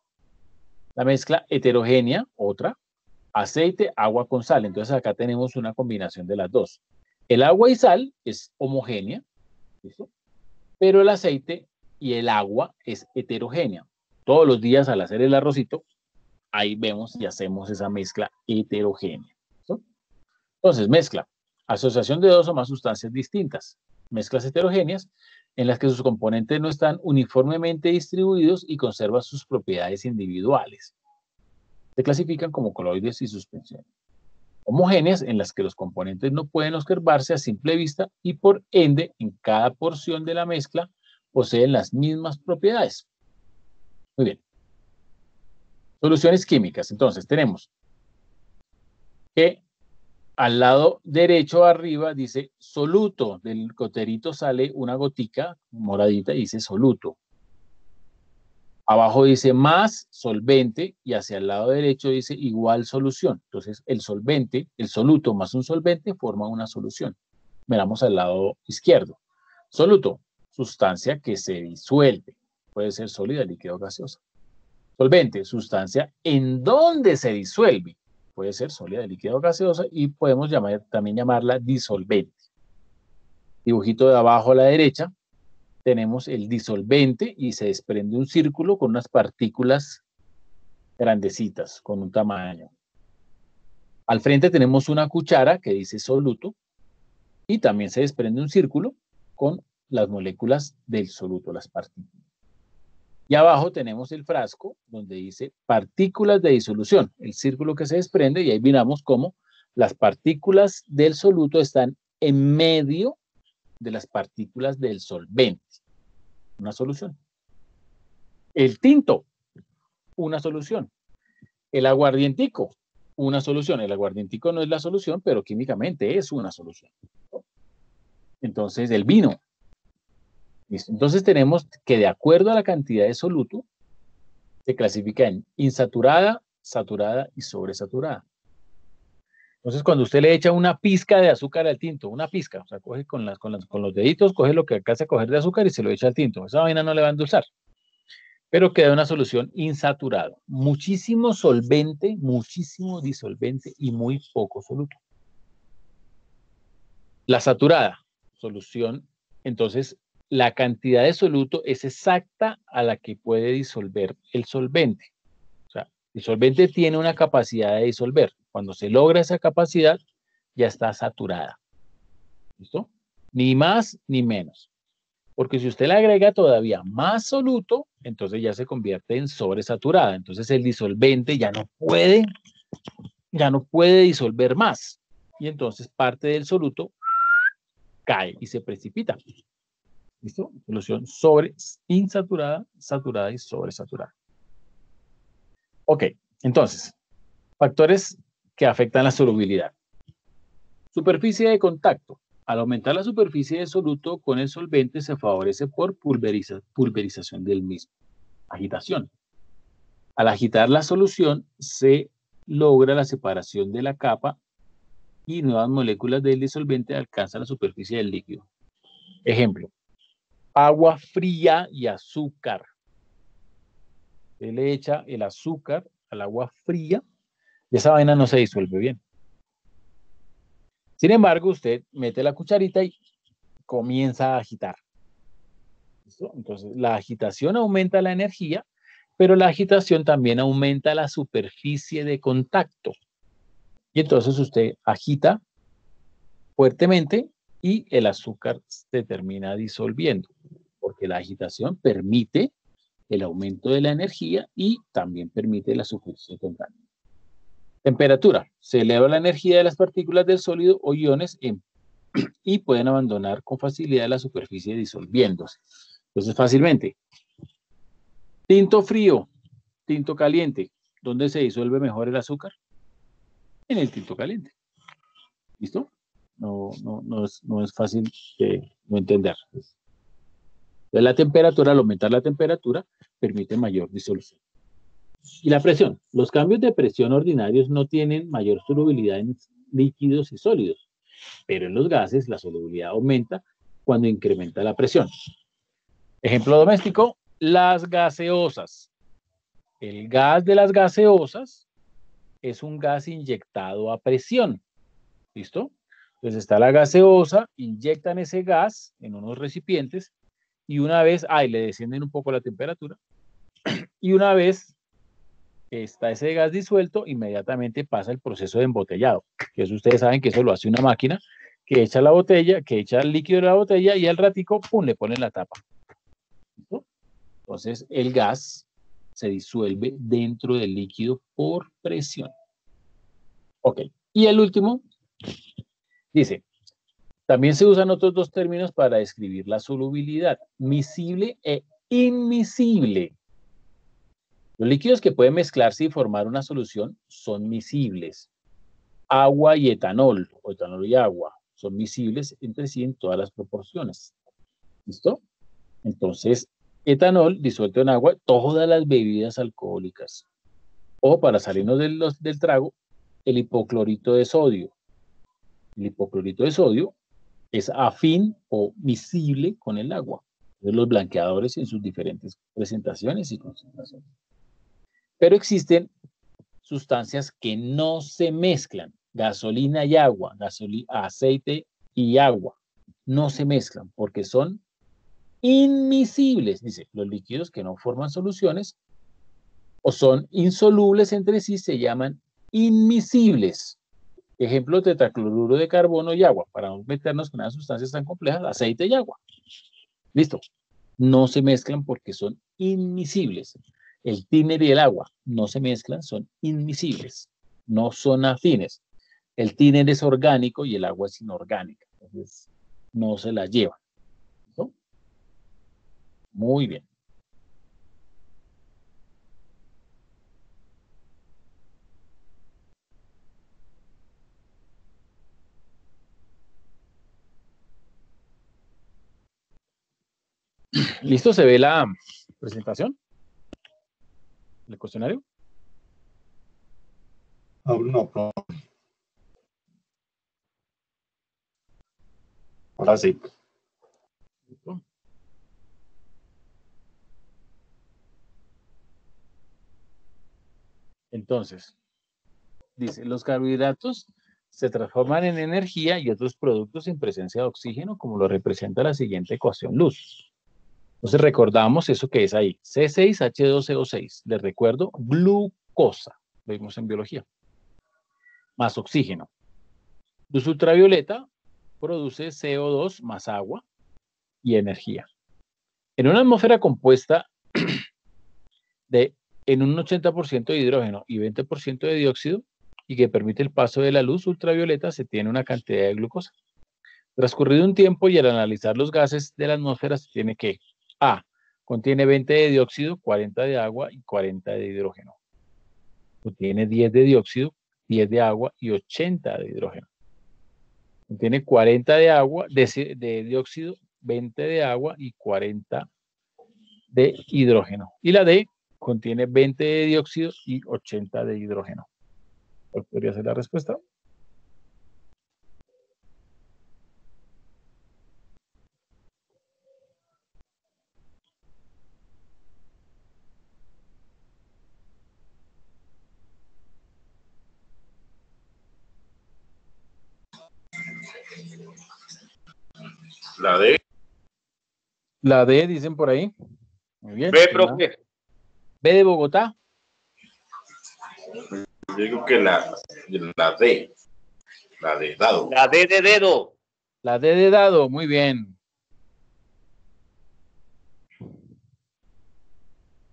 La mezcla heterogénea, otra, aceite, agua con sal. Entonces acá tenemos una combinación de las dos. El agua y sal es homogénea, ¿listo? Pero el aceite y el agua es heterogénea. Todos los días al hacer el arrocito, ahí vemos y hacemos esa mezcla heterogénea. ¿Listo? Entonces, mezcla. Asociación de dos o más sustancias distintas. Mezclas heterogéneas en las que sus componentes no están uniformemente distribuidos y conservan sus propiedades individuales. Se clasifican como coloides y suspensiones. Homogéneas en las que los componentes no pueden observarse a simple vista y por ende en cada porción de la mezcla poseen las mismas propiedades. Muy bien. Soluciones químicas. Entonces tenemos que al lado derecho arriba dice soluto. Del goterito sale una gotica moradita y dice soluto. Abajo dice más solvente y hacia el lado derecho dice igual solución. Entonces el solvente, el soluto más un solvente forma una solución. Miramos al lado izquierdo. Soluto, sustancia que se disuelve. Puede ser sólida, líquida o gaseosa. Solvente, sustancia en donde se disuelve. Puede ser sólida, líquida o gaseosa y podemos llamar, también llamarla disolvente. Dibujito de abajo a la derecha. Tenemos el disolvente y se desprende un círculo con unas partículas grandecitas, con un tamaño. Al frente tenemos una cuchara que dice soluto y también se desprende un círculo con las moléculas del soluto, las partículas. Y abajo tenemos el frasco donde dice partículas de disolución, el círculo que se desprende y ahí miramos cómo las partículas del soluto están en medio de las partículas del solvente. Una solución. El tinto, una solución. El aguardientico, una solución. El aguardientico no es la solución, pero químicamente es una solución. Entonces, el vino. ¿Listo? Entonces tenemos que de acuerdo a la cantidad de soluto, se clasifica en insaturada, saturada y sobresaturada. Entonces, cuando usted le echa una pizca de azúcar al tinto, una pizca, o sea, coge con, las, con, las, con los deditos, coge lo que alcanza a coger de azúcar y se lo echa al tinto. Esa vaina no le va a endulzar. Pero queda una solución insaturada. Muchísimo solvente, muchísimo disolvente y muy poco soluto. La saturada, solución, entonces, la cantidad de soluto es exacta a la que puede disolver el solvente. O sea, el solvente tiene una capacidad de disolver. Cuando se logra esa capacidad, ya está saturada. ¿Listo? Ni más ni menos. Porque si usted le agrega todavía más soluto, entonces ya se convierte en sobresaturada. Entonces el disolvente ya no puede, ya no puede disolver más. Y entonces parte del soluto cae y se precipita. ¿Listo? Solución sobre insaturada, saturada y sobresaturada. Ok, entonces, factores que afectan la solubilidad. Superficie de contacto. Al aumentar la superficie de soluto con el solvente se favorece por pulveriza, pulverización del mismo. Agitación. Al agitar la solución se logra la separación de la capa y nuevas moléculas del disolvente alcanzan la superficie del líquido. Ejemplo. Agua fría y azúcar. Usted le echa el azúcar al agua fría y esa vaina no se disuelve bien. Sin embargo, usted mete la cucharita y comienza a agitar. ¿Listo? Entonces, la agitación aumenta la energía, pero la agitación también aumenta la superficie de contacto. Y entonces usted agita fuertemente y el azúcar se termina disolviendo, porque la agitación permite el aumento de la energía y también permite la superficie espontánea. Temperatura. Se eleva la energía de las partículas del sólido o iones en, y pueden abandonar con facilidad la superficie disolviéndose. Entonces, fácilmente. Tinto frío, tinto caliente. ¿Dónde se disuelve mejor el azúcar? En el tinto caliente. ¿Listo? No, no, no, es, no es fácil de no entender. Entonces, la temperatura, al aumentar la temperatura, permite mayor disolución. Y la presión. Los cambios de presión ordinarios no tienen mayor solubilidad en líquidos y sólidos, pero en los gases la solubilidad aumenta cuando incrementa la presión. Ejemplo doméstico, las gaseosas. El gas de las gaseosas es un gas inyectado a presión. ¿Listo? Entonces está la gaseosa, inyectan ese gas en unos recipientes y una vez, ay, le descienden un poco la temperatura, y una vez está ese gas disuelto, inmediatamente pasa el proceso de embotellado, que eso ustedes saben que eso lo hace una máquina que echa la botella, que echa el líquido de la botella y al ratico, pum, le ponen la tapa. ¿Listo? Entonces el gas se disuelve dentro del líquido por presión. Ok, y el último dice, también se usan otros dos términos para describir la solubilidad, miscible e inmiscible. Los líquidos que pueden mezclarse y formar una solución son miscibles. Agua y etanol, o etanol y agua, son miscibles entre sí en todas las proporciones. ¿Listo? Entonces, etanol disuelto en agua, todas las bebidas alcohólicas. O para salirnos del, del trago, el hipoclorito de sodio. El hipoclorito de sodio es afín o miscible con el agua. De los blanqueadores en sus diferentes presentaciones y concentraciones. Pero existen sustancias que no se mezclan. Gasolina y agua, gasoli- aceite y agua. No se mezclan porque son inmiscibles. Dice, los líquidos que no forman soluciones o son insolubles entre sí se llaman inmiscibles. Ejemplo, tetracloruro de carbono y agua. Para no meternos con unas sustancias tan complejas, aceite y agua. Listo. No se mezclan porque son inmiscibles. El tíner y el agua no se mezclan, son inmiscibles. No son afines. El tíner es orgánico y el agua es inorgánica. Entonces, no se la llevan. ¿No? Muy bien. ¿Listo? ¿Se ve la presentación? ¿El cuestionario? No, no, no. Ahora sí. ¿Listo? Entonces, dice, los carbohidratos se transforman en energía y otros productos en presencia de oxígeno, como lo representa la siguiente ecuación luz. Entonces recordamos eso que es ahí, C seis H dos C O seis. Les recuerdo, glucosa, lo vimos en biología, más oxígeno. Luz ultravioleta produce C O dos más agua y energía. En una atmósfera compuesta de en un ochenta por ciento de hidrógeno y veinte por ciento de dióxido y que permite el paso de la luz ultravioleta, se tiene una cantidad de glucosa. Transcurrido un tiempo y al analizar los gases de la atmósfera se tiene que A, contiene veinte de dióxido, cuarenta de agua y cuarenta de hidrógeno. Contiene diez de dióxido, diez de agua y ochenta de hidrógeno. Contiene cuarenta de agua, de, de dióxido, veinte de agua y cuarenta de hidrógeno. Y la D contiene veinte de dióxido y ochenta de hidrógeno. ¿Cuál podría ser la respuesta? La D. La D, dicen por ahí. Muy bien. B, profe. B de Bogotá. Yo digo que la, la D. La de dado. La D de dedo. La D de dado, muy bien.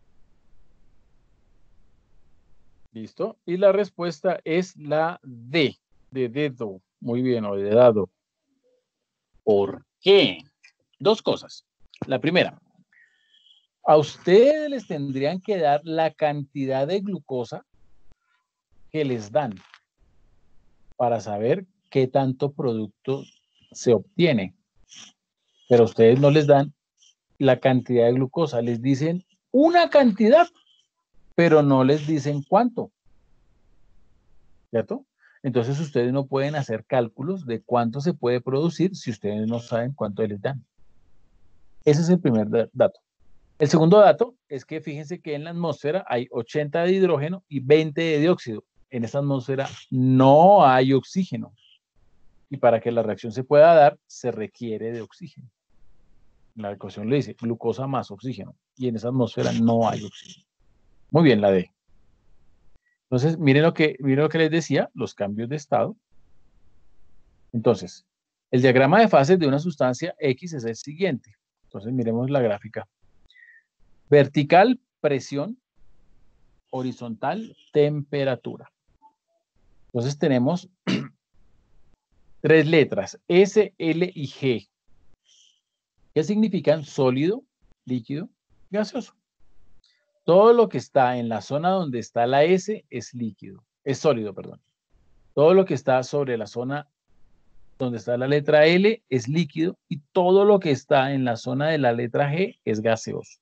¿Listo? Y la respuesta es la D, de dedo. Muy bien, o de dado. ¿Por qué? Dos cosas. La primera, a ustedes les tendrían que dar la cantidad de glucosa que les dan para saber qué tanto producto se obtiene. Pero a ustedes no les dan la cantidad de glucosa, les dicen una cantidad, pero no les dicen cuánto. ¿Cierto? Entonces ustedes no pueden hacer cálculos de cuánto se puede producir si ustedes no saben cuánto les dan. Ese es el primer dato. El segundo dato es que fíjense que en la atmósfera hay ochenta de hidrógeno y veinte de dióxido. En esa atmósfera no hay oxígeno. Y para que la reacción se pueda dar, se requiere de oxígeno. La ecuación le dice glucosa más oxígeno. Y en esa atmósfera no hay oxígeno. Muy bien, la D. Entonces, miren lo que, miren lo que les decía, los cambios de estado. Entonces, el diagrama de fases de una sustancia X es el siguiente. Entonces, miremos la gráfica. Vertical, presión. Horizontal, temperatura. Entonces, tenemos tres letras, S, L y G. ¿Qué significan? Sólido, líquido, gaseoso. Todo lo que está en la zona donde está la S es líquido, es sólido, perdón. Todo lo que está sobre la zona donde está la letra L es líquido y todo lo que está en la zona de la letra G es gaseoso.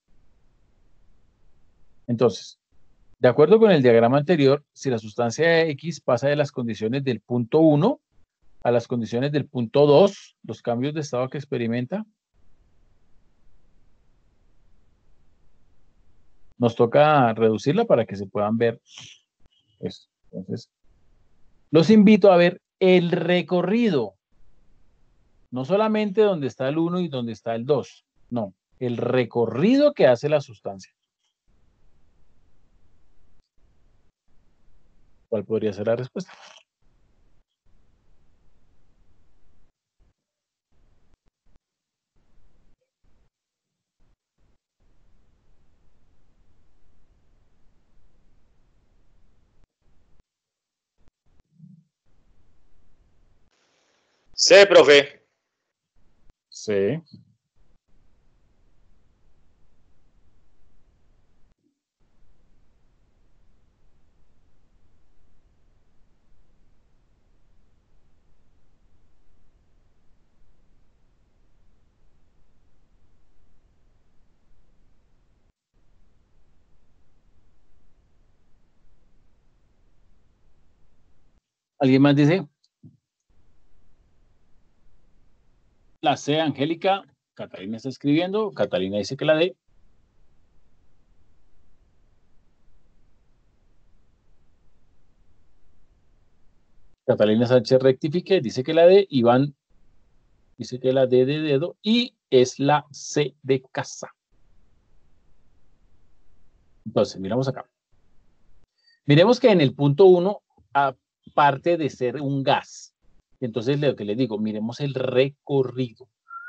Entonces, de acuerdo con el diagrama anterior, si la sustancia X pasa de las condiciones del punto uno a las condiciones del punto dos, los cambios de estado que experimenta, nos toca reducirla para que se puedan ver esto. Entonces, los invito a ver el recorrido. No solamente donde está el uno y donde está el dos. No, el recorrido que hace la sustancia. ¿Cuál podría ser la respuesta? C, profe. Sí. ¿Alguien más dice? La C, Angélica. Catalina está escribiendo. Catalina dice que la D. Catalina Sánchez rectifique, dice que la D. Iván dice que la D de dedo. Y es la C de casa. Entonces, miramos acá. Miremos que en el punto uno, aparte de ser un gas, entonces lo que les digo, miremos el recorrido.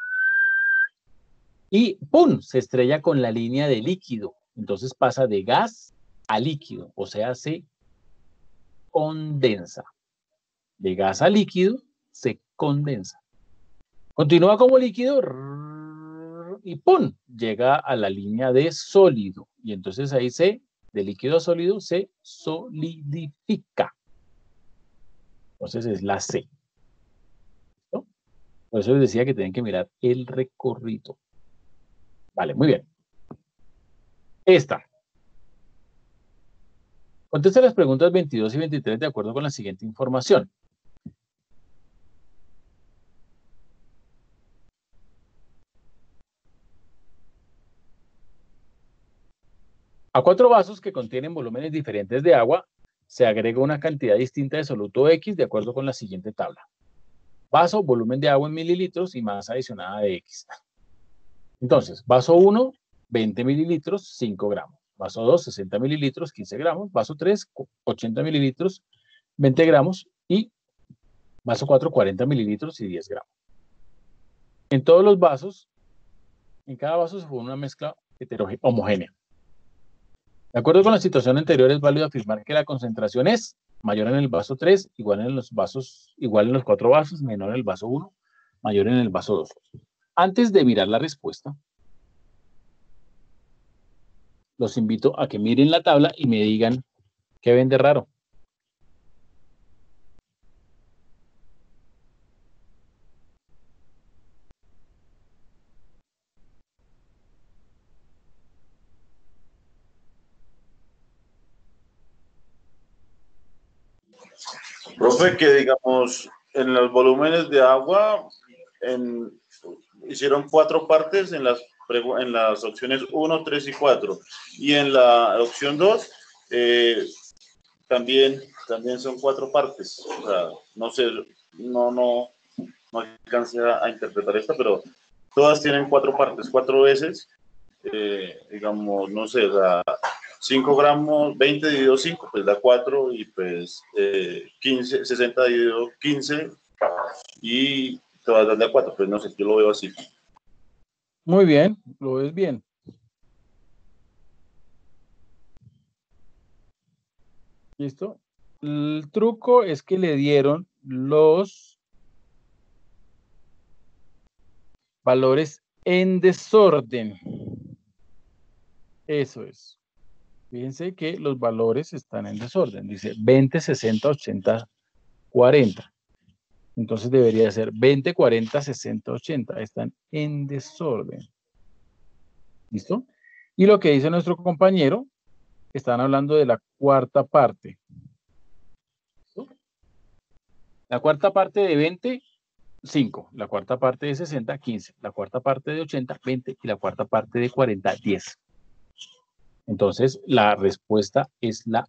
Y ¡pum! Se estrella con la línea de líquido. Entonces pasa de gas a líquido, o sea, se condensa. De gas a líquido, se condensa. Continúa como líquido y ¡pum! Llega a la línea de sólido. Y entonces ahí se, de líquido a sólido, se solidifica. Entonces es la C. ¿No? Por eso les decía que tienen que mirar el recorrido. Vale, muy bien. Esta. Contesta las preguntas veintidós y veintitrés de acuerdo con la siguiente información. A cuatro vasos que contienen volúmenes diferentes de agua, se agrega una cantidad distinta de soluto X de acuerdo con la siguiente tabla. Vaso, volumen de agua en mililitros y masa adicionada de X. Entonces, vaso uno, veinte mililitros, cinco gramos. Vaso dos, sesenta mililitros, quince gramos. Vaso tres, ochenta mililitros, veinte gramos. Y vaso cuatro, cuarenta mililitros y diez gramos. En todos los vasos, en cada vaso se forma una mezcla homogénea. De acuerdo con la situación anterior, es válido afirmar que la concentración es mayor en el vaso tres, igual en los vasos, igual en los cuatro vasos, menor en el vaso uno, mayor en el vaso dos. Antes de mirar la respuesta, los invito a que miren la tabla y me digan qué ven de raro. Profe, que digamos, en los volúmenes de agua, en, hicieron cuatro partes en las, en las opciones uno, tres y cuatro. Y en la opción dos, eh, también, también son cuatro partes. O sea, no sé, no, no, no alcancé a, a interpretar esta, pero todas tienen cuatro partes, cuatro veces. Eh, digamos, no sé, o sea, cinco gramos, veinte dividido cinco, pues da cuatro, y pues eh, quince, sesenta dividido quince, y te vas a dar de cuatro, pues no sé, yo lo veo así. Muy bien, lo ves bien. ¿Listo? El truco es que le dieron los valores en desorden. Eso es. Fíjense que los valores están en desorden. Dice veinte, sesenta, ochenta, cuarenta. Entonces debería ser veinte, cuarenta, sesenta, ochenta. Están en desorden. ¿Listo? Y lo que dice nuestro compañero, están hablando de la cuarta parte. ¿Listo? La cuarta parte de veinte, cinco. La cuarta parte de sesenta, quince. La cuarta parte de ochenta, veinte. Y la cuarta parte de cuarenta, diez. Entonces, la respuesta es la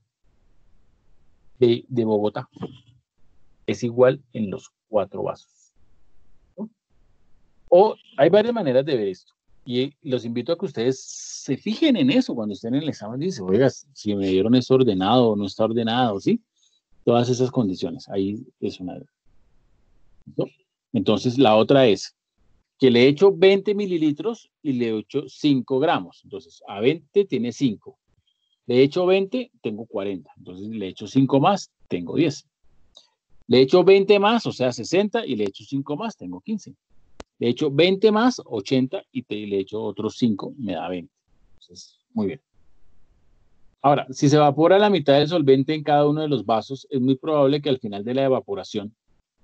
B de Bogotá. Es igual en los cuatro vasos. ¿No? O hay varias maneras de ver esto. Y los invito a que ustedes se fijen en eso cuando estén en el examen. Dicen, oiga, si me dieron esto ordenado o no está ordenado, ¿sí? Todas esas condiciones. Ahí es una. ¿No? Entonces, la otra es que le echo veinte mililitros y le echo cinco gramos. Entonces, a veinte tiene cinco. Le echo veinte, tengo cuarenta. Entonces, le echo cinco más, tengo diez. Le echo veinte más, o sea, sesenta, y le echo cinco más, tengo quince. Le echo veinte más, ochenta, y te, le echo otros cinco, me da veinte. Entonces, muy bien. Ahora, si se evapora la mitad del solvente en cada uno de los vasos, es muy probable que al final de la evaporación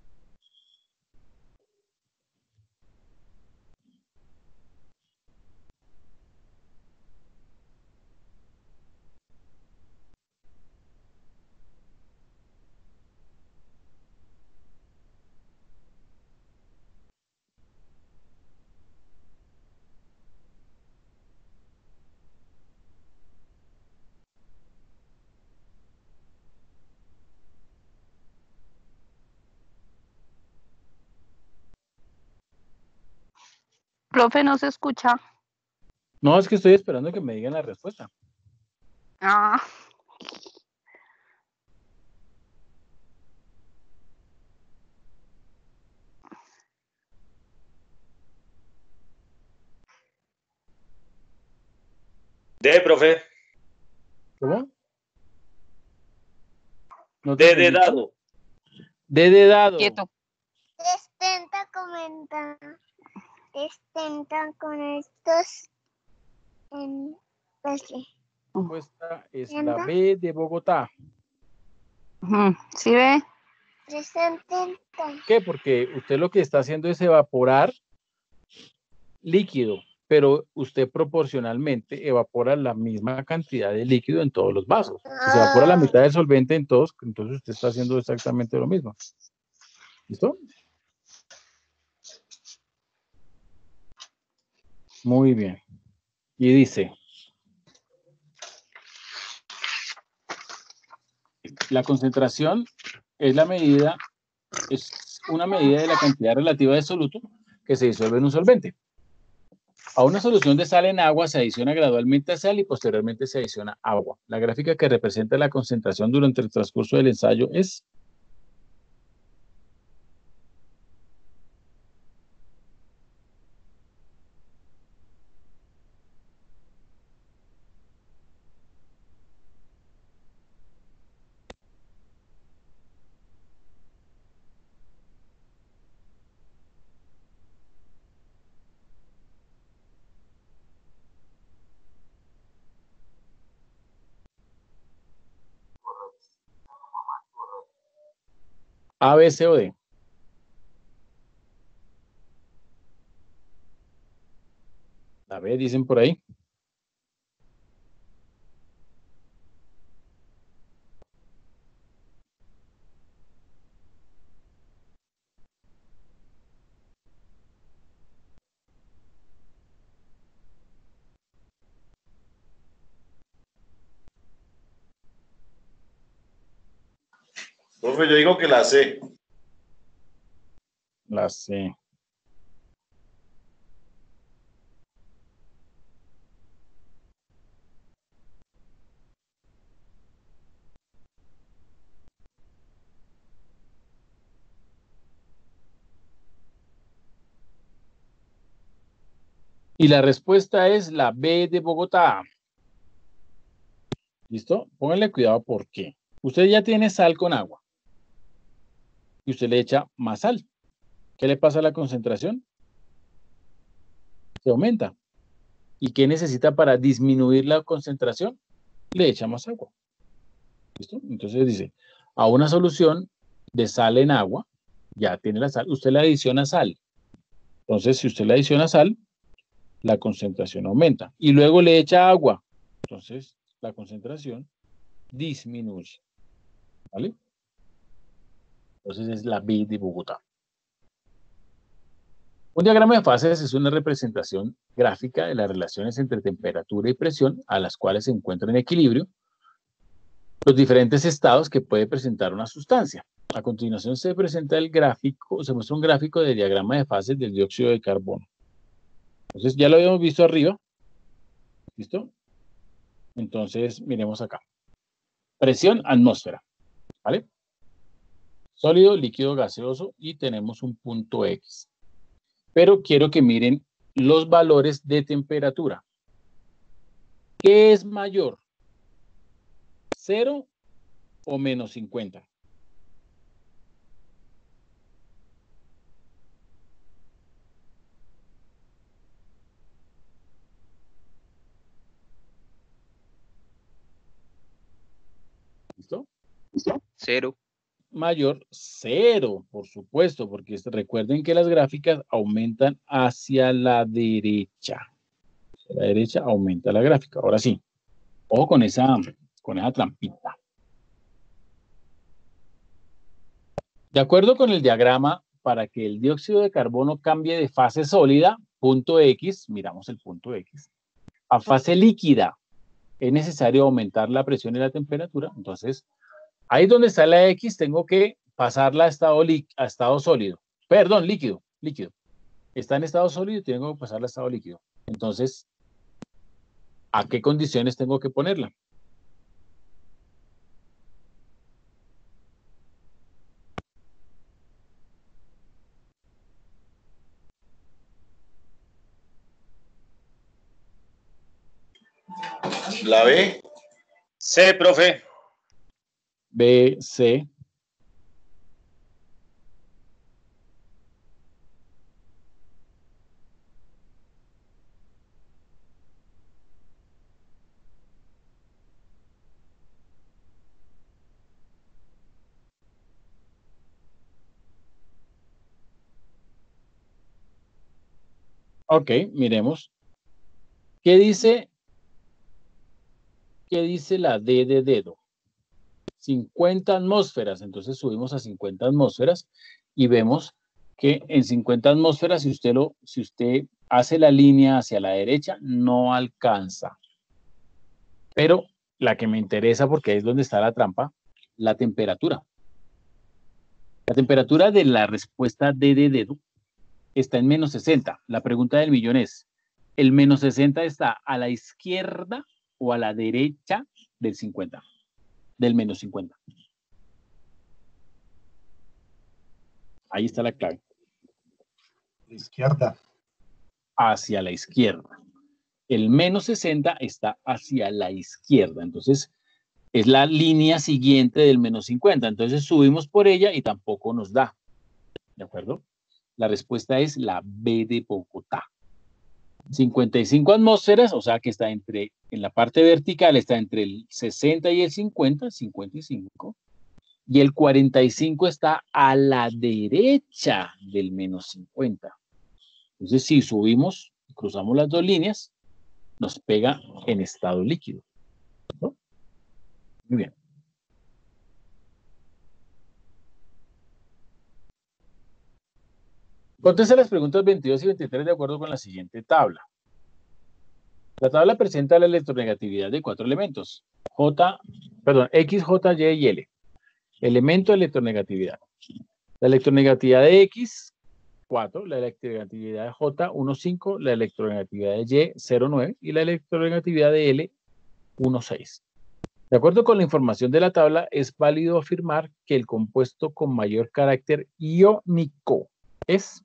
Profe, no se escucha. no, es que estoy esperando que me digan la respuesta. Ah. D, profe. ¿Cómo? No te D de entendí. dado. D de dado. Quieto. Intenta comentar, intenta con estos en pues, La respuesta es la B de Bogotá. Ujú, ¿sí ve? presenten ¿Por qué? Porque usted lo que está haciendo es evaporar líquido, pero usted proporcionalmente evapora la misma cantidad de líquido en todos los vasos. Si se evapora la mitad del solvente en todos, entonces usted está haciendo exactamente lo mismo. ¿Listo? Muy bien. Y dice, la concentración es la medida, es una medida de la cantidad relativa de soluto que se disuelve en un solvente. A una solución de sal en agua se adiciona gradualmente sal y posteriormente se adiciona agua. La gráfica que representa la concentración durante el transcurso del ensayo es A, B, C o D. La B, dicen por ahí. Profe, yo digo que la C. La C. Y la respuesta es la B de Bogotá. ¿Listo? Pónganle cuidado por qué. Usted ya tiene sal con agua. Y usted le echa más sal. ¿Qué le pasa a la concentración? Se aumenta. ¿Y qué necesita para disminuir la concentración? Le echa más agua. ¿Listo? Entonces dice, a una solución de sal en agua, ya tiene la sal, usted le adiciona sal. Entonces, si usted le adiciona sal, la concentración aumenta. Y luego le echa agua. Entonces, la concentración disminuye. ¿Vale? Entonces, es la B de Bogotá. Un diagrama de fases es una representación gráfica de las relaciones entre temperatura y presión a las cuales se encuentra en equilibrio los diferentes estados que puede presentar una sustancia. A continuación se presenta el gráfico, se muestra un gráfico de diagrama de fases del dióxido de carbono. Entonces, ya lo habíamos visto arriba. ¿Listo? Entonces, miremos acá. Presión, atmósfera. ¿Vale? Sólido, líquido, gaseoso y tenemos un punto X. Pero quiero que miren los valores de temperatura. ¿Qué es mayor? ¿Cero o menos cincuenta? ¿Listo? ¿Listo? Cero. Mayor, cero, por supuesto, porque recuerden que las gráficas aumentan hacia la derecha. Hacia la derecha aumenta la gráfica. Ahora sí, ojo con esa, con esa trampita. De acuerdo con el diagrama, para que el dióxido de carbono cambie de fase sólida, punto X, miramos el punto X, a fase líquida, es necesario aumentar la presión y la temperatura. Entonces, ahí donde está la X, tengo que pasarla a estado, a estado sólido. Perdón, líquido, líquido. Está en estado sólido y tengo que pasarla a estado líquido. Entonces, ¿a qué condiciones tengo que ponerla? La B. C, profe. B, C. Ok, miremos. ¿Qué dice? ¿Qué dice la D de dedo? cincuenta atmósferas. Entonces subimos a cincuenta atmósferas y vemos que en cincuenta atmósferas, si usted, lo, si usted hace la línea hacia la derecha, no alcanza. Pero la que me interesa, porque ahí es donde está la trampa, la temperatura. La temperatura de la respuesta D de dedo está en menos sesenta. La pregunta del millón es, ¿el menos sesenta está a la izquierda o a la derecha del cincuenta? Del menos cincuenta. Ahí está la clave. La izquierda. Hacia la izquierda. El menos sesenta está hacia la izquierda. Entonces, es la línea siguiente del menos cincuenta. Entonces, subimos por ella y tampoco nos da. ¿De acuerdo? La respuesta es la B de Bogotá. cincuenta y cinco atmósferas, o sea que está entre, en la parte vertical está entre el sesenta y el cincuenta, cincuenta y cinco. Y el cuarenta y cinco está a la derecha del menos cincuenta. Entonces, si subimos, cruzamos las dos líneas, nos pega en estado líquido, ¿no? Muy bien. Contesta las preguntas veintidós y veintitrés de acuerdo con la siguiente tabla. La tabla presenta la electronegatividad de cuatro elementos. J, perdón, X, J, Y y L. Elemento de electronegatividad. La electronegatividad de X, cuatro. La electronegatividad de J, uno punto cinco. La electronegatividad de Y, cero punto nueve. Y la electronegatividad de L, uno punto seis. De acuerdo con la información de la tabla, es válido afirmar que el compuesto con mayor carácter iónico es...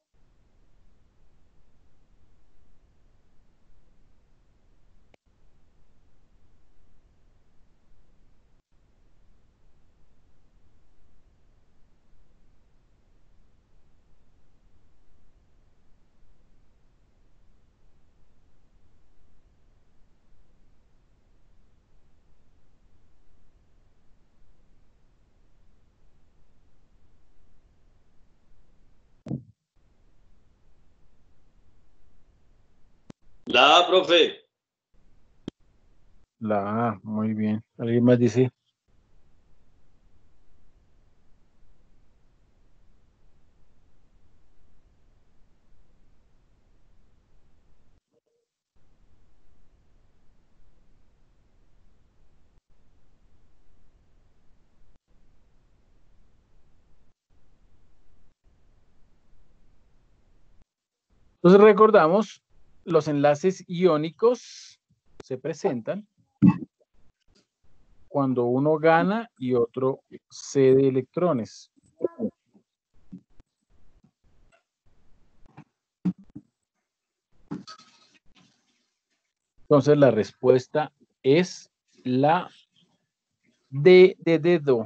La A, profe. La A, muy bien. ¿Alguien más dice? Entonces recordamos, los enlaces iónicos se presentan cuando uno gana y otro cede electrones. Entonces la respuesta es la D de dedo.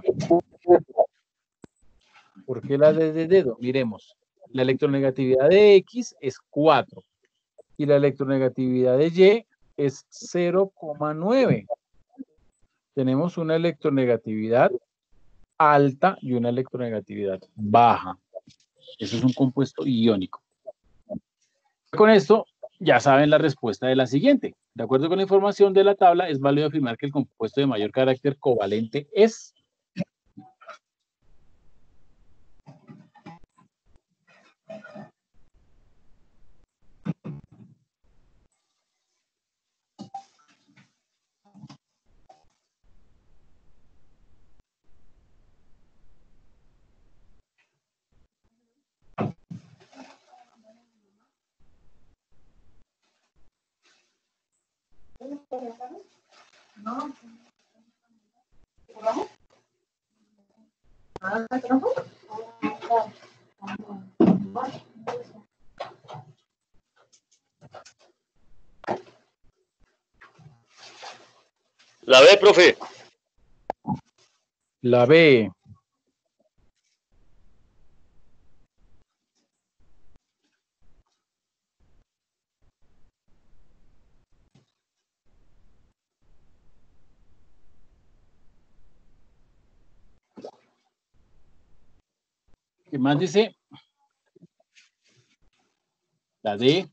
¿Por qué la D de dedo? Miremos. La electronegatividad de X es cuatro y la electronegatividad de Y es cero coma nueve. Tenemos una electronegatividad alta y una electronegatividad baja. Eso es un compuesto iónico. Con esto ya saben la respuesta de la siguiente. De acuerdo con la información de la tabla, es válido afirmar que el compuesto de mayor carácter covalente es... La B, profe. La B. ¿Qué más dice? La D.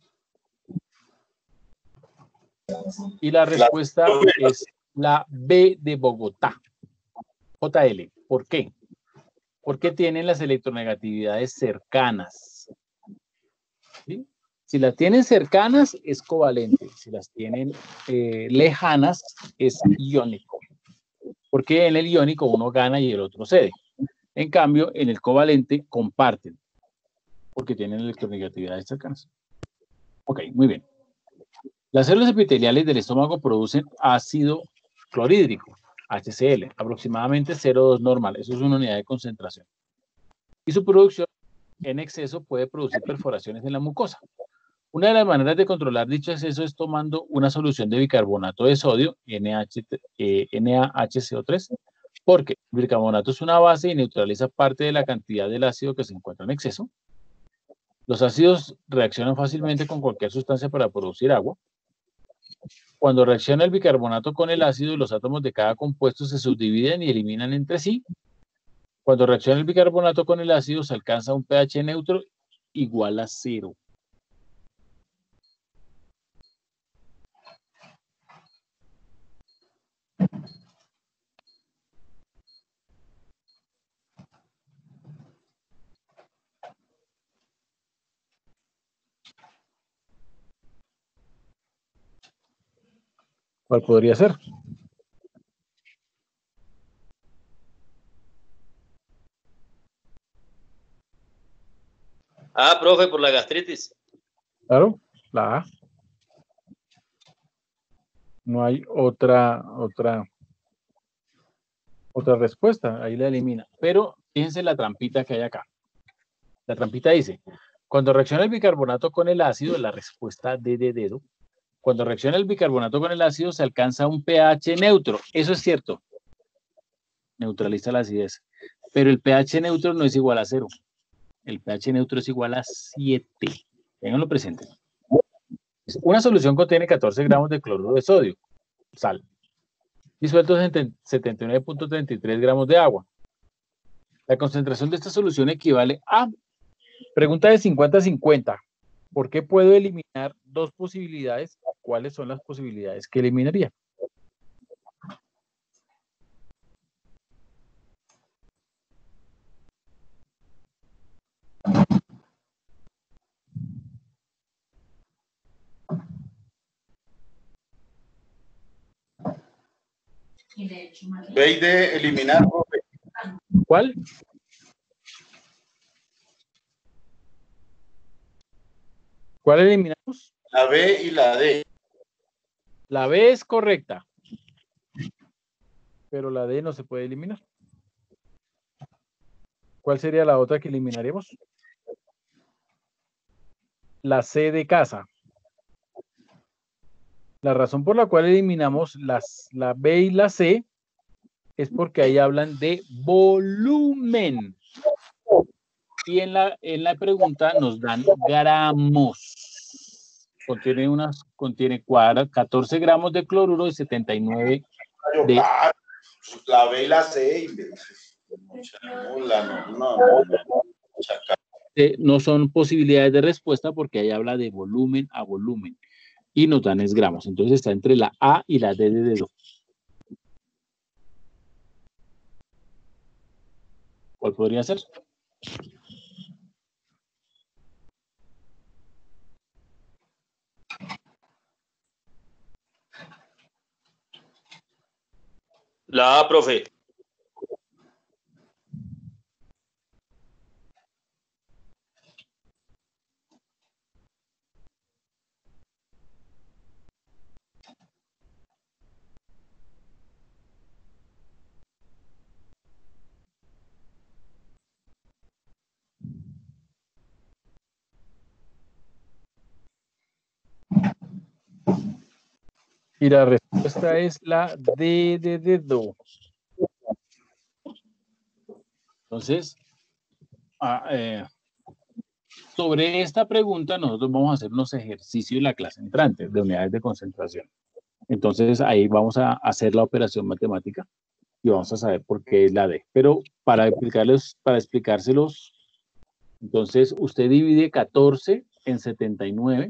Y la respuesta es la B de Bogotá. J L. ¿Por qué? Porque tienen las electronegatividades cercanas. ¿Sí? Si las tienen cercanas, es covalente. Si las tienen eh, lejanas, es iónico. Porque en el iónico uno gana y el otro cede. En cambio, en el covalente comparten. Porque tienen electronegatividades cercanas. Ok, muy bien. Las células epiteliales del estómago producen ácido clorhídrico, H C L, aproximadamente cero coma dos normal. Eso es una unidad de concentración. Y su producción en exceso puede producir perforaciones en la mucosa. Una de las maneras de controlar dicho exceso es tomando una solución de bicarbonato de sodio, N A H C O tres, porque el bicarbonato es una base y neutraliza parte de la cantidad del ácido que se encuentra en exceso. Los ácidos reaccionan fácilmente con cualquier sustancia para producir agua. Cuando reacciona el bicarbonato con el ácido, los átomos de cada compuesto se subdividen y eliminan entre sí, Cuando reacciona el bicarbonato con el ácido, se alcanza un pH neutro igual a cero. ¿Cuál podría ser? Ah, profe, por la gastritis. Claro, la A. No hay otra, otra, otra respuesta. Ahí la elimina. Pero fíjense la trampita que hay acá. La trampita dice, cuando reacciona el bicarbonato con el ácido, la respuesta D de dedo. Cuando reacciona el bicarbonato con el ácido, se alcanza un pH neutro. Eso es cierto. Neutraliza la acidez. Pero el pH neutro no es igual a cero. El pH neutro es igual a siete. Ténganlo presente. Una solución contiene catorce gramos de cloruro de sodio, sal, disueltos en setenta y nueve punto treinta y tres gramos de agua. La concentración de esta solución equivale a, pregunta de cincuenta a cincuenta, ¿por qué puedo eliminar dos posibilidades? ¿Cuáles son las posibilidades que eliminaría? B de eliminar, profe. ¿Cuál? ¿Cuál eliminamos? La B y la D. La B es correcta, pero la D no se puede eliminar. ¿Cuál sería la otra que eliminaríamos? La C de casa. La razón por la cual eliminamos las, la B y la C es porque ahí hablan de volumen. Y en la, en la pregunta nos dan gramos. Contiene, unas, contiene catorce gramos de cloruro y setenta y nueve de... La B y la C. No, no, no, no. No son posibilidades de respuesta porque ahí habla de volumen a volumen. Y nos dan es gramos. Entonces está entre la A y la D de dedo. ¿Cuál podría ser? La A, profe. Y la respuesta es la D de dedo. Entonces, ah, eh, sobre esta pregunta nosotros vamos a hacer unos ejercicios en la clase entrante de unidades de concentración. Entonces ahí vamos a hacer la operación matemática y vamos a saber por qué es la D. Pero para explicarles, para explicárselos, entonces usted divide catorce en setenta y nueve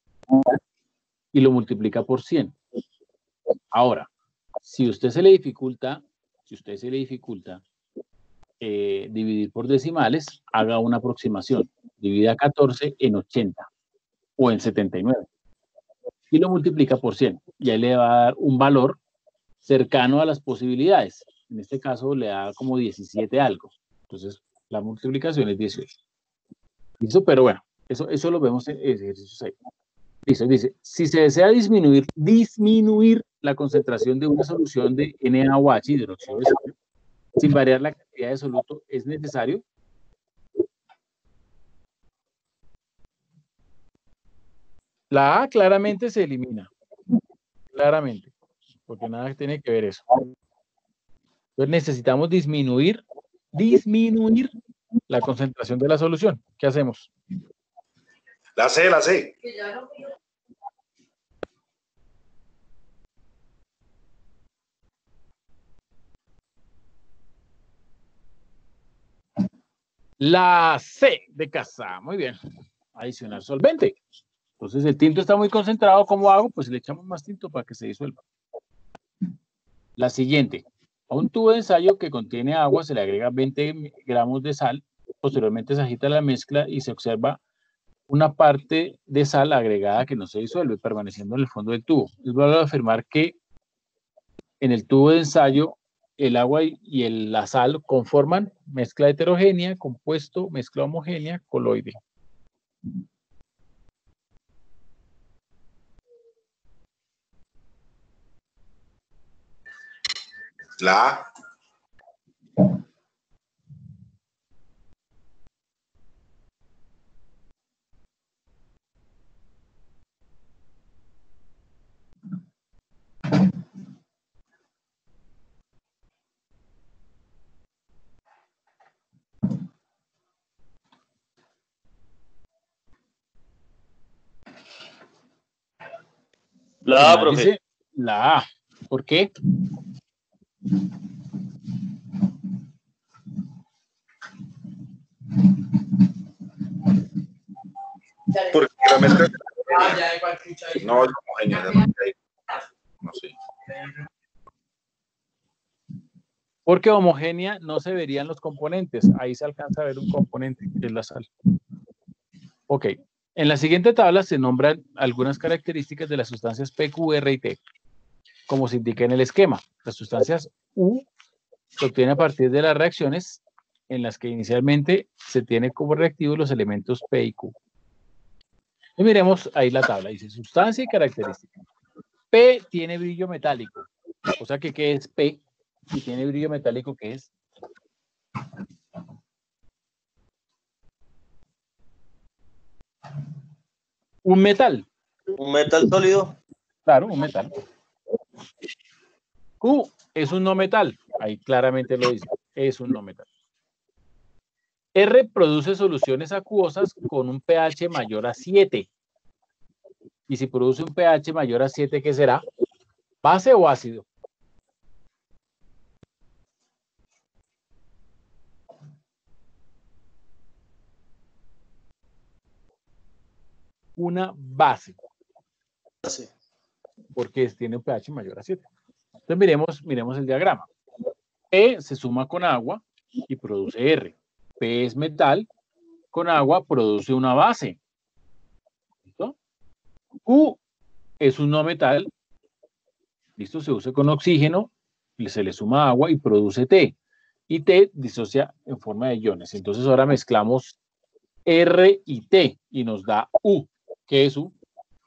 y lo multiplica por cien. Ahora, si usted se le dificulta, si usted se le dificulta eh, dividir por decimales, haga una aproximación. Divida catorce en ochenta o en setenta y nueve y lo multiplica por cien. Y ahí le va a dar un valor cercano a las posibilidades. En este caso le da como diecisiete algo. Entonces, la multiplicación es dieciocho. ¿Listo? Pero bueno, eso, eso lo vemos en ejercicios ahí. Listo, dice, si se desea disminuir, disminuir la concentración de una solución de N A O H, hidróxido de sodio, sin variar la cantidad de soluto, es necesario. La A claramente se elimina. Claramente. Porque nada tiene que ver eso. Entonces necesitamos disminuir, disminuir la concentración de la solución. ¿Qué hacemos? La C, la C. La C de casa. Muy bien. Adicionar solvente. Entonces el tinto está muy concentrado. ¿Cómo hago? Pues le echamos más tinto para que se disuelva. La siguiente. A un tubo de ensayo que contiene agua se le agrega veinte gramos de sal. Posteriormente se agita la mezcla y se observa una parte de sal agregada que no se disuelve, permaneciendo en el fondo del tubo. Es válido afirmar que en el tubo de ensayo el agua y el, la sal conforman mezcla heterogénea, compuesto, mezcla homogénea, coloide. La A. La A, Además, profe. dice la A. ¿Por qué? Porque la mezcla no es homogénea. la mezcla ahí. No sé. Porque homogénea no se verían los componentes. Ahí se alcanza a ver un componente, que es la sal. Ok. En la siguiente tabla se nombran algunas características de las sustancias P, Q, R y T, como se indica en el esquema. Las sustancias U se obtienen a partir de las reacciones en las que inicialmente se tiene como reactivos los elementos P y Q. Y miremos ahí la tabla. Dice sustancia y característica. P tiene brillo metálico. O sea que, ¿qué es P? Y tiene brillo metálico, ¿qué es? Un metal. Un metal sólido. Claro, un metal. Q es un no metal. Ahí claramente lo dice. Es un no metal. R produce soluciones acuosas con un pH mayor a siete. Y si produce un pH mayor a siete, ¿qué será? ¿Base o ácido? Una base. Sí. Porque tiene un pH mayor a siete. Entonces miremos, miremos el diagrama. P se suma con agua y produce R. P es metal, con agua produce una base. ¿Listo? Q es un no metal. ¿Listo? Se usa con oxígeno, se le suma agua y produce T. Y T disocia en forma de iones. Entonces ahora mezclamos R y T y nos da U. ¿Qué es U?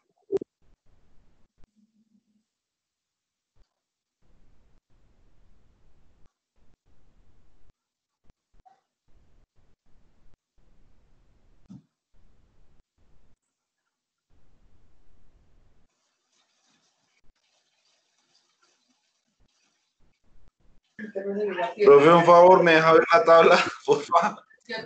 Profe, un favor, ¿me deja ver la tabla, por favor?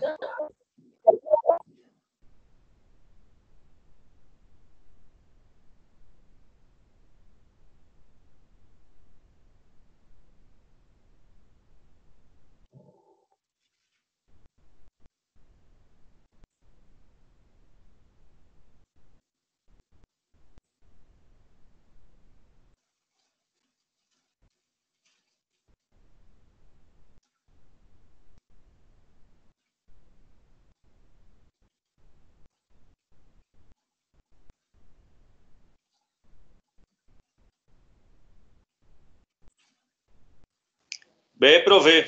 Ve, profe.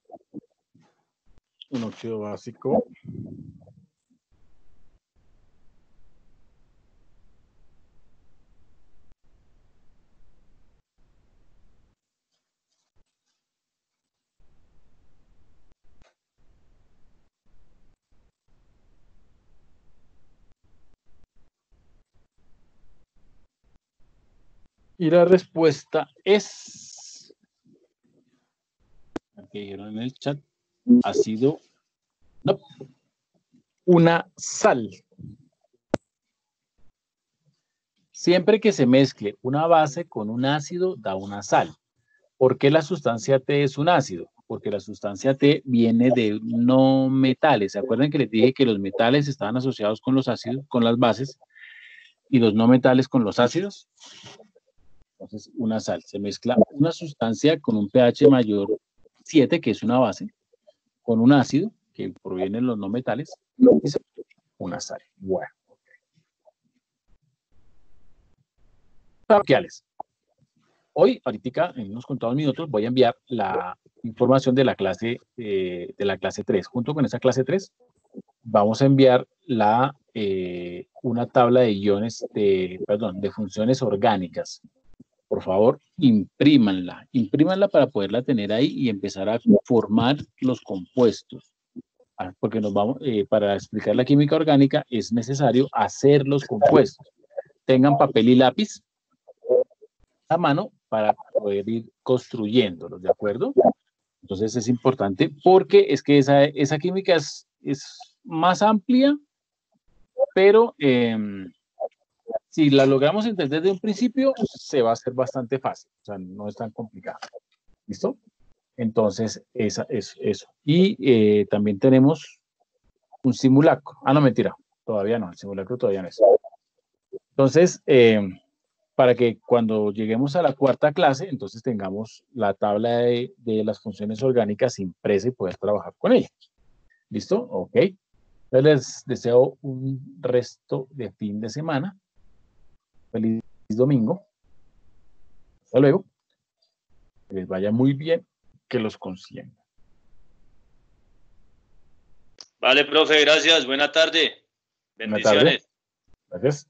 Un óxido básico. Y la respuesta es, que dijeron en el chat, ha sido no, una sal. Siempre que se mezcle una base con un ácido, da una sal. ¿Por qué la sustancia T es un ácido? porque la sustancia T viene de no metales. ¿Se acuerdan que les dije que los metales estaban asociados con los ácidos, con las bases, y los no metales con los ácidos? Entonces, una sal. Se mezcla una sustancia con un pH mayor siete, que es una base, con un ácido, que proviene de los no metales, y se una sal. Bueno. Parroquiales. Hoy, ahorita, en unos contados minutos, voy a enviar la información de la clase eh, de la clase tres. Junto con esa clase tres, vamos a enviar la, eh, una tabla de iones, de, perdón, de funciones orgánicas. Por favor, imprímanla. Imprímanla para poderla tener ahí y empezar a formar los compuestos. Porque nos vamos, eh, para explicar la química orgánica es necesario hacer los compuestos. Tengan papel y lápiz a mano para poder ir construyéndolos, ¿de acuerdo? Entonces es importante porque es que esa, esa química es, es más amplia, pero eh, si la logramos entender desde un principio, se va a hacer bastante fácil, o sea, no es tan complicado. ¿Listo? Entonces, esa es eso. Y eh, también tenemos un simulacro. Ah, no, mentira, todavía no, el simulacro todavía no es. Entonces, eh, para que cuando lleguemos a la cuarta clase, entonces tengamos la tabla de, de las funciones orgánicas impresa y poder trabajar con ella. ¿Listo? Ok. Entonces les deseo un resto de fin de semana. Feliz domingo. Hasta luego. Que les vaya muy bien, que los consigan. Vale, profe, gracias. Buena tarde. Buena tarde. Bendiciones. Gracias.